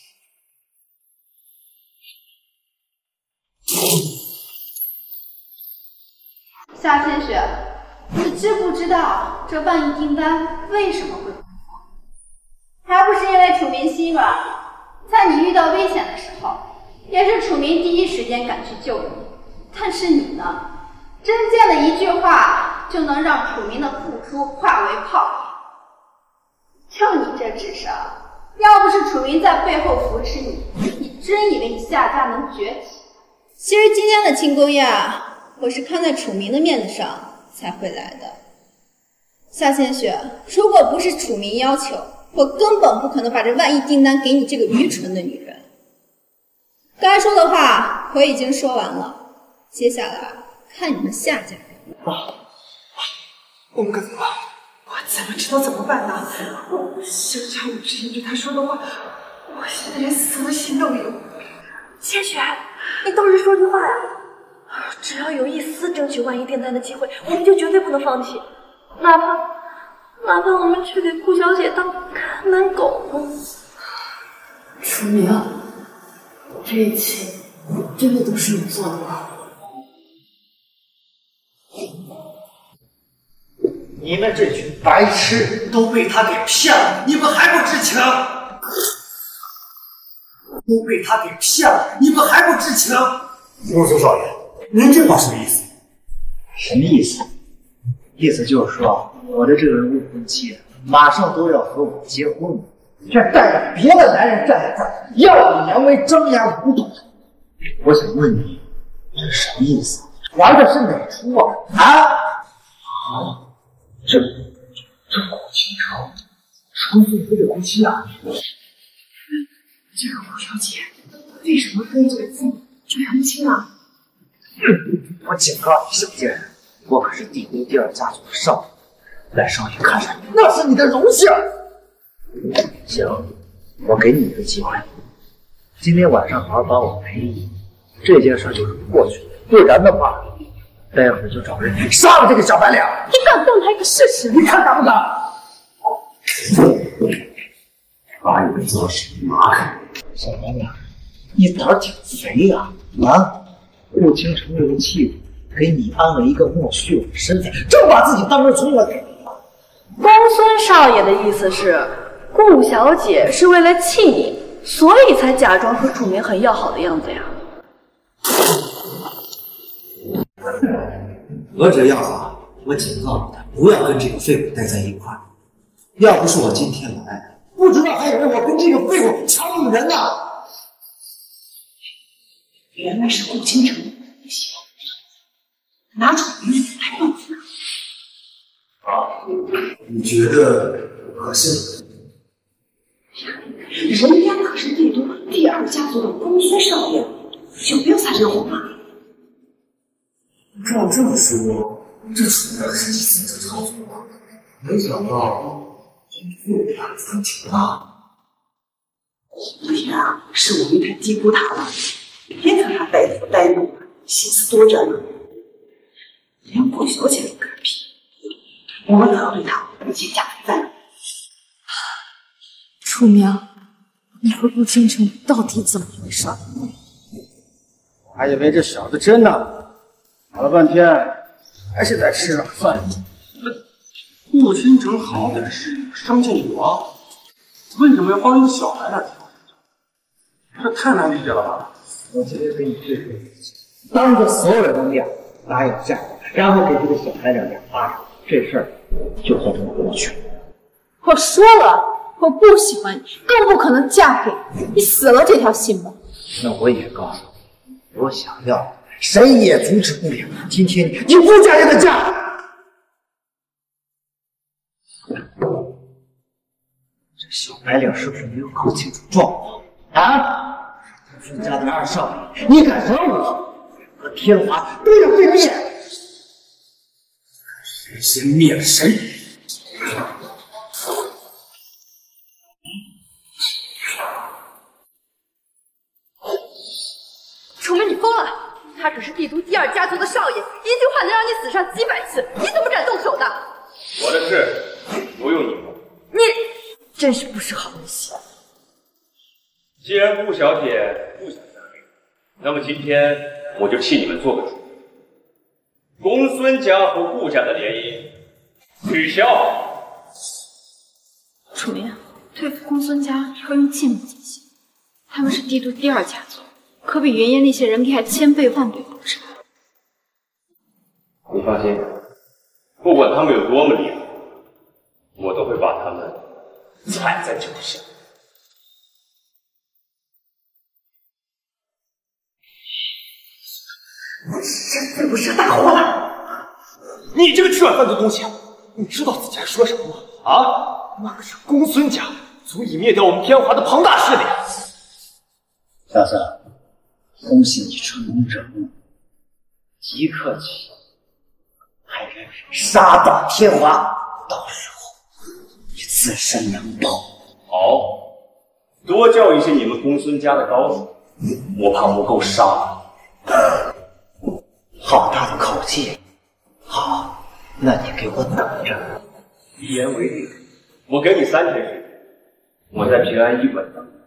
夏千雪，你知不知道这万亿订单为什么会破产？还不是因为楚明心软，在你遇到危险的时候，也是楚明第一时间赶去救你。但是你呢，真见的一句话就能让楚明的付出化为泡影。就你这智商，要不是楚明在背后扶持你，你真以为你夏家能崛起？其实今天的庆功宴我是看在楚明的面子上才会来的。夏千雪，如果不是楚明要求，我根本不可能把这万亿订单给你这个愚蠢的女人。该说的话我已经说完了，接下来看你们夏家人。 我们该怎么办？我怎么知道怎么办呢？想想我之前对他说的话，我现在连死的心都有。 千雪，你倒是说句话呀！只要有一丝争取万亿订单的机会，我们就绝对不能放弃，哪怕我们去给顾小姐当看门狗呢。 楚明，这一切真的都是你做的吗？ 你们这群白痴都被他给骗了，你们还不知情？都被他给骗了，你们还不知情？ 公孙少爷，您这话什么意思？ 什么意思？意思就是说，我的这个未婚妻马上都要和我结婚了，却带着别的男人站在这儿，耀武扬威，张牙舞爪。我想问你，这是什么意思？玩的是哪出啊？这顾倾城，楚凤飞的夫妻啊！ 这个顾小姐为什么跟这个父母这样亲啊？ 我警告你，小贱人，我可是第一、第二家族的少爷，来少爷看上你，那是你的荣幸。行，我给你一个机会，今天晚上好好把我陪一，这件事就是过去了。不然的话，待会儿就找人杀了这个小白脸。 你敢动他一个试试？ 你看敢不敢？把你的做事拿开！小白脸，你胆儿挺肥呀！顾倾城为了气你，给你安了一个莫须有的身份，正把自己当成聪明人。 公孙少爷的意思是，顾小姐是为了气你，所以才假装和楚明很要好的样子呀。 我这样啊，我警告你的，不要跟这个废物待在一块儿。要不是我今天来，不知道还以为我跟这个废物抢女人呢。 原来是顾倾城不喜欢拿楚明来报复你觉得合适？ 人家可是帝都第二家族的公孙少爷，有没有撒这谎啊？ 照这么说，这楚明是第四者操作了。没想到这个胆子挺大。 对呀，是我们太低估他了。别看他呆头呆脑的，心思多着呢。连顾小姐都敢骗，我们可要对他严加规范。 楚明，你和顾倾城到底怎么回事？ 我还以为这小子真的，搞了半天还是在吃软饭。 顾倾城好歹是商界女王， 为什么要放一个小孩来挑？这太难理解了吧？ 我今天给你最后一次，当着所有人的面答应嫁，然后给这个小白脸2巴掌，这事儿就算这么过去了。 我说了，我不喜欢你，更不可能嫁给你。你死了这条心吧。 那我也告诉你，我想要，谁也阻止不了。今天你不嫁也得嫁。这小白脸是不是没有搞清楚状况啊？公孙家的2少爷，你敢惹我，和天华都要被灭。 谁先灭了谁？ 楚明，你疯了！他可是帝都第2家族的少爷，一句话能让你死上几百次，你怎么敢动手的？ 我的事不用你管。 你真是不识好人心。 既然顾小姐不想嫁给我，那么今天我就替你们做个主。公孙家和顾家的联姻取消。 楚明，对付公孙家要用尽力进行，他们是帝都第2家族，可比云烟那些人厉害1000倍万倍不止。 你放心，不管他们有多么厉害，我都会把他们踩在脚下。 真对不起大伙了！你这个吃软饭的东西，你知道自己在说什么吗？啊，那可是公孙家足以灭掉我们天华的庞大势力。小子，恭喜你成功惹怒，即刻起派人杀到天华，到时候你自身难保。 好，多叫一些你们公孙家的高手，我怕不够杀。 好大的口气！好，那你给我等着。 一言为定，我给你3天时间，我在平安驿馆等你。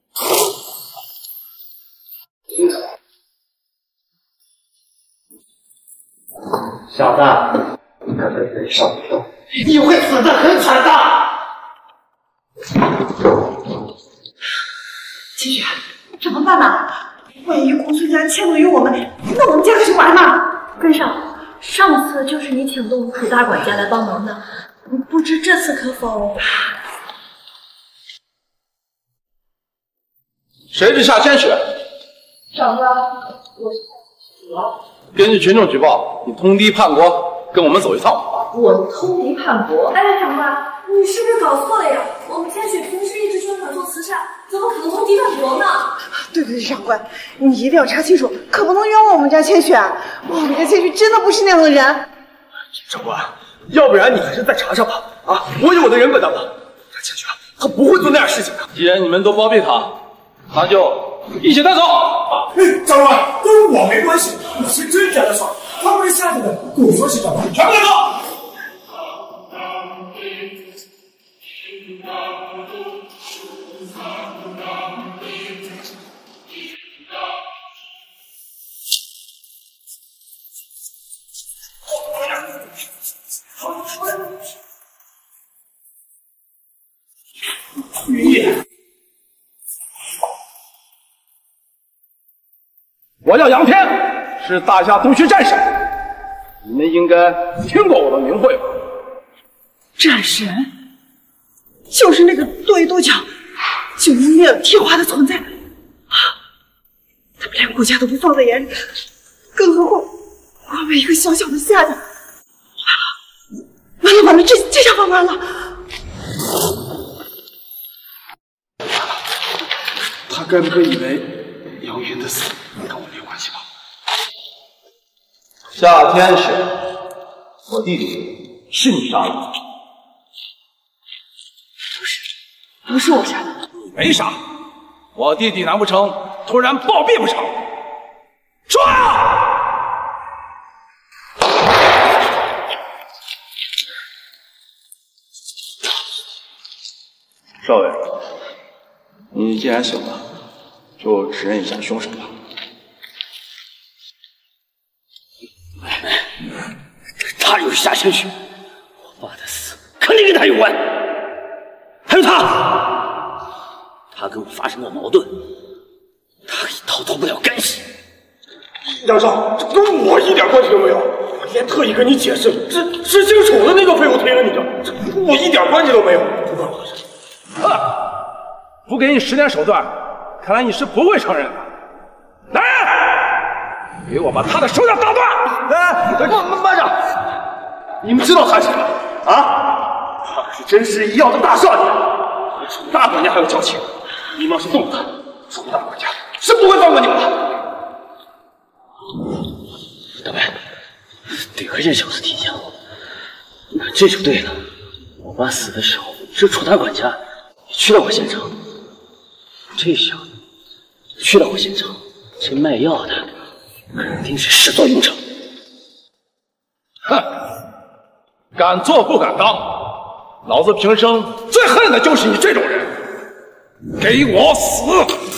小子，你可别人少别动，你会死得很惨的。 清雪，怎么办呢？万一公孙家迁怒于我们，那我们家可是完了。 根少，上次就是你请动楚大管家来帮忙的，不知这次可否？ 谁是夏千雪？ 长官，我是根据群众举报，你通敌叛国，跟我们走一趟吧。 我通敌叛国？ 哎，长官，你是不是搞错了呀？我们千雪平时一直宣传做慈善，怎么可能通敌叛国呢？ 对，长官，你一定要查清楚，可不能冤枉我们家千雪。我们家千雪真的不是那样的人。 长官，要不然你还是再查查吧。啊，我有我的人搁那吧。这千雪她不会做那样事情的。 既然你们都包庇他，那就一起带走。 长官，跟我没关系，我是真家的事儿，他们是夏家的，跟我说是干嘛？全部带走！ 云野，我叫杨天，是大夏东区战神，你们应该听过我的名讳吧？ 战神，就是那个跺一跺脚就能灭了天华的存在。他们连顾家都不放在眼里，更何况我们一个小小的夏家。完了，这下可完了。 他该不会以为杨云的死跟我没关系吧？ 夏天雪，我弟弟是你杀的？ 不是我杀的。 你没杀，我弟弟难不成突然暴毙不成？说啊！ 少尉，你既然醒了，就指认一下凶手吧。 他就是夏千雪，我爸的死肯定跟他有关。还有他， 他跟我发生过矛盾，他已逃脱不了干系。 杨少，这跟我一点关系都没有，我连特意跟你解释了，是姓楚的那个废物推了你的，这跟我一点关系都没有，不关我的事。 不给你使点手段，看来你是不会承认的。来人，给我把他的手脚打断！ 哎，慢着，你们知道他是谁吗？啊，他可是真实医药的大少爷，和楚大管家还有交情。你们要是动他，楚大管家是不会放过你们的。 大白，得和这小子挺像，那这就对了。我爸死的时候，是楚大管家也去到过现场。这小子去到过现场，这卖药的肯定是始作俑者。 哼，敢做不敢当，老子平生最恨的就是你这种人，给我死！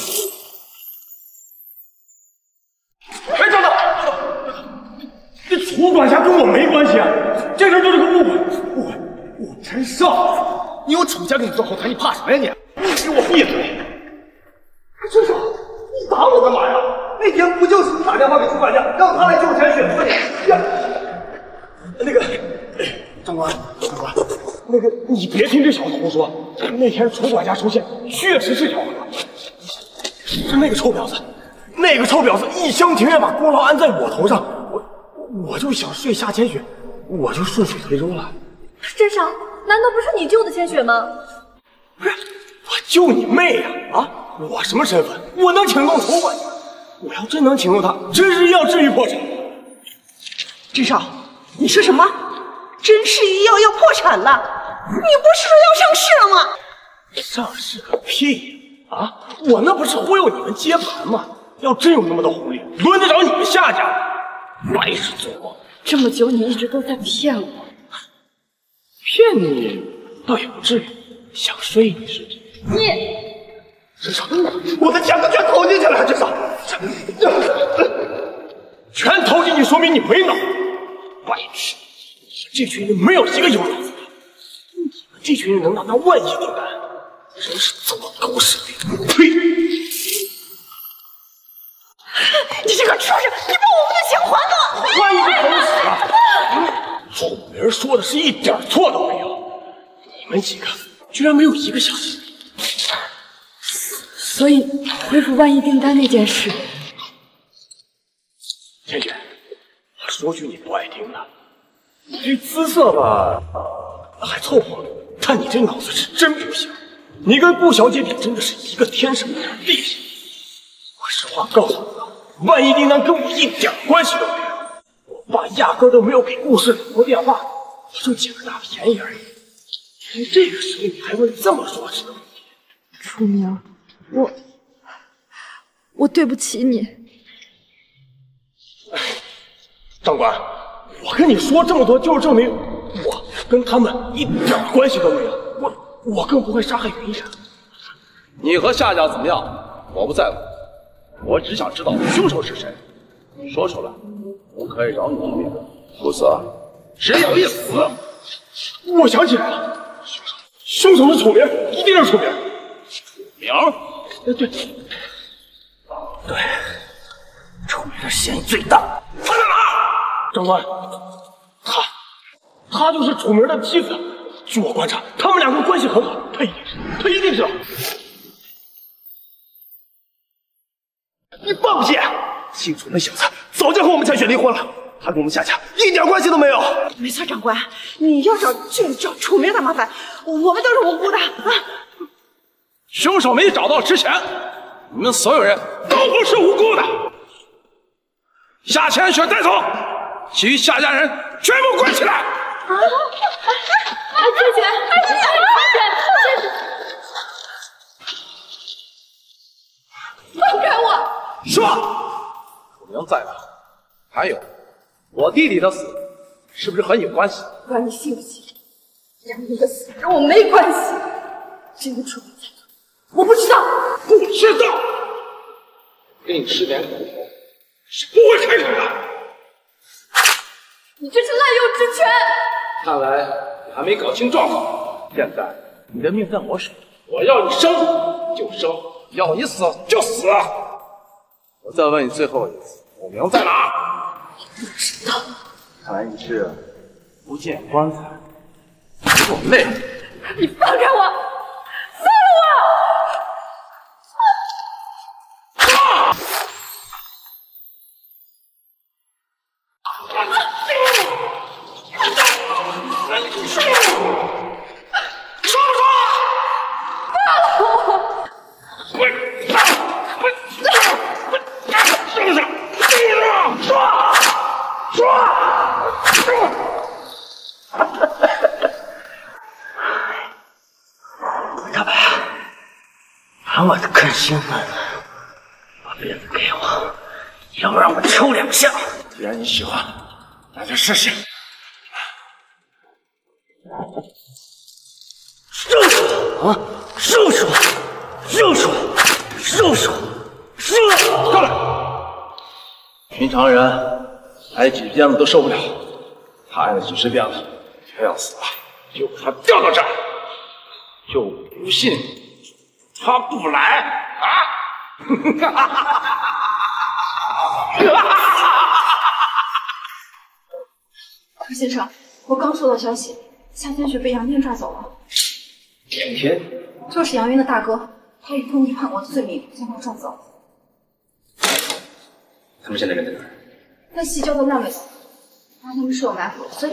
哎，等等，这楚管家跟我没关系啊，这事儿就是个误会。我陈少，你有楚家给你做后台，你怕什么呀你？你给我闭嘴！陈少，你打我干嘛呀？那天不就是你打电话给楚管家，让他来救陈雪吗？那个，长官，那个你别听这小子胡说。那天楚管家出现，确实是巧合，是那个臭婊子，一厢情愿把功劳安在我头上，我就想睡夏千雪，我就顺水推舟了。 真少，难道不是你救的千雪吗？ 不是，我救你妹呀！啊，我什么身份？我能请动楚管家？我要真能请动他，真是要至于破产。 至少，你说什么？真实医药要破产了？你不是说要上市了吗？ 上市个屁呀！啊，我那不是忽悠你们接盘吗？要真有那么多红利，轮得着你们夏家？白日做梦！ 这么久你一直都在骗我。 骗你倒也不至于，想睡你是不是？ 你， 至少我的钱都全投进去了，至少全投进去，说明你没脑。白痴，你们这群人没有一个有脑子的，你们这群人能拿到万亿订单，真是作狗屎病！呸！ 你这个畜生，你把我们的钱还我！ 换一个狗屎啊！楚明说的是一点错都没有，你们几个居然没有一个相信。 所以恢复万亿订单那件事， 千雪，我说句你不爱听的，你这姿色吧，还凑合，但你这脑子是真不行。你跟顾小姐比，真的是一个天上一个地下。我实话告诉你，万亿订单跟我一点关系都没有。我爸压根都没有给顾氏打过电话，我就捡个大便宜而已。连这个时候你还问这么弱智的问题？ 楚明，我对不起你。 长官，我跟你说这么多，就是证明我跟他们一点关系都没有。我更不会杀害云野。 你和夏家怎么样，我不在乎，我只想知道凶手是谁，说出来，我可以饶你一命。不死，只有一死。 我想起来了，凶手是楚明，一定是楚明。 楚明？ 对， 楚明的嫌疑最大。 他在哪？长官，他就是楚明的妻子。据我观察，他们两个关系很好，他一定知道。你放屁！姓楚那小子早就和我们千雪离婚了，他跟我们夏家一点关系都没有。 没错，长官，你要找就找楚明的麻烦，我们都是无辜的啊！ 凶手没找到之前，你们所有人都不是无辜的。夏千雪带走，其余夏家人全部关起来。 千雪， 放开我！ 说，楚明在哪？还有，我弟弟的死是不是和你有关系？ 管你信不信，杨明的死跟我没关系。至于楚明在哪，我不知道。 不知道，给你吃点苦头是不会开口的。 你这是滥用职权！ 看来你还没搞清状况。现在你的命在我手里， 我要你生就生，要你死就死。我再问你最后一次，我名在哪？ 不知道。 看来你是不见棺材不落泪。 你放开我！放了大白，喊我的更兴奋了，把鞭子给我，要不让我抽2下。 既然你喜欢，那就试试。 叔叔， 过来！平常人挨几鞭子都受不了，他挨了几十鞭子，全要死了，就把他吊到这儿，就不信他不来啊！ 柯先生，我刚收到消息，夏千雪被杨天抓走了。 杨天就是杨云的大哥，他以通敌叛国的罪名将他抓走。 他们现在人在哪儿？ 在西郊的烂尾楼，他们是有埋伏，所以。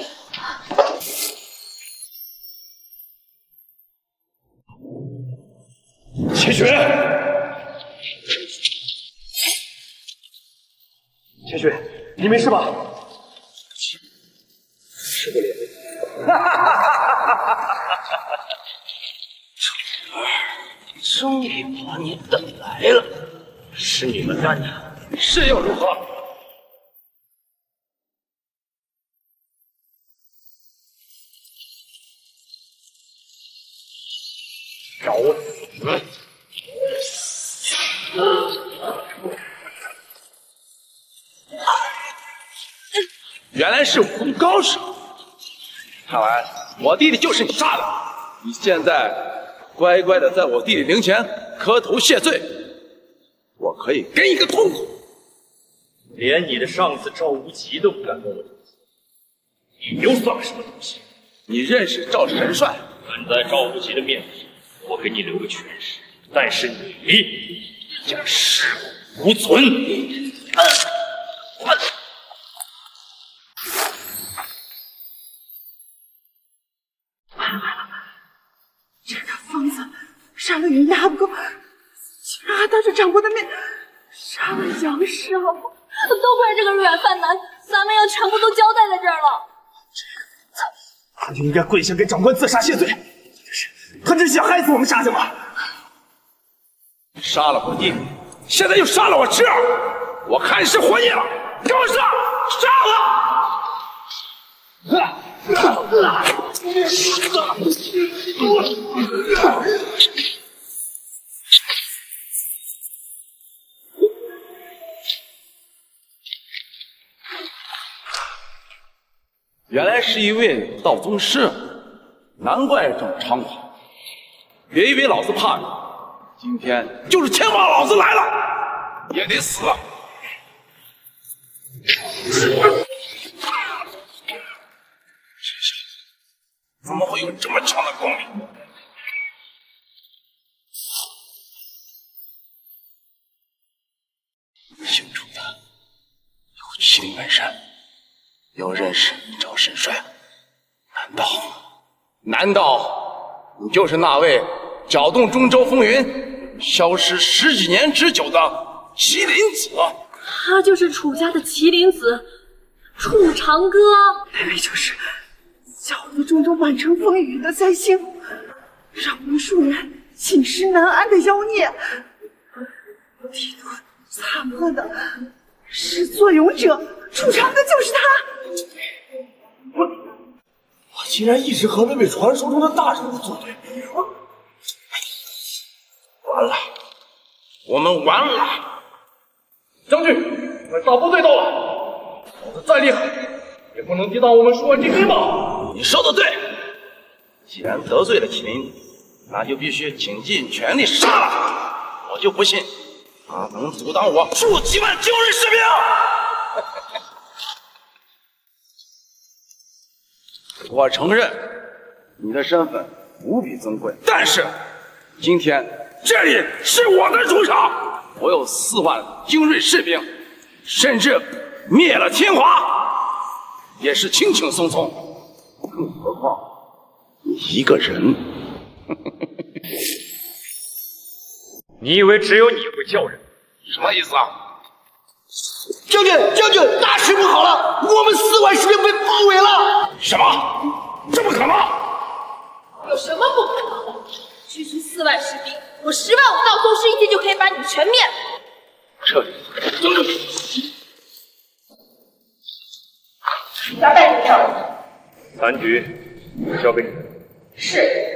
千雪， 千雪，你没事吧？ 是个脸。 终于把你等来了，是你们干的， 是又如何？找我死！原来是武功高手，看来我弟弟就是你杀的。你现在乖乖的在我弟弟灵前磕头谢罪，我可以给你个痛苦。 连你的上司赵无极都不敢跟我争，你又算个什么东西？ 你认识赵陈帅？ 看在赵无极的面子上，我给你留个全尸，但是你将尸骨无存。 这个疯子杀了云大哥，竟然还当着长官的面杀了杨少， 都怪这个软饭男，咱们要全部都交代在这儿了。 他就应该跪下给长官自杀谢罪，他这是想害死我们沙家吗？ 杀了我弟，现在又杀了我侄儿，我看是活腻了，给我杀！杀了！原来是一位道宗师，难怪这么猖狂。别以为老子怕你，今天就是牵把老子来了，也得死。怎么会有这么强的功力？姓朱的有麒麟纹身，要认识赵神帅，难道你就是那位搅动中州风云、消失10几年之久的麒麟子？ 他就是楚家的麒麟子，楚长歌。 那位就是搅动中州满城风雨的灾星，让无数人寝食难安的妖孽，地图擦破的始作俑者楚长歌就是他。 我竟然一直和那位传说中的大人物作对， 完了，我们完了！将军，我们大部队到了，老子再厉害，也不能抵挡我们蜀汉精兵吧？你说的对，既然得罪了麒麟， 那就必须倾尽全力杀了他。我就不信他能阻挡我数几万精锐士兵。我承认你的身份无比尊贵，但是今天这里是我的主场，我有4万精锐士兵，甚至灭了天华也是轻轻松松，更何况你一个人。 你以为只有你会叫人？ 什么意思啊？ 将军，大事不好了！我们4万士兵被包围了！ 什么？这不可能！ 有什么不可能的？区区4万士兵，我10万武道宗师一击就可以把你们全灭了。 撤离！ 加带你上。 残局交给你。 是。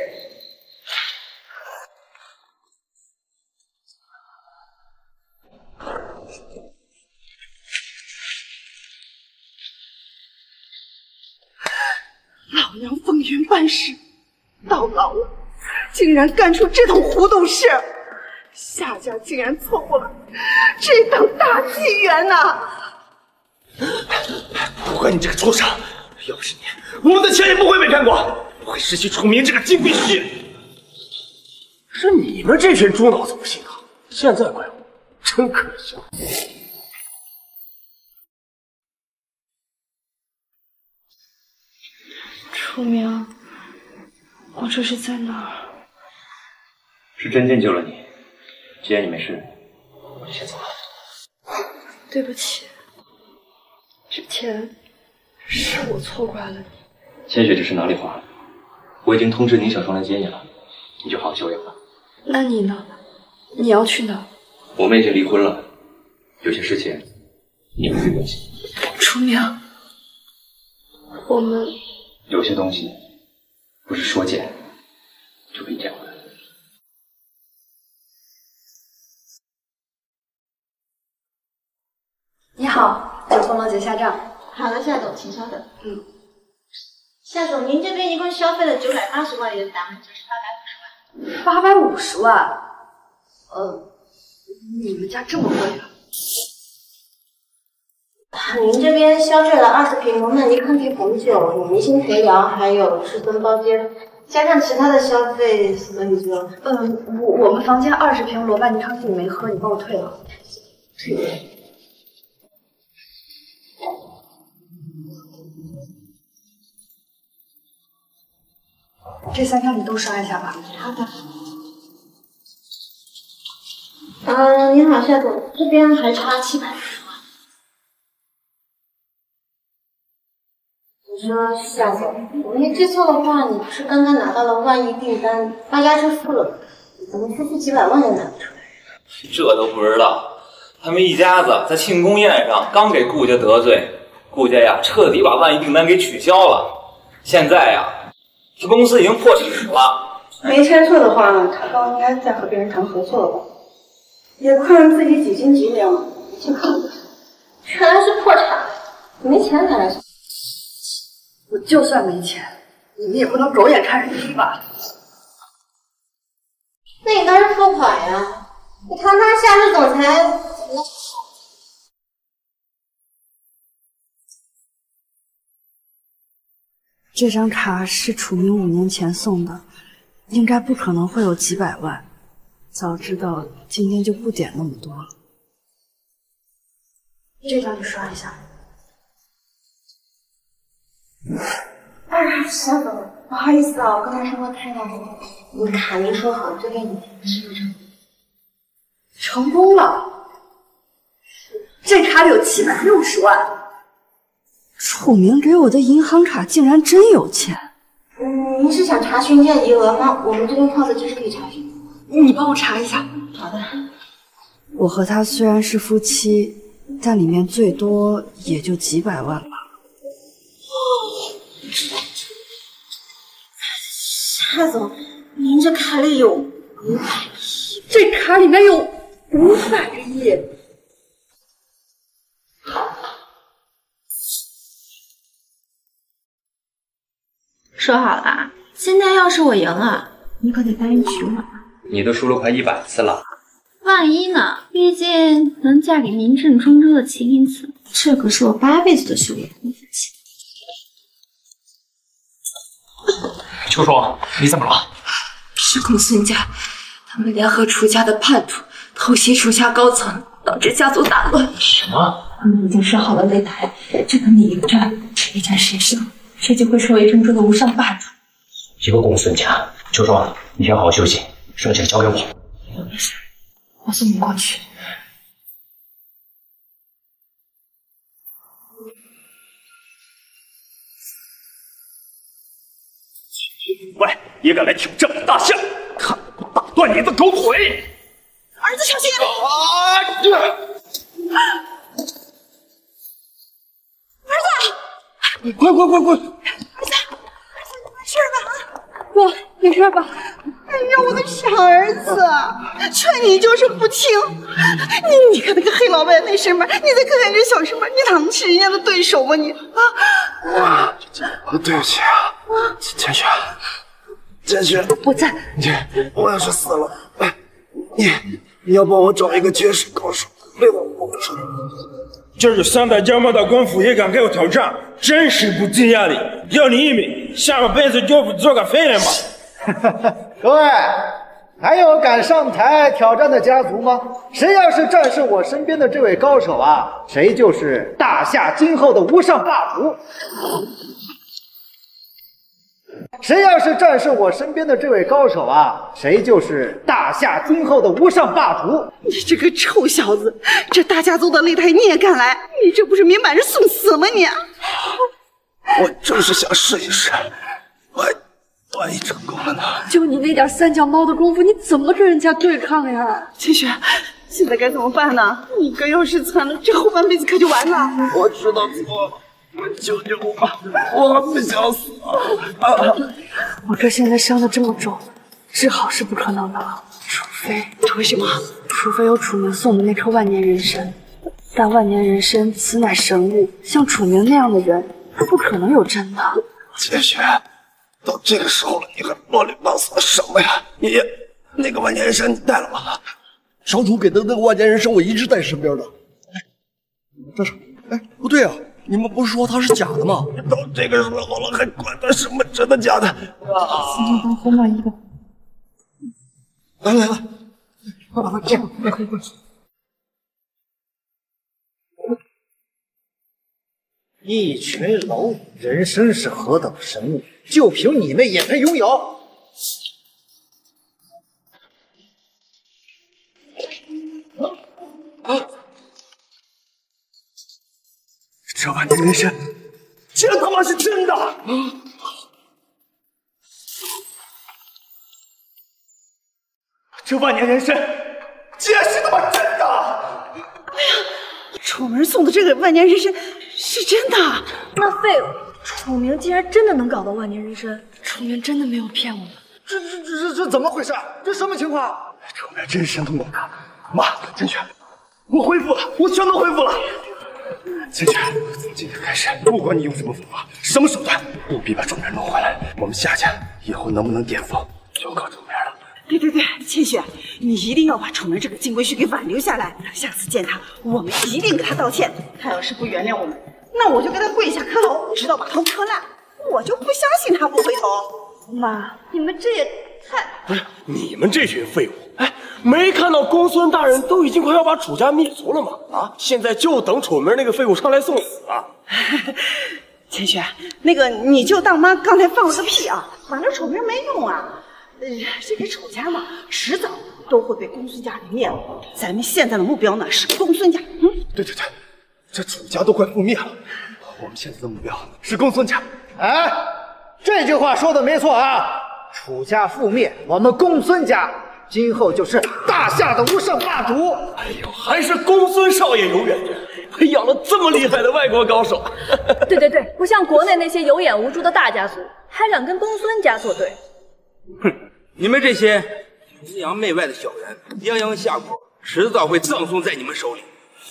老娘风云办事，到老了竟然干出这种糊涂事，夏家竟然错过了这等大机缘呐！ 不怪你这个畜生，要不是你，我们的钱也不会被骗过，不会失去楚明这个金龟婿。是你们这群猪脑子不信啊！现在怪我，真可笑。 楚明，我这是在哪儿？ 是真剑救了你，既然你没事，我就先走了。 对不起，之前是我错怪了你。 千雪这是哪里话？我已经通知宁小双来接你了，你就好好休养吧。 那你呢？你要去哪？ 我们已经离婚了，有些事情你不必关心。 楚明，我们有些东西不是说见就可以见回来的。 你好，九凤楼姐下账。 好的，夏总，请稍等。夏总，您这边一共消费了980万元单，就是850万。 850万？你们家这么贵啊？ 您这边销售了20瓶蒙曼尼康帝红酒、有明星陪聊，还有至尊包间，加上其他的消费，所以就…… 我们房间20瓶罗曼尼康帝没喝，你帮我退了。这3张你都刷一下吧。 好的。您好，夏总，这边还差750万。你说夏总，我没记错的话，你不是刚刚拿到了万亿订单，发押支付了，怎么区区几百万也拿不出来？ 这都不知道，他们一家子在庆功宴上刚给顾家得罪，顾家呀彻底把万亿订单给取消了。现在呀，这公司已经破产了。 没猜错的话，他刚应该在和别人谈合作了吧？也不看自己几斤几两，就看不出。 原来是破产，没钱才来。 我就算没钱，你们也不能狗眼看人低吧？ 那你当然付款呀！你堂堂夏市总裁，怎么能？ 这张卡是楚明5年前送的，应该不可能会有几百万。早知道今天就不点那么多了。 这张你刷一下。 夏总，不好意思啊，我刚才说话太大声了。你卡您说好，就给你是不是？ 成功了。这卡里有760万。 楚明给我的银行卡竟然真有钱。 您是想查询一下余额吗？我们这边 POS 机是可以查询。 你帮我查一下。 好的。 我和他虽然是夫妻，但里面最多也就几百万吧。 夏总，您这卡里有500亿， 这卡里面有500个亿。 说好了，现在要是我赢了， 你可得答应娶我。 你都说了快100次了。 万一呢？毕竟能嫁给名震中州的麒麟子，这可是我8辈子的修炼功夫钱。 秋霜，你怎么了？ 是公孙家，他们联合楚家的叛徒，偷袭楚家高层，导致家族大乱。 什么？ 他们已经设好了擂台，只等你一战，一战谁胜，谁就会成为郑州的无上霸主。 一个公孙家，秋霜，你先好好休息，剩下交给我。 没事，我送你过去。 喂，也敢来挑战我大象？看我不打断你的狗腿！ 儿子小心！儿子， 快！ 儿子，你没事吧？ 不，没事吧？ 哎呀，我的傻儿子，劝你就是不听。你看那个黑老板那身板，你再看看这小身板，你哪能是人家的对手吗？你啊！ 对不起啊，千雪，千雪， 我在。 我要是死了，你要帮我找一个绝世高手陪我报仇。 就是3代家妈的功夫也敢给我挑战，真是不尽压力。要你一命，下辈子就做个废人吧。 各位，还有敢上台挑战的家族吗？谁要是战胜我身边的这位高手啊，谁就是大夏今后的无上霸主。谁要是战胜我身边的这位高手啊，谁就是大夏今后的无上霸主。 你这个臭小子，这大家族的擂台你也敢来？你这不是明摆着送死吗你？ 我正是想试一试，万一成功了呢？ 就你那点3脚猫的功夫，你怎么跟人家对抗呀？ 千雪，现在该怎么办呢？你哥要是惨了，这后半辈子可就完了。 我知道错了。求求我，我不想死啊！ 我哥现在伤得这么重，治好是不可能的，除非什么？除非有楚明送的那颗万年人参。但万年人参此乃神物，像楚明那样的人，他不可能有真的。 千雪，到这个时候了，你还啰里吧嗦什么呀？爷爷，那个万年人参你带了吗？ 少主给的那个万年人参我一直在身边的。这是，不对啊。你们不是说它是假的吗？ 到这个时候了，还管它什么真的假的？ 红满意的。 来， 快这样，快。 一群蝼蚁，人参是何等神物，就凭你们也配拥有？ 这万年人参，竟然他妈是真的！这万年人参，竟然是他妈真的！ 哎呀，楚明送的这个万年人参是真的。 那废物，楚明竟然真的能搞到万年人参，楚明真的没有骗我们。 这怎么回事？这什么情况？ 楚明真神通广大，妈，真雪，我恢复了，我全都恢复了。千雪，从今天开始，不管你用什么方法、什么手段，务必把楚明弄回来。我们夏家以后能不能巅峰，就靠楚明了。 对，千雪，你一定要把楚明这个金龟婿给挽留下来。下次见他，我们一定给他道歉。他要是不原谅我们，那我就给他跪下磕头，直到把头磕烂。我就不相信他不回头。 妈，你们这也太…… 不是你们这群废物！哎，没看到公孙大人都已经快要把楚家灭族了吗？啊，现在就等楚明那个废物上来送死啊！ 千雪，那个你就当妈刚才放了个屁啊！反正楚明没用啊。这个楚家嘛，迟早都会被公孙家给灭了。咱们现在的目标呢是公孙家。 对，这楚家都快覆灭了，我们现在的目标是公孙家。 哎，这句话说的没错啊！楚家覆灭，我们公孙家今后就是大夏的无上霸主。 哎呦，还是公孙少爷有远见，培养了这么厉害的外国高手。 对，不像国内那些有眼无珠的大家族，还敢跟公孙家作对。 哼，你们这些崇洋媚外的小人，泱泱夏国迟早会葬送在你们手里。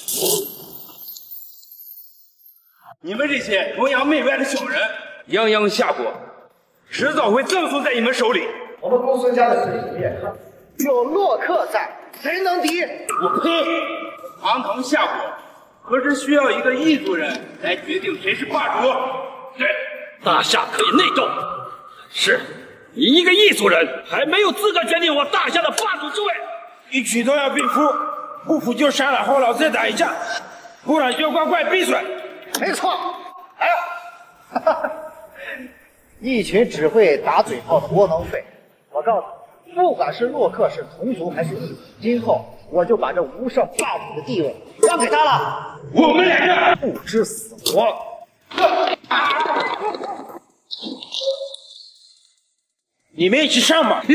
你们这些崇洋媚外的小人，泱泱夏国迟早会葬送在你们手里。 我们公孙家的实力你也看，有洛克在，谁能敌？ 我呸！堂堂夏国，可是需要一个异族人来决定谁是霸主。 对，大夏可以内斗，是你一个异族人还没有资格决定我大夏的霸主之位。 一举都要禀赋，不服就杀了后老再打一架，不然就乖乖闭嘴。 没错。哎呀，一群只会打嘴炮的窝囊废！我告诉你，不管是洛克是同族还是异族，今后我就把这无上霸主的地位让给他了。 我们两个不知死活。 你们一起上吧！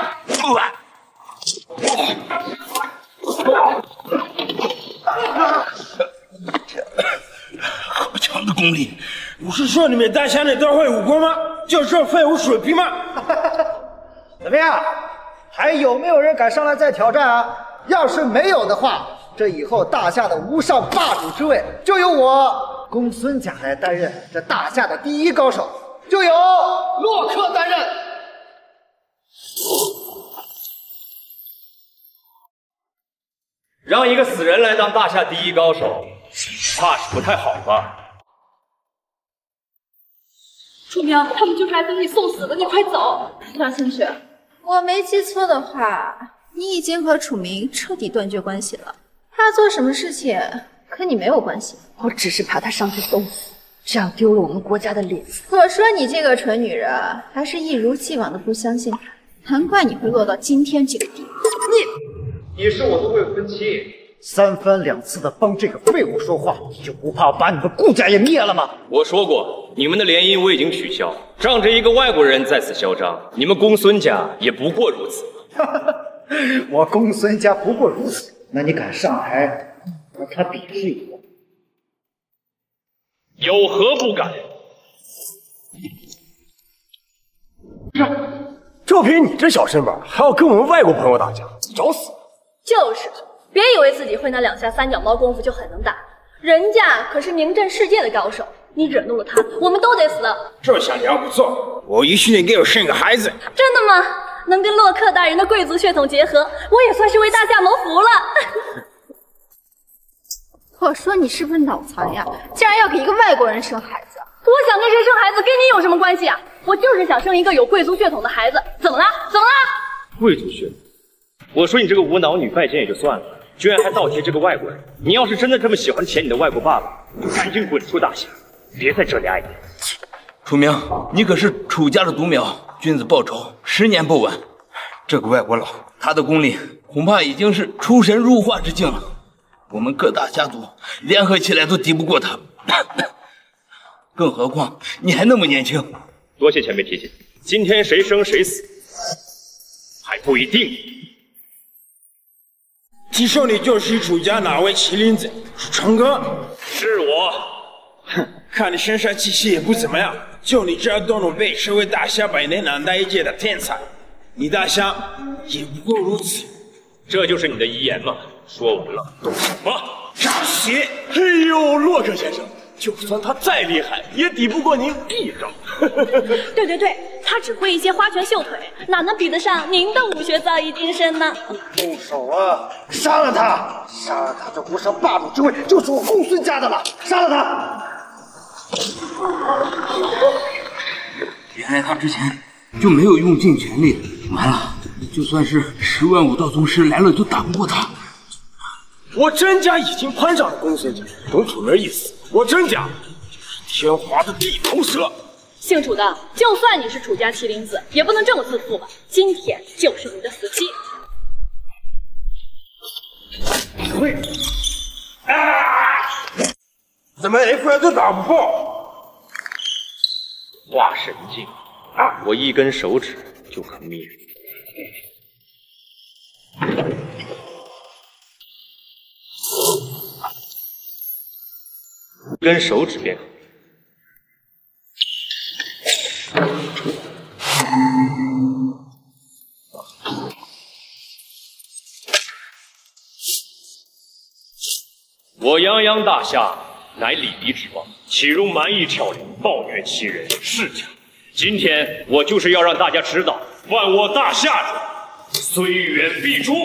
好强的功力！不是说你们大夏人都会武功吗？就这废物水平吗？ 怎么样？还有没有人敢上来再挑战啊？要是没有的话，这以后大夏的无上霸主之位就由我公孙家来担任。这大夏的第一高手就由洛克担任。 让一个死人来当大夏第一高手，怕是不太好吧？ 楚明，他们就是来等你送死的，你快走！ 夏千雪，我没记错的话，你已经和楚明彻底断绝关系了。他做什么事情和你没有关系。 我只是怕他上去送死，这样丢了我们国家的脸色。 我说你这个蠢女人，还是一如既往的不相信他，难怪你会落到今天这个地步。 你是我的未婚妻，三番两次的帮这个废物说话，你就不怕我把你们顾家也灭了吗？ 我说过，你们的联姻我已经取消，仗着一个外国人在此嚣张，你们公孙家也不过如此。 我公孙家不过如此，那你敢上台和他比试一下？ 有何不敢？ 就凭你这小身板，还要跟我们外国朋友打架，找死！ 就是，别以为自己会那两下三脚猫功夫就很能打，人家可是名震世界的高手，你惹怒了他，我们都得死。 这下你要不做，我一定给我生个孩子。 真的吗？能跟洛克大人的贵族血统结合，我也算是为大夏谋福了。 我说你是不是脑残呀？竟然要给一个外国人生孩子！ 我想跟谁生孩子跟你有什么关系啊？我就是想生一个有贵族血统的孩子。怎么了？怎么了？ 贵族血统？我说你这个无脑女拜见也就算了，居然还倒贴这个外国人。你要是真的这么喜欢舔你的外国爸爸，就赶紧滚出大夏，别在这里碍眼。 楚明，你可是楚家的独苗，君子报仇10年不晚。这个外国佬，他的功力恐怕已经是出神入化之境了，我们各大家族联合起来都敌不过他。更何况你还那么年轻。 多谢前辈提醒，今天谁生谁死还不一定。 听说你就是楚家哪位麒麟子？是成哥？ 是我。 哼，看你身上气息也不怎么样，就你这样都能被称为大夏百年难得一见的天才，你大夏也不过如此。 这就是你的遗言吗？说完了，动手吧！ 扎血！ 哎呦，洛克先生，就算他再厉害，也抵不过您一招。 对对对，他只会一些花拳绣腿，哪能比得上您的武学造诣精深呢？ 动手啊！杀了他！杀了他！这无上霸主之位就是我公孙家的了！杀了他！ 原来他之前就没有用尽全力，完了，就算是10万武道宗师来了都打不过他。 我甄家已经攀上了公孙家，懂楚门意思？我甄家就是天华的地头蛇。 姓楚的，就算你是楚家麒麟子，也不能这么自负吧？今天就是你的死期！ 喂！ 怎么连怪都打不过？ 化神境，我一根手指就可灭。一根手指便可。我泱泱大夏，乃礼仪之邦，岂容蛮夷跳梁，暴虐欺人，是假。 今天我就是要让大家知道，犯我大夏者，虽远必诛。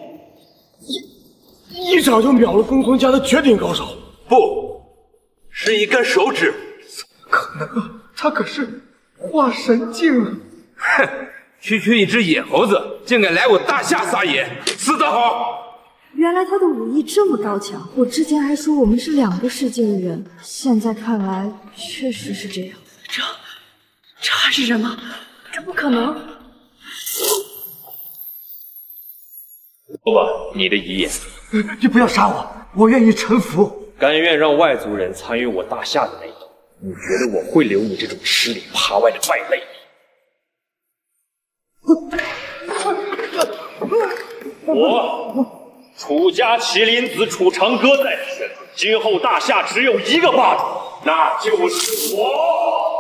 一掌就秒了公孙家的绝顶高手。 不，是一根手指。 怎么可能啊？他可是化神境啊！ 哼，区一只野猴子，竟敢来我大夏撒野，死得好！ 原来他的武艺这么高强，我之前还说我们是2个世界的人，现在看来确实是这样。 这还是人吗？ 这不可能！ 说吧，你的遗言。 你不要杀我，我愿意臣服。 甘愿让外族人参与我大夏的内斗，你觉得我会留你这种吃里扒外的败类？我楚家麒麟子楚长歌在此，今后大夏只有一个霸主，那就是我。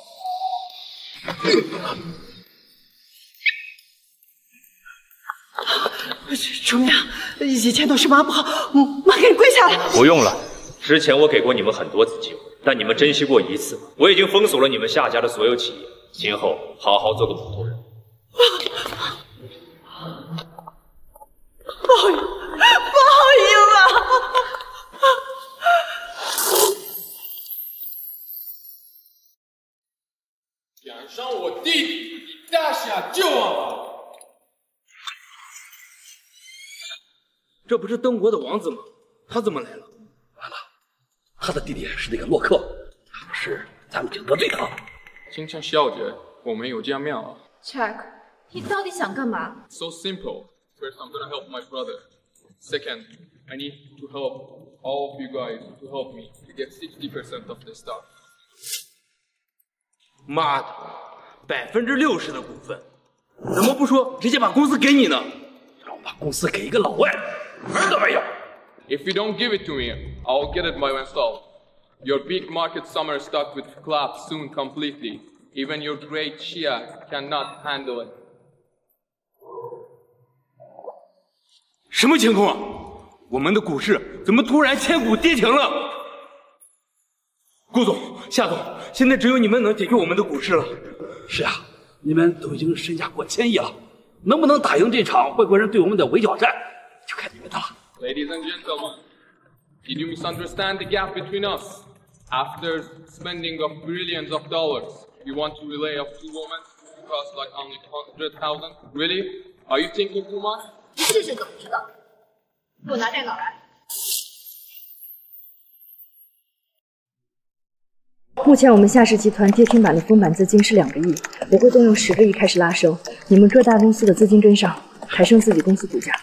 楚明，以前都是妈不好，妈给你跪下了。 不用了，之前我给过你们很多次机会，但你们珍惜过一次。我已经封锁了你们夏家的所有企业，今后好好做个普通人。 不好意思。 想伤我弟弟，你大夏就忘了。 这不是登国的王子吗？他怎么来了？ 完了，他的弟弟是那个洛克，不是咱们就得罪他。 今天小姐，我们有见面了。 Check， 你到底想干嘛 ？So simple. First, I'm gonna help my brother. Second, I need to help all of you guys to help me to get 60% of the stock. 妈的，60%的股份，怎么不说直接把公司给你呢？ 让我把公司给一个老外，门都没有。 If you don't give it to me, I'll get it by myself. Your big market summer stock will collapse soon completely. Even your great Shia cannot handle it. 什么情况啊？我们的股市怎么突然千股跌停了？顾总、夏总，现在只有你们能解决我们的股市了。 是啊，你们都已经身价过1000亿了，能不能打赢这场外国人对我们的围剿战，就看你们的了。 Ladies and gentlemen, did you misunderstand the gap between us? After spending of billions of dollars, you want to relay off 2 women who cost like only 100,000? Really? Are you thinking too much? 你试试怎么知道？给我拿电脑来。 目前我们夏氏集团跌停板的封板资金是2个亿，我会动用10个亿开始拉升，你们各大公司的资金跟上，抬升自己公司股价。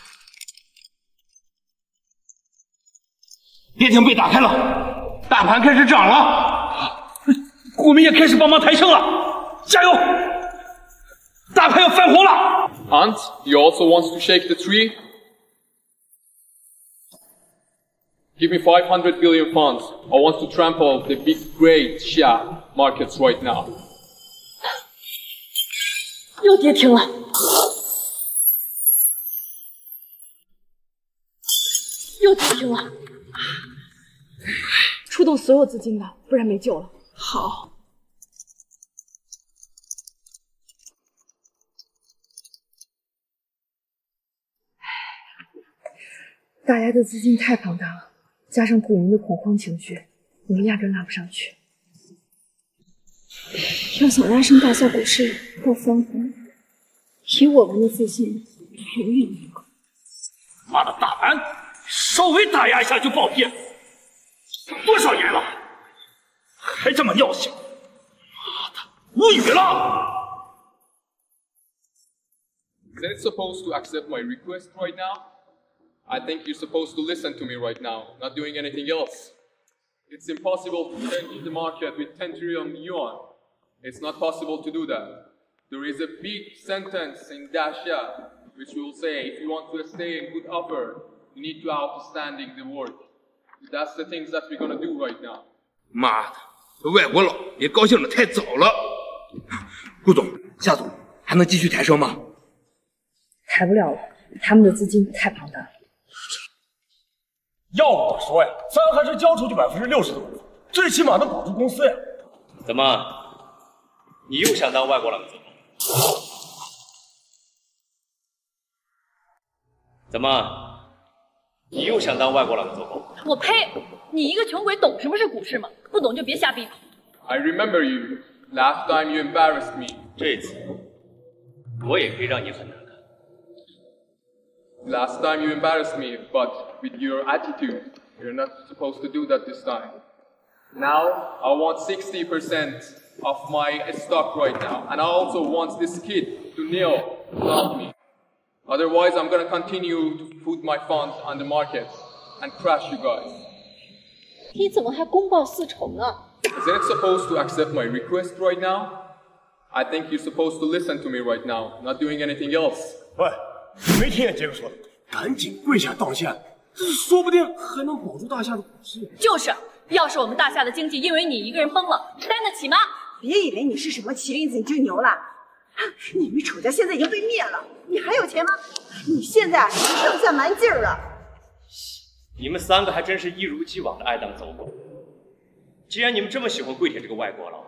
跌停被打开了，大盘开始涨了，股民也开始帮忙抬升了，加油！大盘要翻红了。 Aunt, you also want to shake the tree? Give me 500 billion funds. I want to trample the big great Shia markets right now. 又跌停了，又跌停了，出动所有资金吧，不然没救了。 好。 大家的资金太庞大了，加上股民的恐慌情绪，我们压根拉不上去。要想拉升大夏股市或翻红，以我们的资金，远远不够。 妈的，大盘稍微打压一下就暴跌，多少年了，还这么尿性，妈的，无语了。 Isn't it supposed to accept my request right now? I think you're supposed to listen to me right now, not doing anything else. It's impossible to change the market with 10 trillion yuan. It's not possible to do that. There is a big sentence in Daxia which will say, if you want to stay in good offer, you need to outstanding the work. That's the things that we're gonna do right now. 妈的，外国佬也高兴得太早了。顾总、夏总，还能继续抬升吗？ 抬不了了，他们的资金太庞大了。 要我说呀，咱还是交出去60%的股份，最起码能保住公司呀。 怎么， 你又想当外国狼走狗？怎么？你又想当外国狼走狗？ 我呸！你一个穷鬼懂什么是股市吗？不懂就别瞎逼逼。 I remember you. Last time you embarrassed me. 这次我也可以让你很难看。 Last time you embarrassed me, but with your attitude, you're not supposed to do that this time. Now, I want 60% of my stock right now, and I also want this kid to kneel without me. Otherwise, I'm gonna continue to put my funds on the market and crash you guys. 你怎么还公报私仇呢？ Isn't it supposed to accept my request right now? I think you're supposed to listen to me right now, not doing anything else. 喂，你没听见杰克说的？赶紧跪下道歉，这说不定还能保住大夏的股市。 就是，要是我们大夏的经济因为你一个人崩了，担得起吗？ 别以为你是什么麒麟子就牛了，你们楚家现在已经被灭了，你还有钱吗？你现在只剩下蛮劲儿了。 你们3个还真是一如既往的爱当走狗。既然你们这么喜欢跪舔这个外国佬，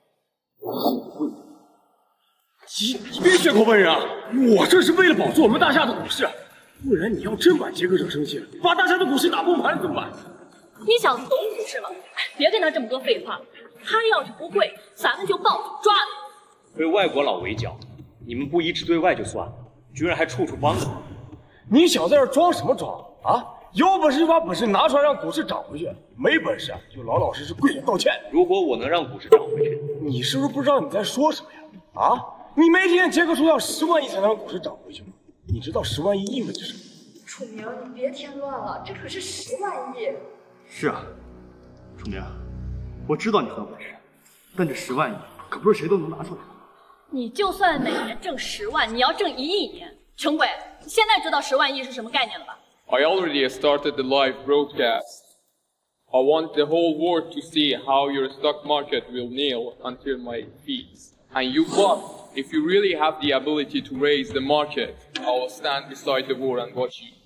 你别血口喷人啊！我这是为了保住我们大夏的股市，不然你要真把杰克惹生气了，把大夏的股市打崩盘怎么办？ 你小子懂股市吗？别跟他这么多废话，他要是不跪，咱们就报警抓他。 为外国佬围剿，你们不一致对外就算了，居然还处处帮着。 你想在这装什么装啊？有本事就把本事拿出来，让股市涨回去；没本事就老老实实跪下道歉。 如果我能让股市涨回去， 你是不是不知道你在说什么呀？啊，你没听见杰克说要10万亿才能让股市涨回去吗？你知道10万亿意味着什么？ 楚明，你别添乱了，这可是10万亿。 是啊，楚明，我知道你很有本事，但这10万亿可不是谁都能拿出来的。 你就算每年挣10万，你要挣1亿年，穷鬼，你现在知道10万亿是什么概念了吧？ I already started the live broadcast. I want the whole world to see how your stock market will kneel until my feet. And you what? If you really have the ability to raise the market, I will stand beside the wall and watch you.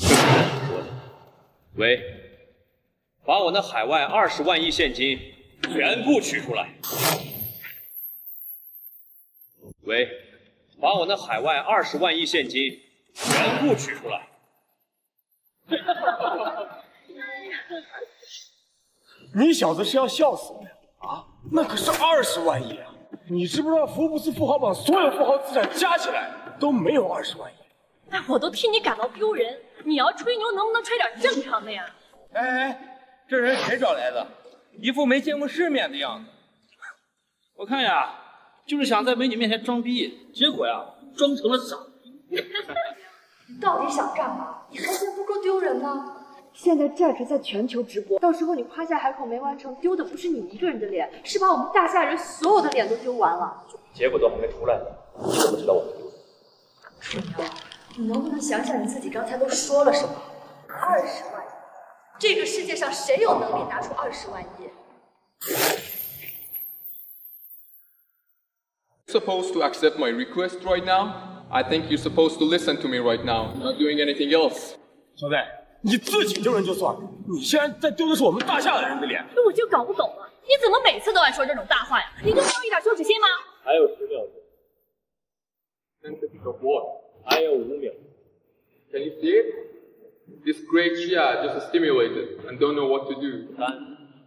喂，把我那海外20万亿现金全部取出来。喂，把我那海外20万亿现金全部取出来。 你小子是要笑死我呀！啊，那可是20万亿啊！你知不知道福布斯富豪榜所有富豪资产加起来都没有20万亿？ 哎，我都替你感到丢人。你要吹牛，能不能吹点正常的呀？ 哎，这人谁找来的？一副没见过世面的样子。我看呀，就是想在美女面前装逼，结果呀，装成了傻逼。 你到底想干嘛？你还嫌不够丢人吗？现在 Jack 在全球直播，到时候你夸下海口没完成，丢的不是你一个人的脸，是把我们大夏人所有的脸都丢完了。 结果都还没出来呢，你怎么知道我们丢？ 楚明，你能不能想想你自己刚才都说了什么？20万亿，这个世界上谁有能力拿出20万亿 ？Supposed to accept my request right now? I think you're supposed to listen to me right now, not doing anything else. 小子，你自己丢人就算了，你现在在丢的是我们大夏的人的脸。 我就搞不懂了，你怎么每次都爱说这种大话呀？你就没有一点羞耻心吗？ 还有10秒钟。还有5秒。 Can you see it? This great chat just stimulated and don't know what to do. 3、2。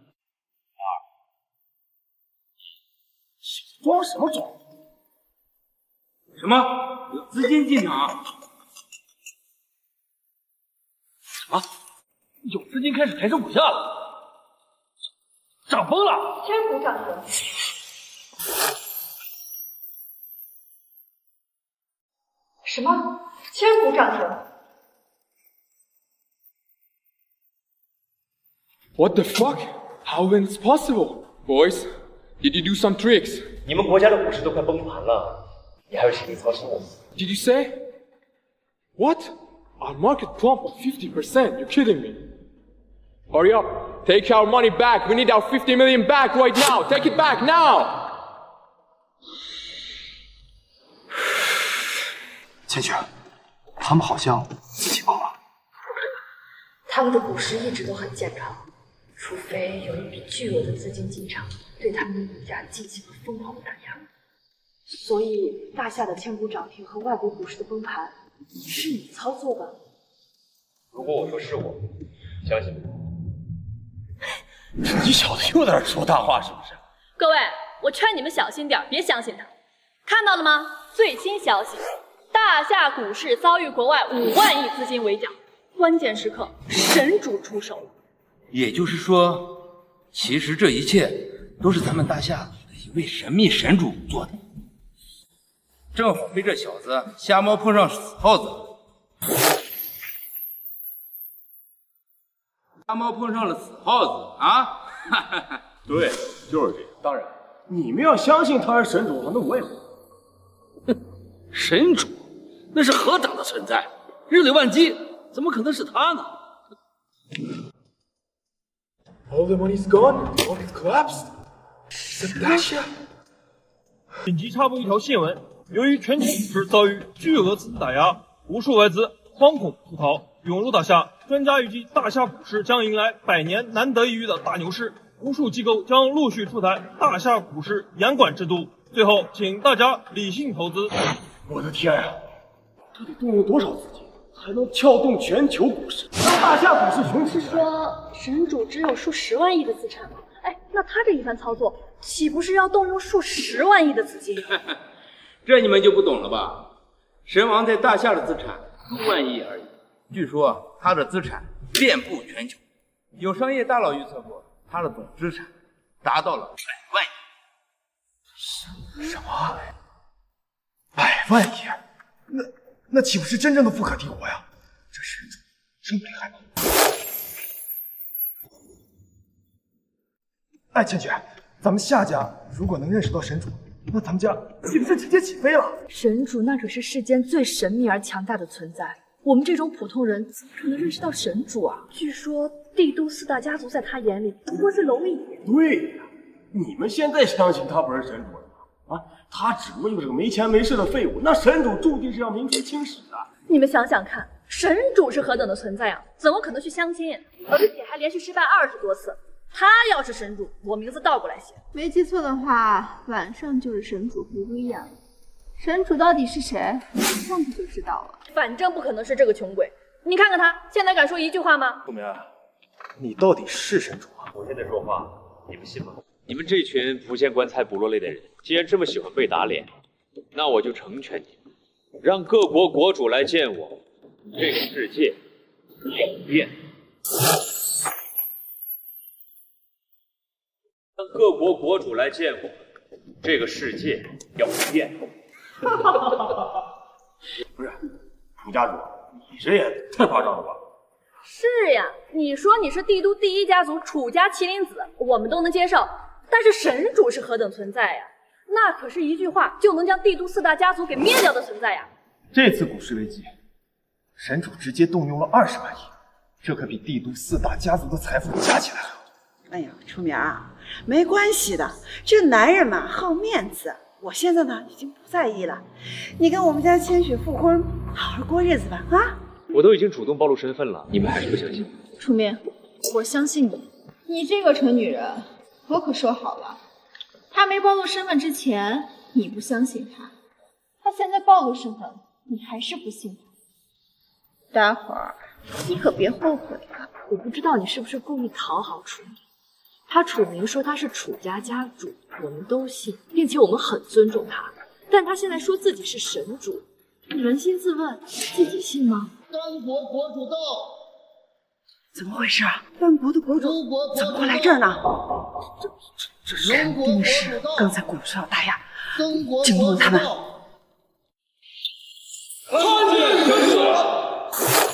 装什么装？ 什么？有资金进场？ 啊！有资金开始抬升股价了，涨崩了！ 千股涨停。什么？千股涨停 What the fuck? How is it possible? Boys, did you do some tricks? 你们国家的股市都快崩盘了，你还有心理操作 Did you say? What? Our market plump 50%? You're kidding me. Hurry up. Take our money back. We need our 50 million back right now. Take it back now. 千雪，他们好像自己崩了。 他们的股市一直都很健康，除非有一笔巨额的资金进场，对他们的股价进行了疯狂的打压。 所以大夏的千股涨停和外国股市的崩盘是你操作的？ 如果我说是我，相信吗？ 你小子又在这说大话是不是？ 各位，我劝你们小心点，别相信他。看到了吗？最新消息，大夏股市遭遇国外5万亿资金围剿，关键时刻神主出手了。 也就是说，其实这一切都是咱们大夏的一位神秘神主做的，正好被这小子瞎猫碰上死耗子，瞎猫碰上了死耗子啊！ 对，就是这样。当然，你们要相信他是神主，那我也不。 神主，那是何等的存在？日理万机，怎么可能是他呢？ All the money's gone. The market collapsed. Dasha. 紧急插播一条新闻：由于全球股市遭遇巨额资金打压，无数外资惶恐出逃，涌入大夏。专家预计，大夏股市将迎来100年难得一遇的大牛市。无数机构将陆续出台大夏股市严管制度。最后，请大家理性投资。 我的天呀！他得动用多少资金才能撬动全球股市，让大夏股市重启？ 说神主只有数10万亿的资产吗？哎，那他这一番操作，岂不是要动用数10万亿的资金？ 这你们就不懂了吧？神王在大夏的资产6万亿而已，据说他的资产遍布全球。有商业大佬预测过，他的总资产达到了100万亿。 什么？100万亿？那岂不是真正的富可敌国呀？这神主这么厉害吗？哎，千雪，咱们夏家如果能认识到神主，那咱们家岂不是直接起飞了？ 神主那可是世间最神秘而强大的存在，我们这种普通人怎么可能认识到神主啊？据说帝都4大家族在他眼里不过是蝼蚁。 对呀，你们现在相信他不是神主了吗？啊，他只不过就是个没钱没势的废物，那神主注定是要名垂青史的。 你们想想看，神主是何等的存在啊，怎么可能去相亲？而且还连续失败20多次。他要是神主，我名字倒过来写。 没记错的话，晚上就是神主回归宴了。神主到底是谁，晚上不就知道了。 反正不可能是这个穷鬼。你看看他，现在敢说一句话吗？ 顾明，你到底是神主啊？ 我现在说话，你们信吗？你们这群福建棺材部落类的人，既然这么喜欢被打脸，那我就成全你们，让各国国主来见我，这个世界要变。让各国国主来见我，这个世界要变。 不是，楚家主，你这也太夸张了吧？ 是呀，你说你是帝都第1家族楚家麒麟子，我们都能接受。但是神主是何等存在呀？那可是一句话就能将帝都4大家族给灭掉的存在呀！ 这次股市危机，神主直接动用了20万亿，这可比帝都4大家族的财富加起来还多。 哎呀，出名啊，没关系的，这个男人嘛好面子，我现在呢已经不在意了。你跟我们家千雪复婚，好好过日子吧啊！ 我都已经主动暴露身份了，你们还是不相信？ 楚明，我相信你，你这个蠢女人。我可说好了，他没暴露身份之前，你不相信他；他现在暴露身份，你还是不信他。待会儿你可别后悔了。 我不知道你是不是故意讨好楚明。他楚明说他是楚家家主，我们都信，并且我们很尊重他。但他现在说自己是神主，扪心自问，自己信吗？ 刚国国主到。 怎么回事？班国的国主怎么会来这儿呢？这肯定是刚才股市要打压，惊动了他们。 看见神主了！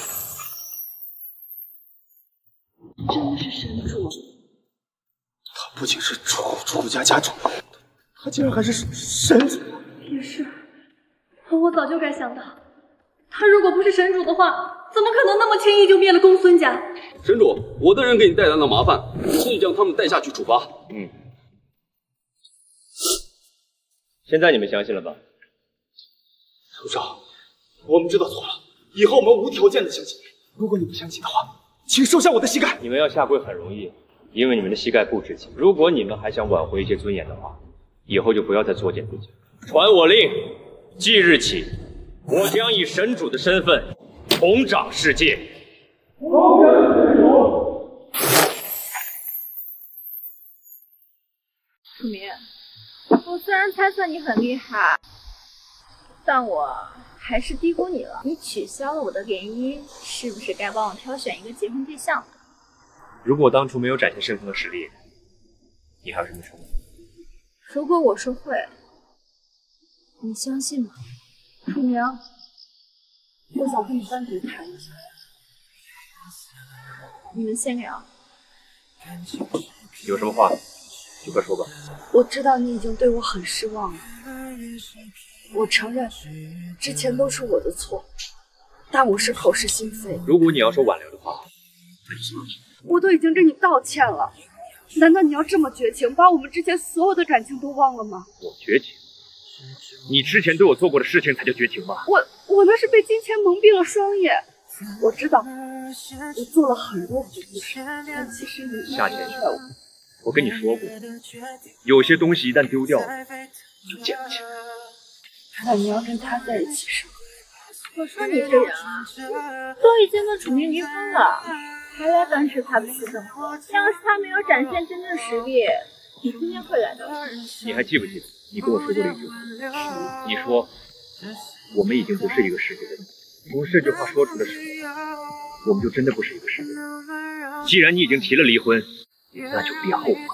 真的是神主！ 他不仅是楚家家主，他竟然还是神主！ 也是，我早就该想到，他如果不是神主的话，怎么可能那么轻易就灭了公孙家？ 神主，我的人给你带来了麻烦，请你将他们带下去处罚。 现在你们相信了吧？ 首长，我们知道错了，以后我们无条件的相信你。如果你不相信的话，请收下我的膝盖。 你们要下跪很容易，因为你们的膝盖不值钱。如果你们还想挽回一些尊严的话，以后就不要再作践自己了。 传我令，即日起，我将以神主的身份统掌世界。 楚明，我虽然猜测你很厉害，但我还是低估你了。你取消了我的联姻，是不是该帮我挑选一个结婚对象了？ 如果我当初没有展现盛唐的实力，你还有什么说？ 如果我说会，你相信吗？ 楚明，我想和你单独谈一下。 你们先聊。 有什么话就快说吧。 我知道你已经对我很失望了，我承认之前都是我的错，但我是口是心非。 如果你要说挽留的话，那就算了。 我都已经跟你道歉了，难道你要这么绝情，把我们之前所有的感情都忘了吗？ 我绝情？你之前对我做过的事情才叫绝情吧？ 我那是被金钱蒙蔽了双眼。我知道，我做了很多糊涂事，但其实你夏千雪，我跟你说过，有些东西一旦丢掉了，就捡不起来。 那你要跟他在一起是吗？ 我说你这人啊，都已经跟楚明离婚了，还来干涉他的私生活。要是他没有展现真正实力，你今天会来的。 你还记不记得你跟我说过的一句话？你说我们已经不是一个世界的人。从这句话说出的时候，我们就真的不是一个世界的人。既然你已经提了离婚，那就别后悔。